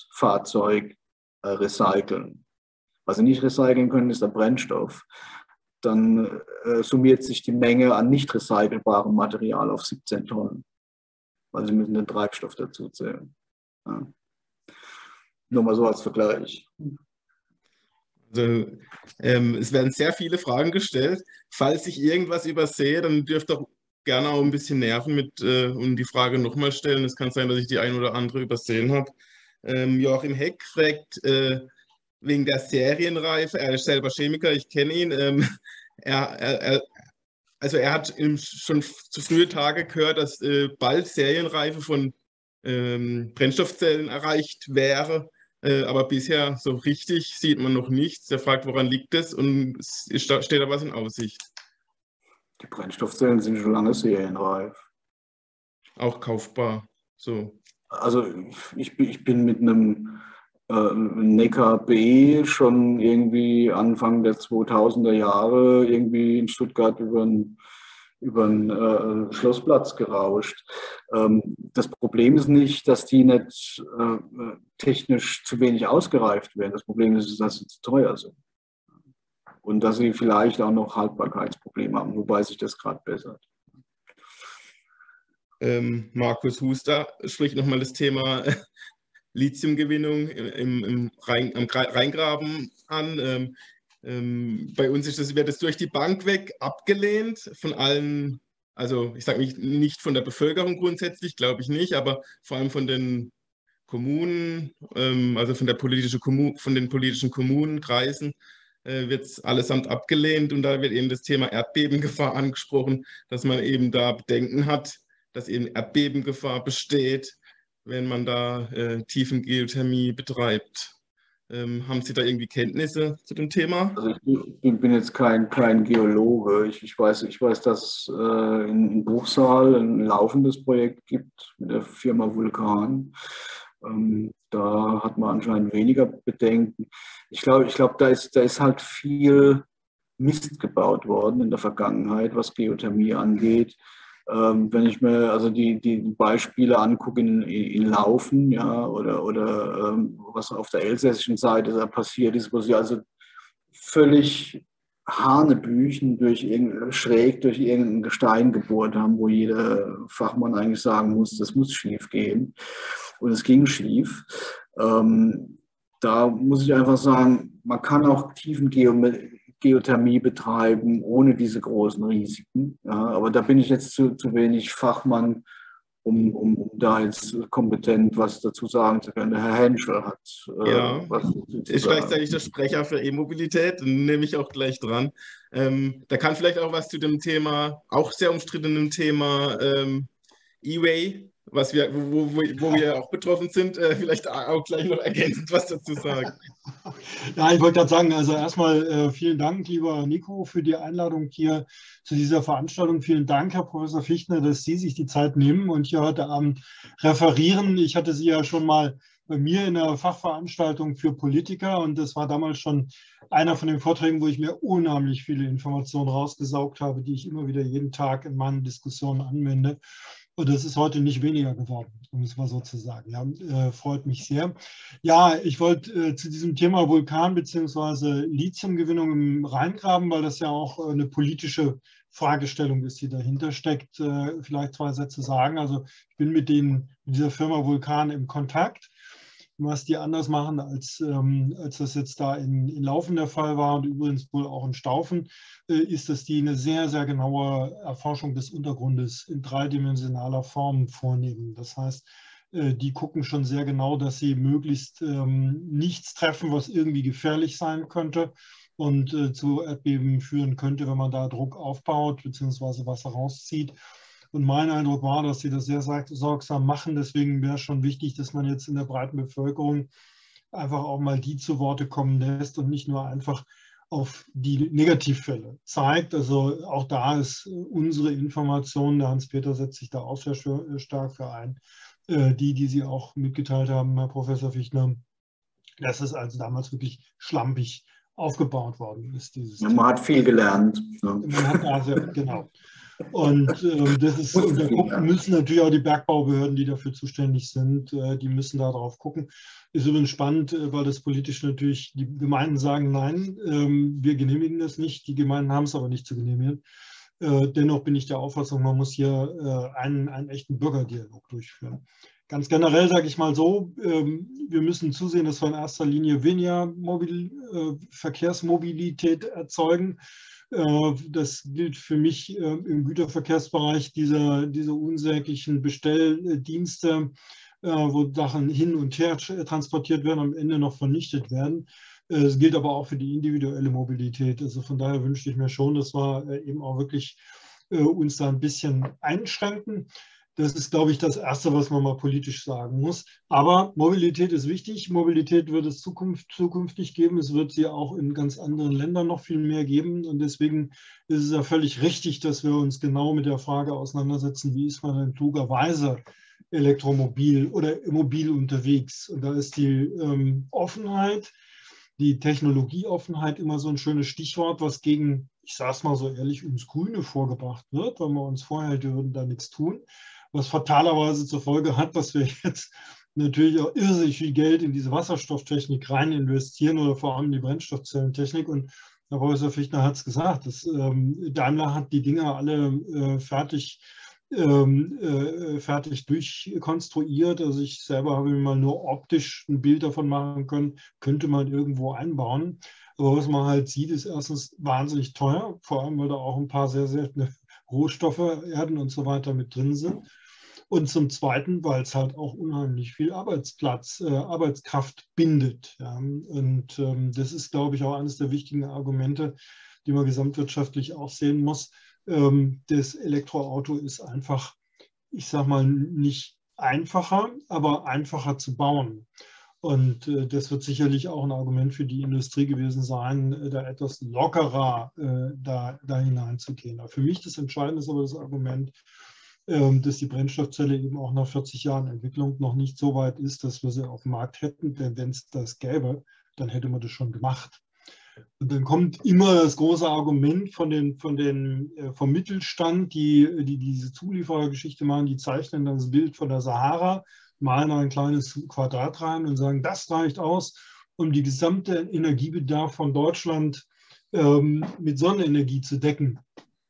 Verbrennungsfahrzeug äh, recyceln, was Sie nicht recyceln können, ist der Brennstoff. dann äh, summiert sich die Menge an nicht recycelbarem Material auf siebzehn Tonnen. Weil Sie müssen den Treibstoff dazu zählen. Ja. Nur mal so als Vergleich. Also, ähm, es werden sehr viele Fragen gestellt. Falls ich irgendwas übersehe, dann dürft ihr auch gerne auch ein bisschen nerven mit äh, und die Frage nochmal stellen. Es kann sein, dass ich die ein oder andere übersehen habe. Ähm, Joachim Heck fragt äh, wegen der Serienreife. Er ist selber Chemiker, ich kenne ihn. Ähm, er, er, er, also er hat im, schon zu frühe Tage gehört, dass äh, bald Serienreife von ähm, Brennstoffzellen erreicht wäre. Äh, aber bisher so richtig sieht man noch nichts. Er fragt, woran liegt es? Und es ist, steht da was in Aussicht. Die Brennstoffzellen sind schon lange serienreif. Auch kaufbar. So. Also ich, ich bin mit einem äh, Neckar B schon irgendwie Anfang der zweitausender Jahre irgendwie in Stuttgart über einen über den äh, Schlossplatz gerauscht. Ähm, das Problem ist nicht, dass die nicht äh, technisch zu wenig ausgereift werden. Das Problem ist, dass sie zu teuer sind. Und dass sie vielleicht auch noch Haltbarkeitsprobleme haben, wobei sich das gerade bessert. Ähm, Markus Huster spricht nochmal das Thema Lithiumgewinnung im, im Rhein, am Rheingraben an. Ähm, ähm, bei uns ist das, wird das durch die Bank weg abgelehnt von allen, also ich sage nicht, nicht von der Bevölkerung grundsätzlich, glaube ich nicht, aber vor allem von den Kommunen, ähm, also von, der politische Kommun, von den politischen Kommunen, Kreisen, äh, wird es allesamt abgelehnt und da wird eben das Thema Erdbebengefahr angesprochen, dass man eben da Bedenken hat, dass eben Erdbebengefahr besteht, wenn man da äh, Tiefengeothermie betreibt. Ähm, haben Sie da irgendwie Kenntnisse zu dem Thema? Also ich bin, bin jetzt kein, kein Geologe. Ich, ich, weiß, ich weiß, dass es äh, in Bruchsal ein laufendes Projekt gibt mit der Firma Vulkan. Ähm, da hat man anscheinend weniger Bedenken. Ich glaube, ich glaub, da, ist, da ist halt viel Mist gebaut worden in der Vergangenheit, was Geothermie angeht. Ähm, wenn ich mir also die, die Beispiele angucke in, in Laufen, ja, oder, oder ähm, was auf der elsässischen Seite da passiert ist, wo sie also völlig Hanebüchen durch irgendein, schräg durch irgendein Gestein gebohrt haben, wo jeder Fachmann eigentlich sagen muss, das muss schief gehen. Und es ging schief. Ähm, da muss ich einfach sagen, man kann auch Tiefengeometrie Geothermie betreiben, ohne diese großen Risiken. Ja, aber da bin ich jetzt zu, zu wenig Fachmann, um, um, um da jetzt kompetent was dazu sagen zu können. Der Herr Henschel hat äh, ja, was dazu zu ist sagen. gleichzeitig der Sprecher für E-Mobilität, nehme ich auch gleich dran. Ähm, da kann vielleicht auch was zu dem Thema, auch sehr umstrittenen Thema ähm, E-Way, was wir, wo, wo, wo wir auch betroffen sind, äh, vielleicht auch gleich noch ergänzend was dazu sagen. Ja, ich wollte gerade sagen, also erstmal äh, vielen Dank, lieber Nico, für die Einladung hier zu dieser Veranstaltung. Vielen Dank, Herr Professor Fichtner, dass Sie sich die Zeit nehmen und hier heute Abend referieren. Ich hatte Sie ja schon mal bei mir in der Fachveranstaltung für Politiker und das war damals schon einer von den Vorträgen, wo ich mir unheimlich viele Informationen rausgesaugt habe, die ich immer wieder jeden Tag in meinen Diskussionen anwende. Und das ist heute nicht weniger geworden, um es mal so zu sagen. Ja, äh, freut mich sehr. Ja, ich wollte äh, zu diesem Thema Vulkan bzw. Lithiumgewinnung im Rheingraben, weil das ja auch äh, eine politische Fragestellung ist, die dahinter steckt, äh, vielleicht zwei Sätze sagen. Also ich bin mit, den, mit dieser Firma Vulkan im Kontakt. Was die anders machen, als, ähm, als das jetzt da in, in Laufen der Fall war und übrigens wohl auch in Staufen, äh, ist, dass die eine sehr, sehr genaue Erforschung des Untergrundes in dreidimensionaler Form vornehmen. Das heißt, äh, die gucken schon sehr genau, dass sie möglichst ähm, nichts treffen, was irgendwie gefährlich sein könnte und äh, zu Erdbeben führen könnte, wenn man da Druck aufbaut bzw. Wasser rauszieht. Und mein Eindruck war, dass sie das sehr sorgsam machen. Deswegen wäre es schon wichtig, dass man jetzt in der breiten Bevölkerung einfach auch mal die zu Worte kommen lässt und nicht nur einfach auf die Negativfälle zeigt. Also auch da ist unsere Information, der Hans-Peter setzt sich da auch sehr stark für ein, die, die Sie auch mitgeteilt haben, Herr Professor Fichtner, dass es also damals wirklich schlampig aufgebaut worden ist. Dieses ja, man hat viel gelernt. Ja. Man hat also, genau. Und ähm, das ist, und da gucken, müssen natürlich auch die Bergbaubehörden, die dafür zuständig sind, äh, die müssen da drauf gucken. Ist übrigens spannend, äh, weil das politisch natürlich, die Gemeinden sagen, nein, ähm, wir genehmigen das nicht. Die Gemeinden haben es aber nicht zu genehmigen. Äh, dennoch bin ich der Auffassung, man muss hier äh, einen, einen echten Bürgerdialog durchführen. Ganz generell sage ich mal so, ähm, wir müssen zusehen, dass wir in erster Linie weniger Mobil, äh, Verkehrsmobilität erzeugen. Äh, das gilt für mich äh, im Güterverkehrsbereich, diese, diese unsäglichen Bestelldienste, äh, wo Sachen hin und her transportiert werden, am Ende noch vernichtet werden. Es gilt aber auch für die individuelle Mobilität. Also von daher wünschte ich mir schon, dass wir äh, eben auch wirklich äh, uns da ein bisschen einschränken. Das ist, glaube ich, das Erste, was man mal politisch sagen muss. Aber Mobilität ist wichtig. Mobilität wird es Zukunft, zukünftig geben. Es wird sie auch in ganz anderen Ländern noch viel mehr geben. Und deswegen ist es ja völlig richtig, dass wir uns genau mit der Frage auseinandersetzen, wie ist man denn klugerweise elektromobil oder mobil unterwegs. Und da ist die ähm, Offenheit, die Technologieoffenheit immer so ein schönes Stichwort, was gegen, ich sage es mal so ehrlich, uns Grüne vorgebracht wird, weil wir uns vorher, die würden da nichts tun. Was fatalerweise zur Folge hat, dass wir jetzt natürlich auch irrsinnig viel Geld in diese Wasserstofftechnik rein investieren oder vor allem die Brennstoffzellentechnik. Und Herr Professor Fichtner hat es gesagt, dass, ähm, Daimler hat die Dinger alle äh, fertig, ähm, äh, fertig durchkonstruiert. Also ich selber habe mir mal nur optisch ein Bild davon machen können, könnte man irgendwo einbauen. Aber was man halt sieht, ist erstens wahnsinnig teuer, vor allem weil da auch ein paar sehr seltene Rohstoffe, Erden und so weiter mit drin sind. Und zum Zweiten, weil es halt auch unheimlich viel Arbeitsplatz, äh, Arbeitskraft bindet. Ja. Und ähm, das ist, glaube ich, auch eines der wichtigen Argumente, die man gesamtwirtschaftlich auch sehen muss. Ähm, das Elektroauto ist einfach, ich sage mal, nicht einfacher, aber einfacher zu bauen. Und äh, das wird sicherlich auch ein Argument für die Industrie gewesen sein, äh, da etwas lockerer äh, da, da hineinzugehen. Aber für mich das Entscheidende ist aber das Argument, äh, dass die Brennstoffzelle eben auch nach vierzig Jahren Entwicklung noch nicht so weit ist, dass wir sie auf dem Markt hätten. Denn wenn es das gäbe, dann hätte man das schon gemacht. Und dann kommt immer das große Argument von den, von den, äh, vom Mittelstand, die, die diese Zulieferergeschichte machen, die zeichnen dann das Bild von der Sahara, malen ein kleines Quadrat rein und sagen, das reicht aus, um die gesamte Energiebedarf von Deutschland ähm, mit Sonnenenergie zu decken.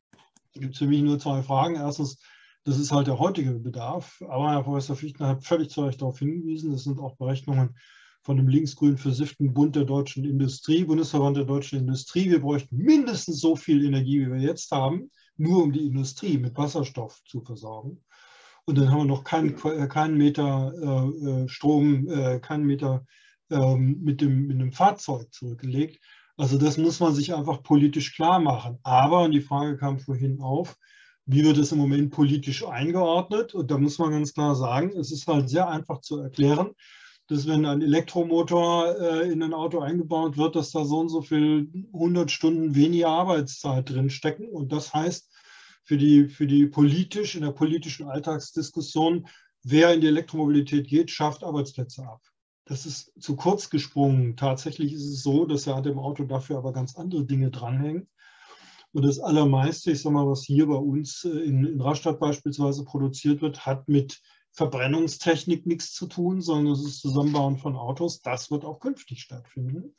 Da gibt es für mich nur zwei Fragen. Erstens, das ist halt der heutige Bedarf, aber Herr Professor Fichtner hat völlig zu Recht darauf hingewiesen, das sind auch Berechnungen von dem linksgrün versifften Bund der deutschen Industrie, Bundesverband der deutschen Industrie. Wir bräuchten mindestens so viel Energie, wie wir jetzt haben, nur um die Industrie mit Wasserstoff zu versorgen. Und dann haben wir noch keinen, keinen Meter äh, Strom, äh, keinen Meter äh, mit, dem, mit dem Fahrzeug zurückgelegt. Also das muss man sich einfach politisch klar machen. Aber, und die Frage kam vorhin auf, wie wird es im Moment politisch eingeordnet? Und da muss man ganz klar sagen, es ist halt sehr einfach zu erklären, dass wenn ein Elektromotor äh, in ein Auto eingebaut wird, dass da so und so viel hundert Stunden weniger Arbeitszeit drinstecken. Und das heißt, für die, für die politisch, in der politischen Alltagsdiskussion, wer in die Elektromobilität geht, schafft Arbeitsplätze ab. Das ist zu kurz gesprungen. Tatsächlich ist es so, dass ja an dem Auto dafür aber ganz andere Dinge dranhängen. Und das Allermeiste, ich sage mal, was hier bei uns in, in Rastatt beispielsweise produziert wird, hat mit Verbrennungstechnik nichts zu tun, sondern es ist Zusammenbauen von Autos. Das wird auch künftig stattfinden.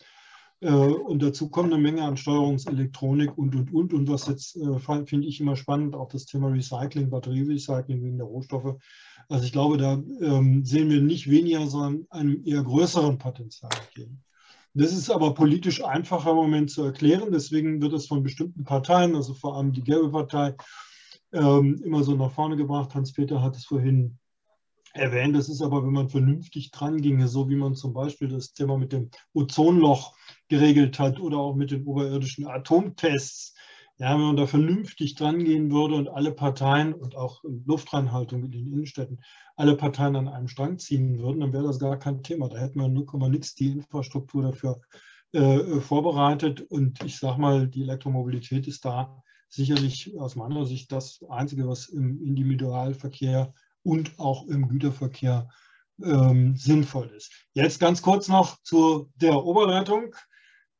Und dazu kommt eine Menge an Steuerungselektronik und, und, und. Und was jetzt, finde ich immer spannend, auch das Thema Recycling, Batterierecycling wegen der Rohstoffe. Also ich glaube, da ähm, sehen wir nicht weniger, sondern einem eher größeren Potenzial geben. Das ist aber politisch einfacher im Moment zu erklären. Deswegen wird es von bestimmten Parteien, also vor allem die gelbe Partei, ähm, immer so nach vorne gebracht. Hans-Peter hat es vorhin erwähnt. Das ist aber, wenn man vernünftig dran ginge, so wie man zum Beispiel das Thema mit dem Ozonloch geregelt hat oder auch mit den oberirdischen Atomtests. Ja, wenn man da vernünftig dran gehen würde und alle Parteien und auch Luftreinhaltung in den Innenstädten, alle Parteien an einem Strang ziehen würden, dann wäre das gar kein Thema. Da hätten wir null Komma nix die Infrastruktur dafür äh, vorbereitet. Und ich sage mal, die Elektromobilität ist da sicherlich aus meiner Sicht das Einzige, was im Individualverkehr und auch im Güterverkehr ähm, sinnvoll ist. Jetzt ganz kurz noch zu der Oberleitung.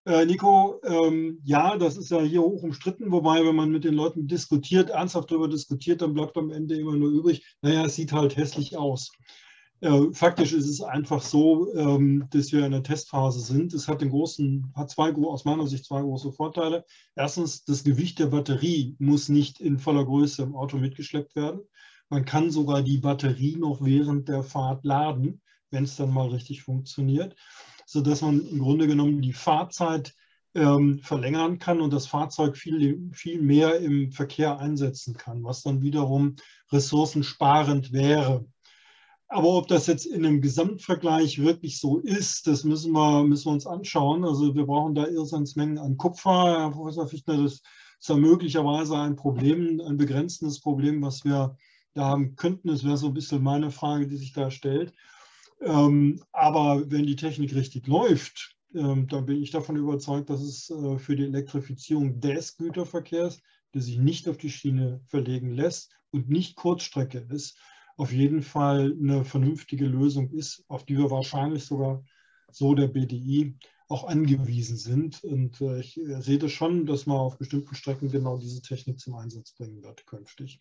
Äh, Nico, ähm, ja, das ist ja hier hoch umstritten, wobei, wenn man mit den Leuten diskutiert, ernsthaft darüber diskutiert, dann bleibt am Ende immer nur übrig, naja, es sieht halt hässlich aus. Äh, faktisch ist es einfach so, ähm, dass wir in der Testphase sind. Es hat den großen, hat zwei, aus meiner Sicht zwei große Vorteile. Erstens, das Gewicht der Batterie muss nicht in voller Größe im Auto mitgeschleppt werden. Man kann sogar die Batterie noch während der Fahrt laden, wenn es dann mal richtig funktioniert, sodass man im Grunde genommen die Fahrzeit ähm, verlängern kann und das Fahrzeug viel, viel mehr im Verkehr einsetzen kann, was dann wiederum ressourcensparend wäre. Aber ob das jetzt in einem Gesamtvergleich wirklich so ist, das müssen wir, müssen wir uns anschauen. Also wir brauchen da Irrsinnsmengen an Kupfer. Herr Professor Fichtner, das ist ja möglicherweise ein Problem, ein begrenzendes Problem, was wir da haben könnten. Das wäre so ein bisschen meine Frage, die sich da stellt. Ähm, aber wenn die Technik richtig läuft, ähm, dann bin ich davon überzeugt, dass es äh, für die Elektrifizierung des Güterverkehrs, der sich nicht auf die Schiene verlegen lässt und nicht Kurzstrecke ist, auf jeden Fall eine vernünftige Lösung ist, auf die wir wahrscheinlich sogar, so der B D I, auch angewiesen sind. Und äh, ich äh, sehe das schon, dass man auf bestimmten Strecken genau diese Technik zum Einsatz bringen wird künftig.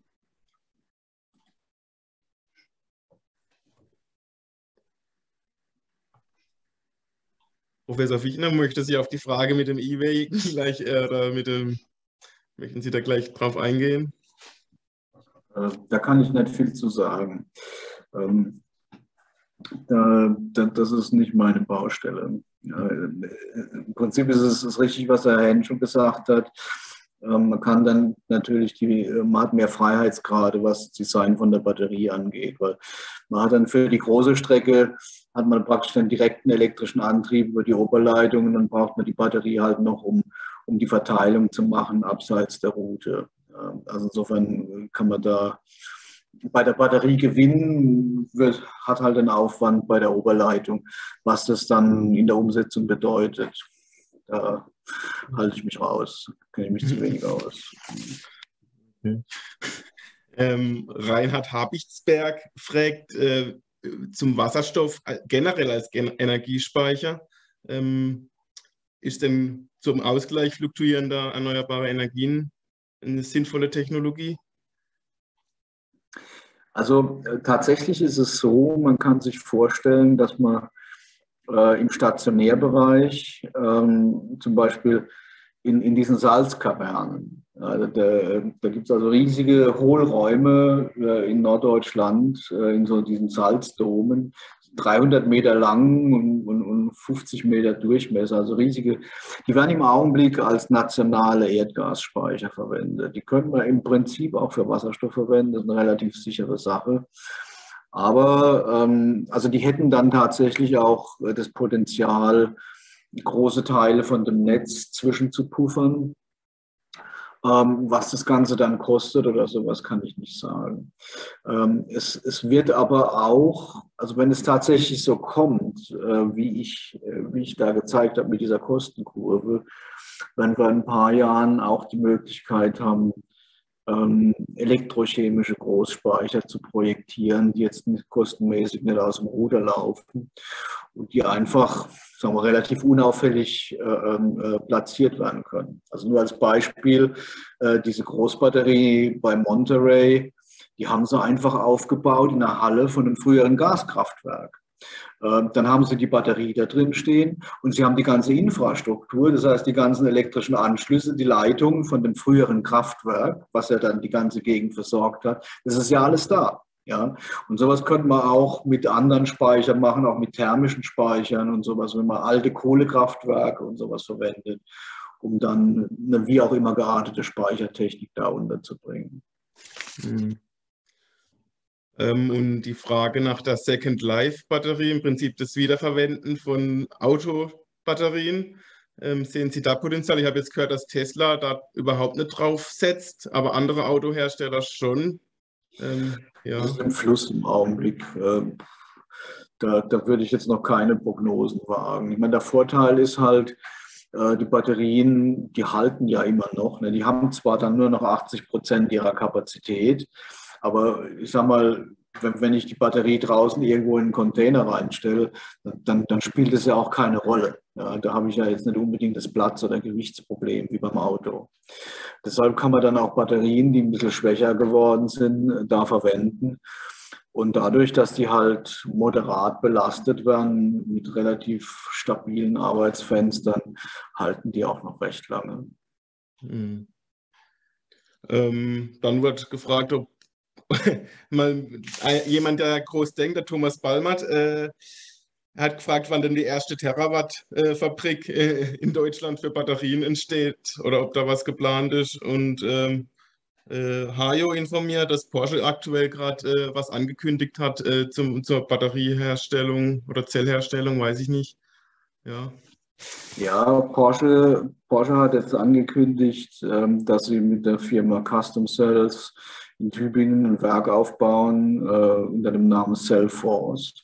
Professor Fichtner, möchte Sie auf die Frage mit dem E-Way gleich äh, oder mit dem, möchten Sie da gleich drauf eingehen? Da kann ich nicht viel zu sagen. Ähm, da, da, das ist nicht meine Baustelle. Ja, im Prinzip ist es ist richtig, was Herr Henn schon gesagt hat. Ähm, man kann dann natürlich, die, man hat mehr Freiheitsgrade, was das Design von der Batterie angeht, weil man hat dann für die große Strecke, hat man praktisch einen direkten elektrischen Antrieb über die Oberleitung und dann braucht man die Batterie halt noch, um, um die Verteilung zu machen, abseits der Route. Also insofern kann man da bei der Batterie gewinnen, wird, hat halt einen Aufwand bei der Oberleitung, was das dann in der Umsetzung bedeutet. Da halte ich mich raus, kenne ich mich zu wenig aus. Okay. Ähm, Reinhard Habichtsberg fragt äh, zum Wasserstoff generell als Gen- Energiespeicher. Ähm, ist denn zum Ausgleich fluktuierender erneuerbarer Energien eine sinnvolle Technologie? Also äh, tatsächlich ist es so, man kann sich vorstellen, dass man äh, im Stationärbereich ähm, zum Beispiel in, in diesen Salzkavernen, also da, da gibt es also riesige Hohlräume äh, in Norddeutschland, äh, in so diesen Salzdomen, dreihundert Meter lang und, und, und fünfzig Meter Durchmesser, also riesige, die werden im Augenblick als nationale Erdgasspeicher verwendet. Die können wir im Prinzip auch für Wasserstoff verwenden, das ist eine relativ sichere Sache. Aber ähm, also die hätten dann tatsächlich auch das Potenzial, große Teile von dem Netz zwischenzupuffern. Ähm, was das Ganze dann kostet oder sowas, kann ich nicht sagen. Ähm, es, es wird aber auch, also wenn es tatsächlich so kommt, äh, wie ich, äh, wie ich da gezeigt habe mit dieser Kostenkurve, wenn wir in ein paar Jahren auch die Möglichkeit haben, ähm, elektrochemische Großspeicher zu projektieren, die jetzt nicht kostenmäßig nicht aus dem Ruder laufen und die einfach, sagen wir, relativ unauffällig äh, äh, platziert werden können. Also nur als Beispiel, äh, diese Großbatterie bei Monterey, die haben sie einfach aufgebaut in der Halle von einem früheren Gaskraftwerk. Dann haben sie die Batterie da drin stehen und sie haben die ganze Infrastruktur, das heißt die ganzen elektrischen Anschlüsse, die Leitungen von dem früheren Kraftwerk, was ja dann die ganze Gegend versorgt hat, das ist ja alles da. Ja? Und sowas könnte man auch mit anderen Speichern machen, auch mit thermischen Speichern und sowas, wenn man alte Kohlekraftwerke und sowas verwendet, um dann eine wie auch immer geartete Speichertechnik da unterzubringen. Mhm. Ähm, und die Frage nach der Second-Life-Batterie, im Prinzip das Wiederverwenden von Autobatterien. Ähm, sehen Sie da Potenzial? Ich habe jetzt gehört, dass Tesla da überhaupt nicht drauf setzt, aber andere Autohersteller schon. Ähm, ja. Das ist im Fluss im Augenblick. Ähm, da, da würde ich jetzt noch keine Prognosen wagen. Ich meine, der Vorteil ist halt, äh, die Batterien, die halten ja immer noch. Ne? Die haben zwar dann nur noch achtzig Prozent ihrer Kapazität, aber ich sag mal, wenn, wenn ich die Batterie draußen irgendwo in einen Container reinstelle, dann, dann spielt es ja auch keine Rolle. Ja, da habe ich ja jetzt nicht unbedingt das Platz- oder Gewichtsproblem wie beim Auto. Deshalb kann man dann auch Batterien, die ein bisschen schwächer geworden sind, da verwenden. Und dadurch, dass die halt moderat belastet werden mit relativ stabilen Arbeitsfenstern, halten die auch noch recht lange. Mhm. Ähm, dann wird gefragt, ob mal jemand, der groß denkt, der Thomas Ballmatt, äh, hat gefragt, wann denn die erste Terawatt-Fabrik äh, in Deutschland für Batterien entsteht oder ob da was geplant ist. Und ähm, äh, Hajo informiert, dass Porsche aktuell gerade äh, was angekündigt hat äh, zum, zur Batterieherstellung oder Zellherstellung, weiß ich nicht. Ja. Ja, Porsche, Porsche hat jetzt angekündigt, ähm, dass sie mit der Firma Custom Cells in Tübingen ein Werk aufbauen äh, unter dem Namen Cellforce.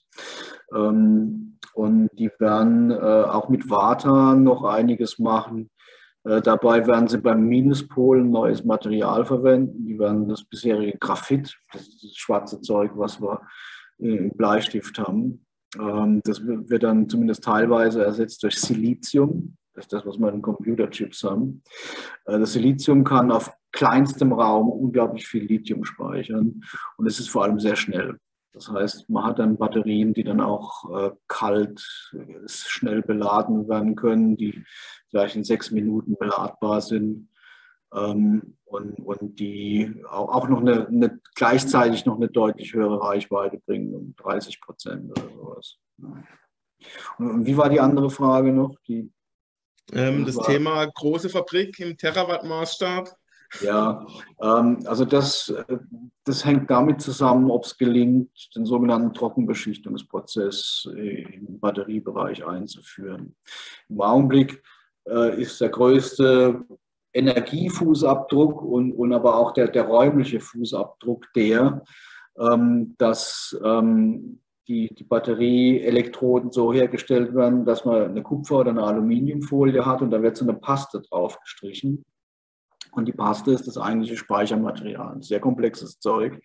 Ähm, und die werden äh, auch mit Varta noch einiges machen. Äh, dabei werden sie beim Minuspol ein neues Material verwenden. Die werden das bisherige Graphit, das ist das schwarze Zeug, was wir im Bleistift haben, ähm, das wird dann zumindest teilweise ersetzt durch Silizium. Das ist das, was wir in Computerchips haben. Äh, das Silizium kann auf kleinstem Raum unglaublich viel Lithium speichern und es ist vor allem sehr schnell. Das heißt, man hat dann Batterien, die dann auch äh, kalt, äh, schnell beladen werden können, die vielleicht in sechs Minuten beladbar sind ähm, und, und die auch, auch noch eine, eine, gleichzeitig noch eine deutlich höhere Reichweite bringen, um dreißig Prozent oder sowas. Und, und wie war die andere Frage noch? Die, ähm, das war, Thema große Fabrik im Terawatt-Maßstab. Ja, ähm, also das, das hängt damit zusammen, ob es gelingt, den sogenannten Trockenbeschichtungsprozess im Batteriebereich einzuführen. Im Augenblick äh, ist der größte Energiefußabdruck und, und aber auch der, der räumliche Fußabdruck der, ähm, dass ähm, die, die Batterieelektroden so hergestellt werden, dass man eine Kupfer- oder eine Aluminiumfolie hat und da wird so eine Paste drauf gestrichen. Und die Paste ist das eigentliche Speichermaterial. Ein sehr komplexes Zeug.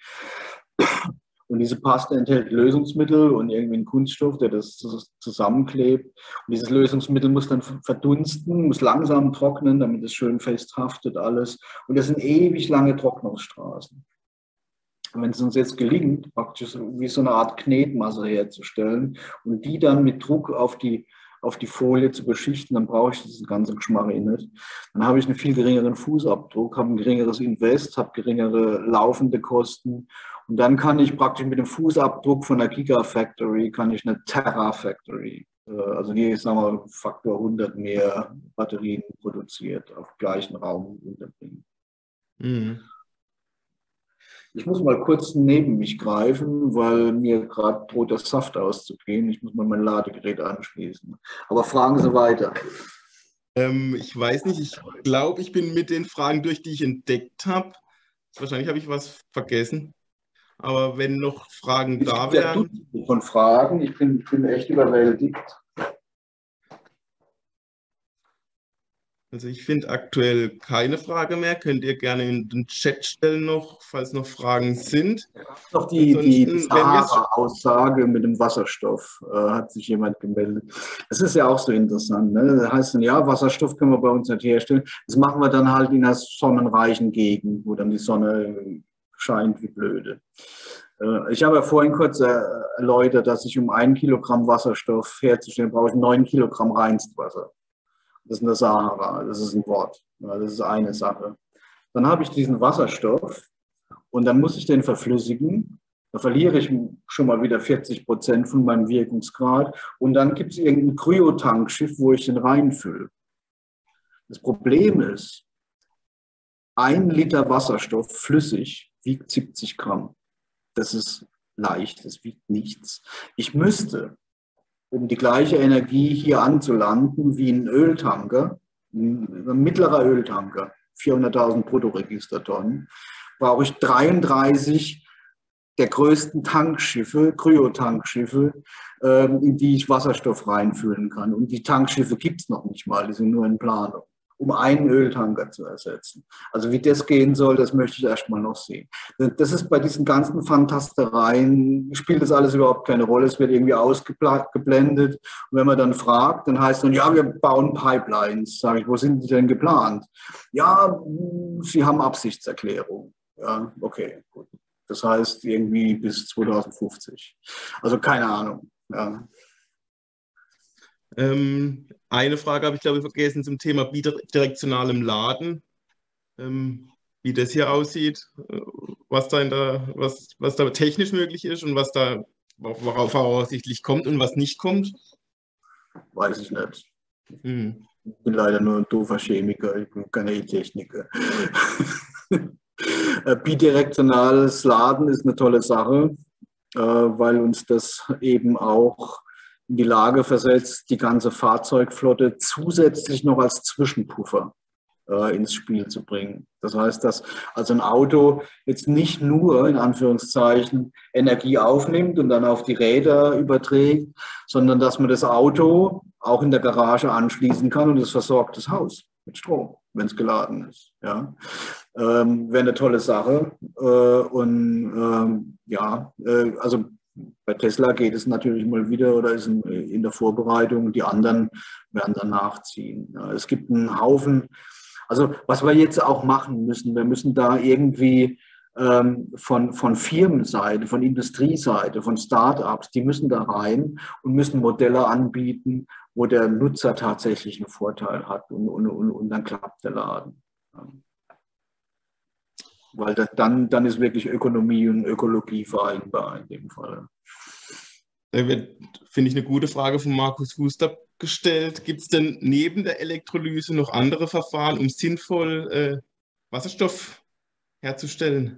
Und diese Paste enthält Lösungsmittel und irgendwie einen Kunststoff, der das zusammenklebt. Und dieses Lösungsmittel muss dann verdunsten, muss langsam trocknen, damit es schön fest haftet alles. Und das sind ewig lange Trocknungsstraßen. Und wenn es uns jetzt gelingt, praktisch wie so eine Art Knetmasse herzustellen und die dann mit Druck auf die auf die Folie zu beschichten, dann brauche ich diesen ganzen Geschmack nicht. Dann habe ich einen viel geringeren Fußabdruck, habe ein geringeres Invest, habe geringere laufende Kosten und dann kann ich praktisch mit dem Fußabdruck von einer Gigafactory, kann ich eine Terrafactory, also die, sagen wir, Faktor hundert mehr Batterien produziert, auf gleichen Raum unterbringen. Mhm. Ich muss mal kurz neben mich greifen, weil mir gerade droht der Saft auszugehen. Ich muss mal mein Ladegerät anschließen. Aber fragen Sie weiter. Ähm, ich weiß nicht, ich glaube, ich bin mit den Fragen durch, die ich entdeckt habe. Wahrscheinlich habe ich was vergessen. Aber wenn noch Fragen es da gibt wären. Ja, von Fragen. Ich bin, ich bin echt überwältigt. Also ich finde aktuell keine Frage mehr. Könnt ihr gerne in den Chat stellen noch, falls noch Fragen sind. Noch die, die Sahara-Aussage mit dem Wasserstoff, äh, hat sich jemand gemeldet. Das ist ja auch so interessant. Ne? Das heißt dann, ja, Wasserstoff können wir bei uns nicht herstellen. Das machen wir dann halt in einer sonnenreichen Gegend, wo dann die Sonne scheint wie blöde. Äh, ich habe ja vorhin kurz äh, erläutert, dass ich um ein Kilogramm Wasserstoff herzustellen, brauche ich neun Kilogramm Reinstwasser. Das ist eine Sahara, das ist ein Wort, das ist eine Sache. Dann habe ich diesen Wasserstoff und dann muss ich den verflüssigen. Da verliere ich schon mal wieder vierzig Prozent von meinem Wirkungsgrad und dann gibt es irgendein Kryotankschiff, wo ich den reinfülle. Das Problem ist, ein Liter Wasserstoff flüssig wiegt siebzig Gramm. Das ist leicht, das wiegt nichts. Ich müsste, um die gleiche Energie hier anzulanden wie ein Öltanker, ein mittlerer Öltanker, vierhunderttausend Bruttoregistertonnen, brauche ich dreiunddreißig der größten Tankschiffe, Kryotankschiffe, in die ich Wasserstoff reinfüllen kann. Und die Tankschiffe gibt es noch nicht mal, die sind nur in Planung. um einen Öltanker zu ersetzen. Also wie das gehen soll, das möchte ich erstmal noch sehen. Das ist bei diesen ganzen Fantastereien, spielt das alles überhaupt keine Rolle. Es wird irgendwie ausgeblendet. Und wenn man dann fragt, dann heißt es dann, ja, wir bauen Pipelines. Sage ich, wo sind die denn geplant? Ja, sie haben Absichtserklärung. Ja, okay, gut. Das heißt irgendwie bis zweitausendfünfzig. Also keine Ahnung. Ja. Ähm, eine Frage habe ich, glaube ich, vergessen zum Thema bidirektionalem Laden. Ähm, wie das hier aussieht, was da, in der, was, was da technisch möglich ist und was da worauf voraussichtlich kommt und was nicht kommt. Weiß ich nicht. Hm. Ich bin leider nur ein doofer Chemiker, ich bin keine E-Techniker. Bidirektionales Laden ist eine tolle Sache, weil uns das eben auch in die Lage versetzt, die ganze Fahrzeugflotte zusätzlich noch als Zwischenpuffer äh, ins Spiel zu bringen. Das heißt, dass also ein Auto jetzt nicht nur in Anführungszeichen Energie aufnimmt und dann auf die Räder überträgt, sondern dass man das Auto auch in der Garage anschließen kann und es versorgt das Haus mit Strom, wenn es geladen ist. Ja. Ähm, wäre eine tolle Sache. Äh, und ähm, ja, äh, also bei Tesla geht es natürlich mal wieder oder ist in der Vorbereitung. Die anderen werden dann nachziehen. Es gibt einen Haufen, also was wir jetzt auch machen müssen, wir müssen da irgendwie ähm, von, von Firmenseite, von Industrieseite, von Start-ups, die müssen da rein und müssen Modelle anbieten, wo der Nutzer tatsächlich einen Vorteil hat und, und, und, und dann klappt der Laden. Weil das, dann, dann ist wirklich Ökonomie und Ökologie vereinbar in dem Fall. Da wird, finde ich, eine gute Frage von Markus Huster gestellt. Gibt es denn neben der Elektrolyse noch andere Verfahren, um sinnvoll äh, Wasserstoff herzustellen?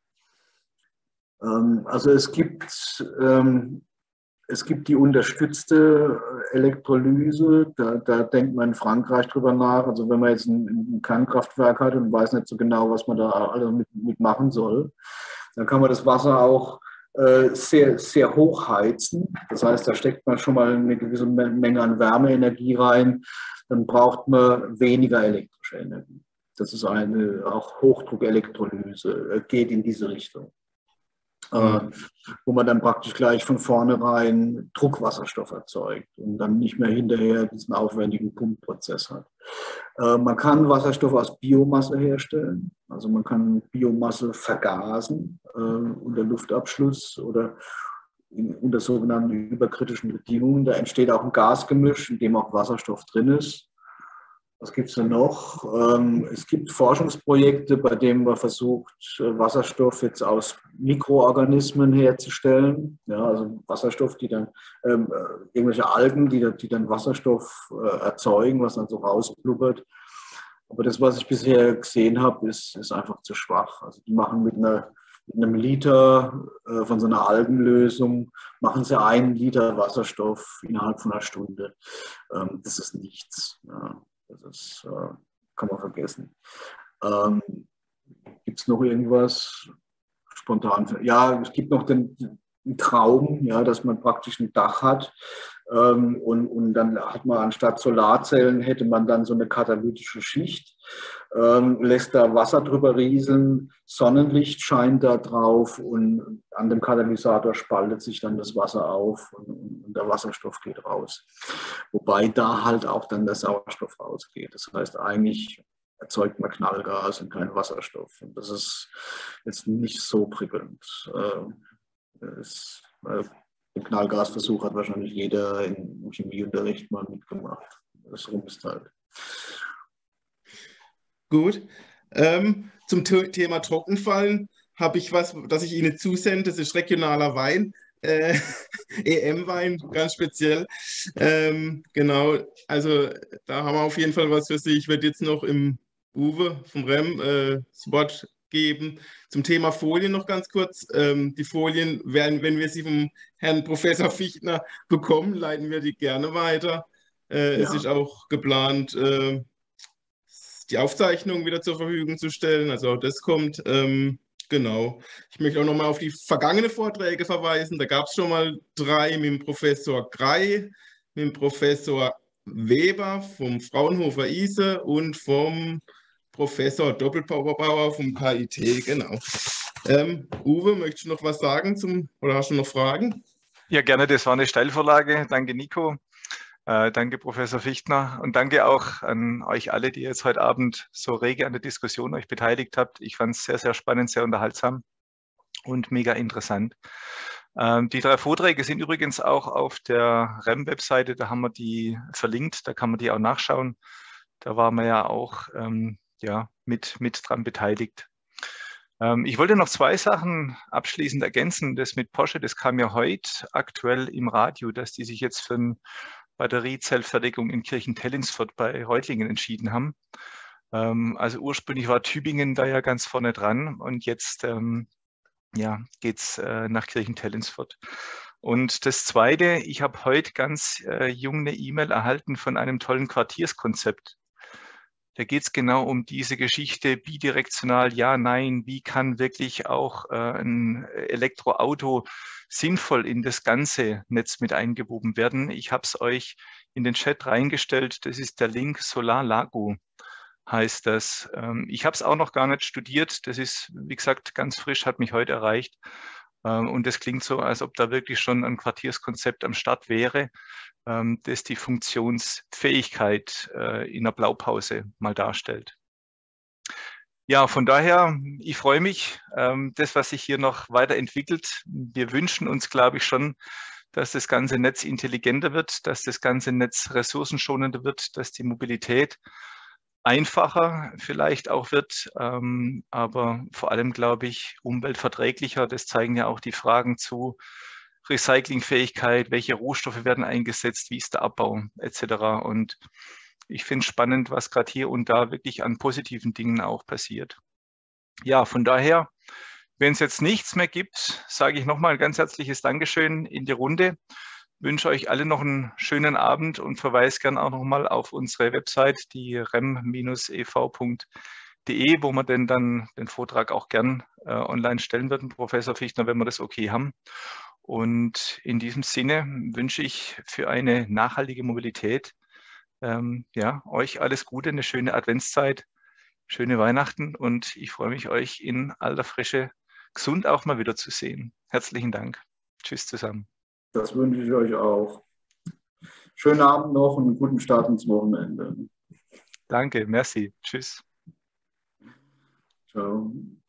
Ähm, also es gibt, ähm, es gibt die unterstützte Elektrolyse, da, da denkt man in Frankreich drüber nach. Also wenn man jetzt ein, ein Kernkraftwerk hat und weiß nicht so genau, was man da alles mit, mit machen soll, dann kann man das Wasser auch äh, sehr, sehr hoch heizen. Das heißt, da steckt man schon mal eine gewisse Menge an Wärmeenergie rein. Dann braucht man weniger elektrische Energie. Das ist eine auch Hochdruckelektrolyse, äh, geht in diese Richtung. Äh, wo man dann praktisch gleich von vornherein Druckwasserstoff erzeugt und dann nicht mehr hinterher diesen aufwendigen Pumpprozess hat. Äh, man kann Wasserstoff aus Biomasse herstellen, also man kann Biomasse vergasen äh, unter Luftabschluss oder in, unter sogenannten überkritischen Bedingungen. Da entsteht auch ein Gasgemisch, in dem auch Wasserstoff drin ist. Was gibt es denn noch? Ähm, es gibt Forschungsprojekte, bei denen man versucht, Wasserstoff jetzt aus Mikroorganismen herzustellen. Ja, also Wasserstoff, die dann, ähm, irgendwelche Algen, die, die dann Wasserstoff äh, erzeugen, was dann so rausblubbert. Aber das, was ich bisher gesehen habe, ist, ist einfach zu schwach. Also die machen mit, einer, mit einem Liter äh, von so einer Algenlösung, machen sie einen Liter Wasserstoff innerhalb von einer Stunde. Ähm, das ist nichts. Ja. Das ist, äh, kann man vergessen. Ähm, gibt es noch irgendwas spontan? Ja, es gibt noch den, den Traum, ja, dass man praktisch ein Dach hat ähm, und, und dann hat man anstatt Solarzellen hätte man dann so eine katalytische Schicht, ähm, lässt da Wasser drüber rieseln, Sonnenlicht scheint da drauf und an dem Katalysator spaltet sich dann das Wasser auf und, und der Wasserstoff geht raus. Wobei da halt auch dann der Sauerstoff rausgeht. Das heißt, eigentlich erzeugt man Knallgas und keinen Wasserstoff. Und das ist jetzt nicht so prickelnd. Es, den Knallgasversuch hat wahrscheinlich jeder im Chemieunterricht mal mitgemacht. Das rumst halt. Gut. Ähm, zum Thema Trockenfallen habe ich was, das ich Ihnen zusende. Das ist regionaler Wein, äh, E M-Wein, ganz speziell. Ähm, genau, also da haben wir auf jeden Fall was für Sie. Ich werde jetzt noch im Uwe vom R E M äh, das Wort geben. Zum Thema Folien noch ganz kurz. Ähm, die Folien werden, wenn wir sie vom Herrn Professor Fichtner bekommen, leiten wir die gerne weiter. Äh, ja. Es ist auch geplant, äh, die Aufzeichnung wieder zur Verfügung zu stellen. Also auch das kommt. Ähm, genau. Ich möchte auch nochmal auf die vergangenen Vorträge verweisen. Da gab es schon mal drei mit dem Professor Grey, mit dem Professor Weber vom Fraunhofer I S E und vom Professor Doppelbauer vom K I T, genau. Ähm, Uwe, möchtest du noch was sagen zum, oder hast du noch Fragen? Ja, gerne, das war eine Steilvorlage. Danke, Nico. Äh, danke, Professor Fichtner. Und danke auch an euch alle, die jetzt heute Abend so rege an der Diskussion euch beteiligt habt. Ich fand es sehr, sehr spannend, sehr unterhaltsam und mega interessant. Ähm, die drei Vorträge sind übrigens auch auf der R E M-Webseite, da haben wir die verlinkt, da kann man die auch nachschauen. Da waren wir ja auch ähm, ja, mit, mit dran beteiligt. Ähm, ich wollte noch zwei Sachen abschließend ergänzen. Das mit Porsche, das kam ja heute aktuell im Radio, dass die sich jetzt für eine Batteriezellfertigung in Kirchentellensfurt bei Reutlingen entschieden haben. Ähm, also ursprünglich war Tübingen da ja ganz vorne dran und jetzt ähm, ja, geht es äh, nach Kirchentellensfurt. Und das Zweite, ich habe heute ganz äh, jung eine E-Mail erhalten von einem tollen Quartierskonzept. Da geht es genau um diese Geschichte, bidirektional, ja, nein, wie kann wirklich auch äh, ein Elektroauto sinnvoll in das ganze Netz mit eingewoben werden. Ich habe es euch in den Chat reingestellt, das ist der Link SolarLago. Heißt das. Ich habe es auch noch gar nicht studiert. Das ist, wie gesagt, ganz frisch, hat mich heute erreicht. Und das klingt so, als ob da wirklich schon ein Quartierskonzept am Start wäre, das die Funktionsfähigkeit in der Blaupause mal darstellt. Ja, von daher, ich freue mich, das, was sich hier noch weiterentwickelt. Wir wünschen uns, glaube ich, schon, dass das ganze Netz intelligenter wird, dass das ganze Netz ressourcenschonender wird, dass die Mobilität einfacher vielleicht auch wird, ähm, aber vor allem, glaube ich, umweltverträglicher. Das zeigen ja auch die Fragen zu Recyclingfähigkeit, welche Rohstoffe werden eingesetzt, wie ist der Abbau et cetera. Und ich finde es spannend, was gerade hier und da wirklich an positiven Dingen auch passiert. Ja, von daher, wenn es jetzt nichts mehr gibt, sage ich nochmal ein ganz herzliches Dankeschön in die Runde. Ich wünsche euch alle noch einen schönen Abend und verweise gern auch nochmal auf unsere Website, die rem E V punkt de, wo wir denn dann den Vortrag auch gern äh, online stellen würden, Professor Fichtner, wenn wir das okay haben. Und in diesem Sinne wünsche ich für eine nachhaltige Mobilität ähm, ja, euch alles Gute, eine schöne Adventszeit, schöne Weihnachten und ich freue mich, euch in alter Frische gesund auch mal wieder zu sehen. Herzlichen Dank. Tschüss zusammen. Das wünsche ich euch auch. Schönen Abend noch und einen guten Start ins Wochenende. Danke, merci. Tschüss. Ciao.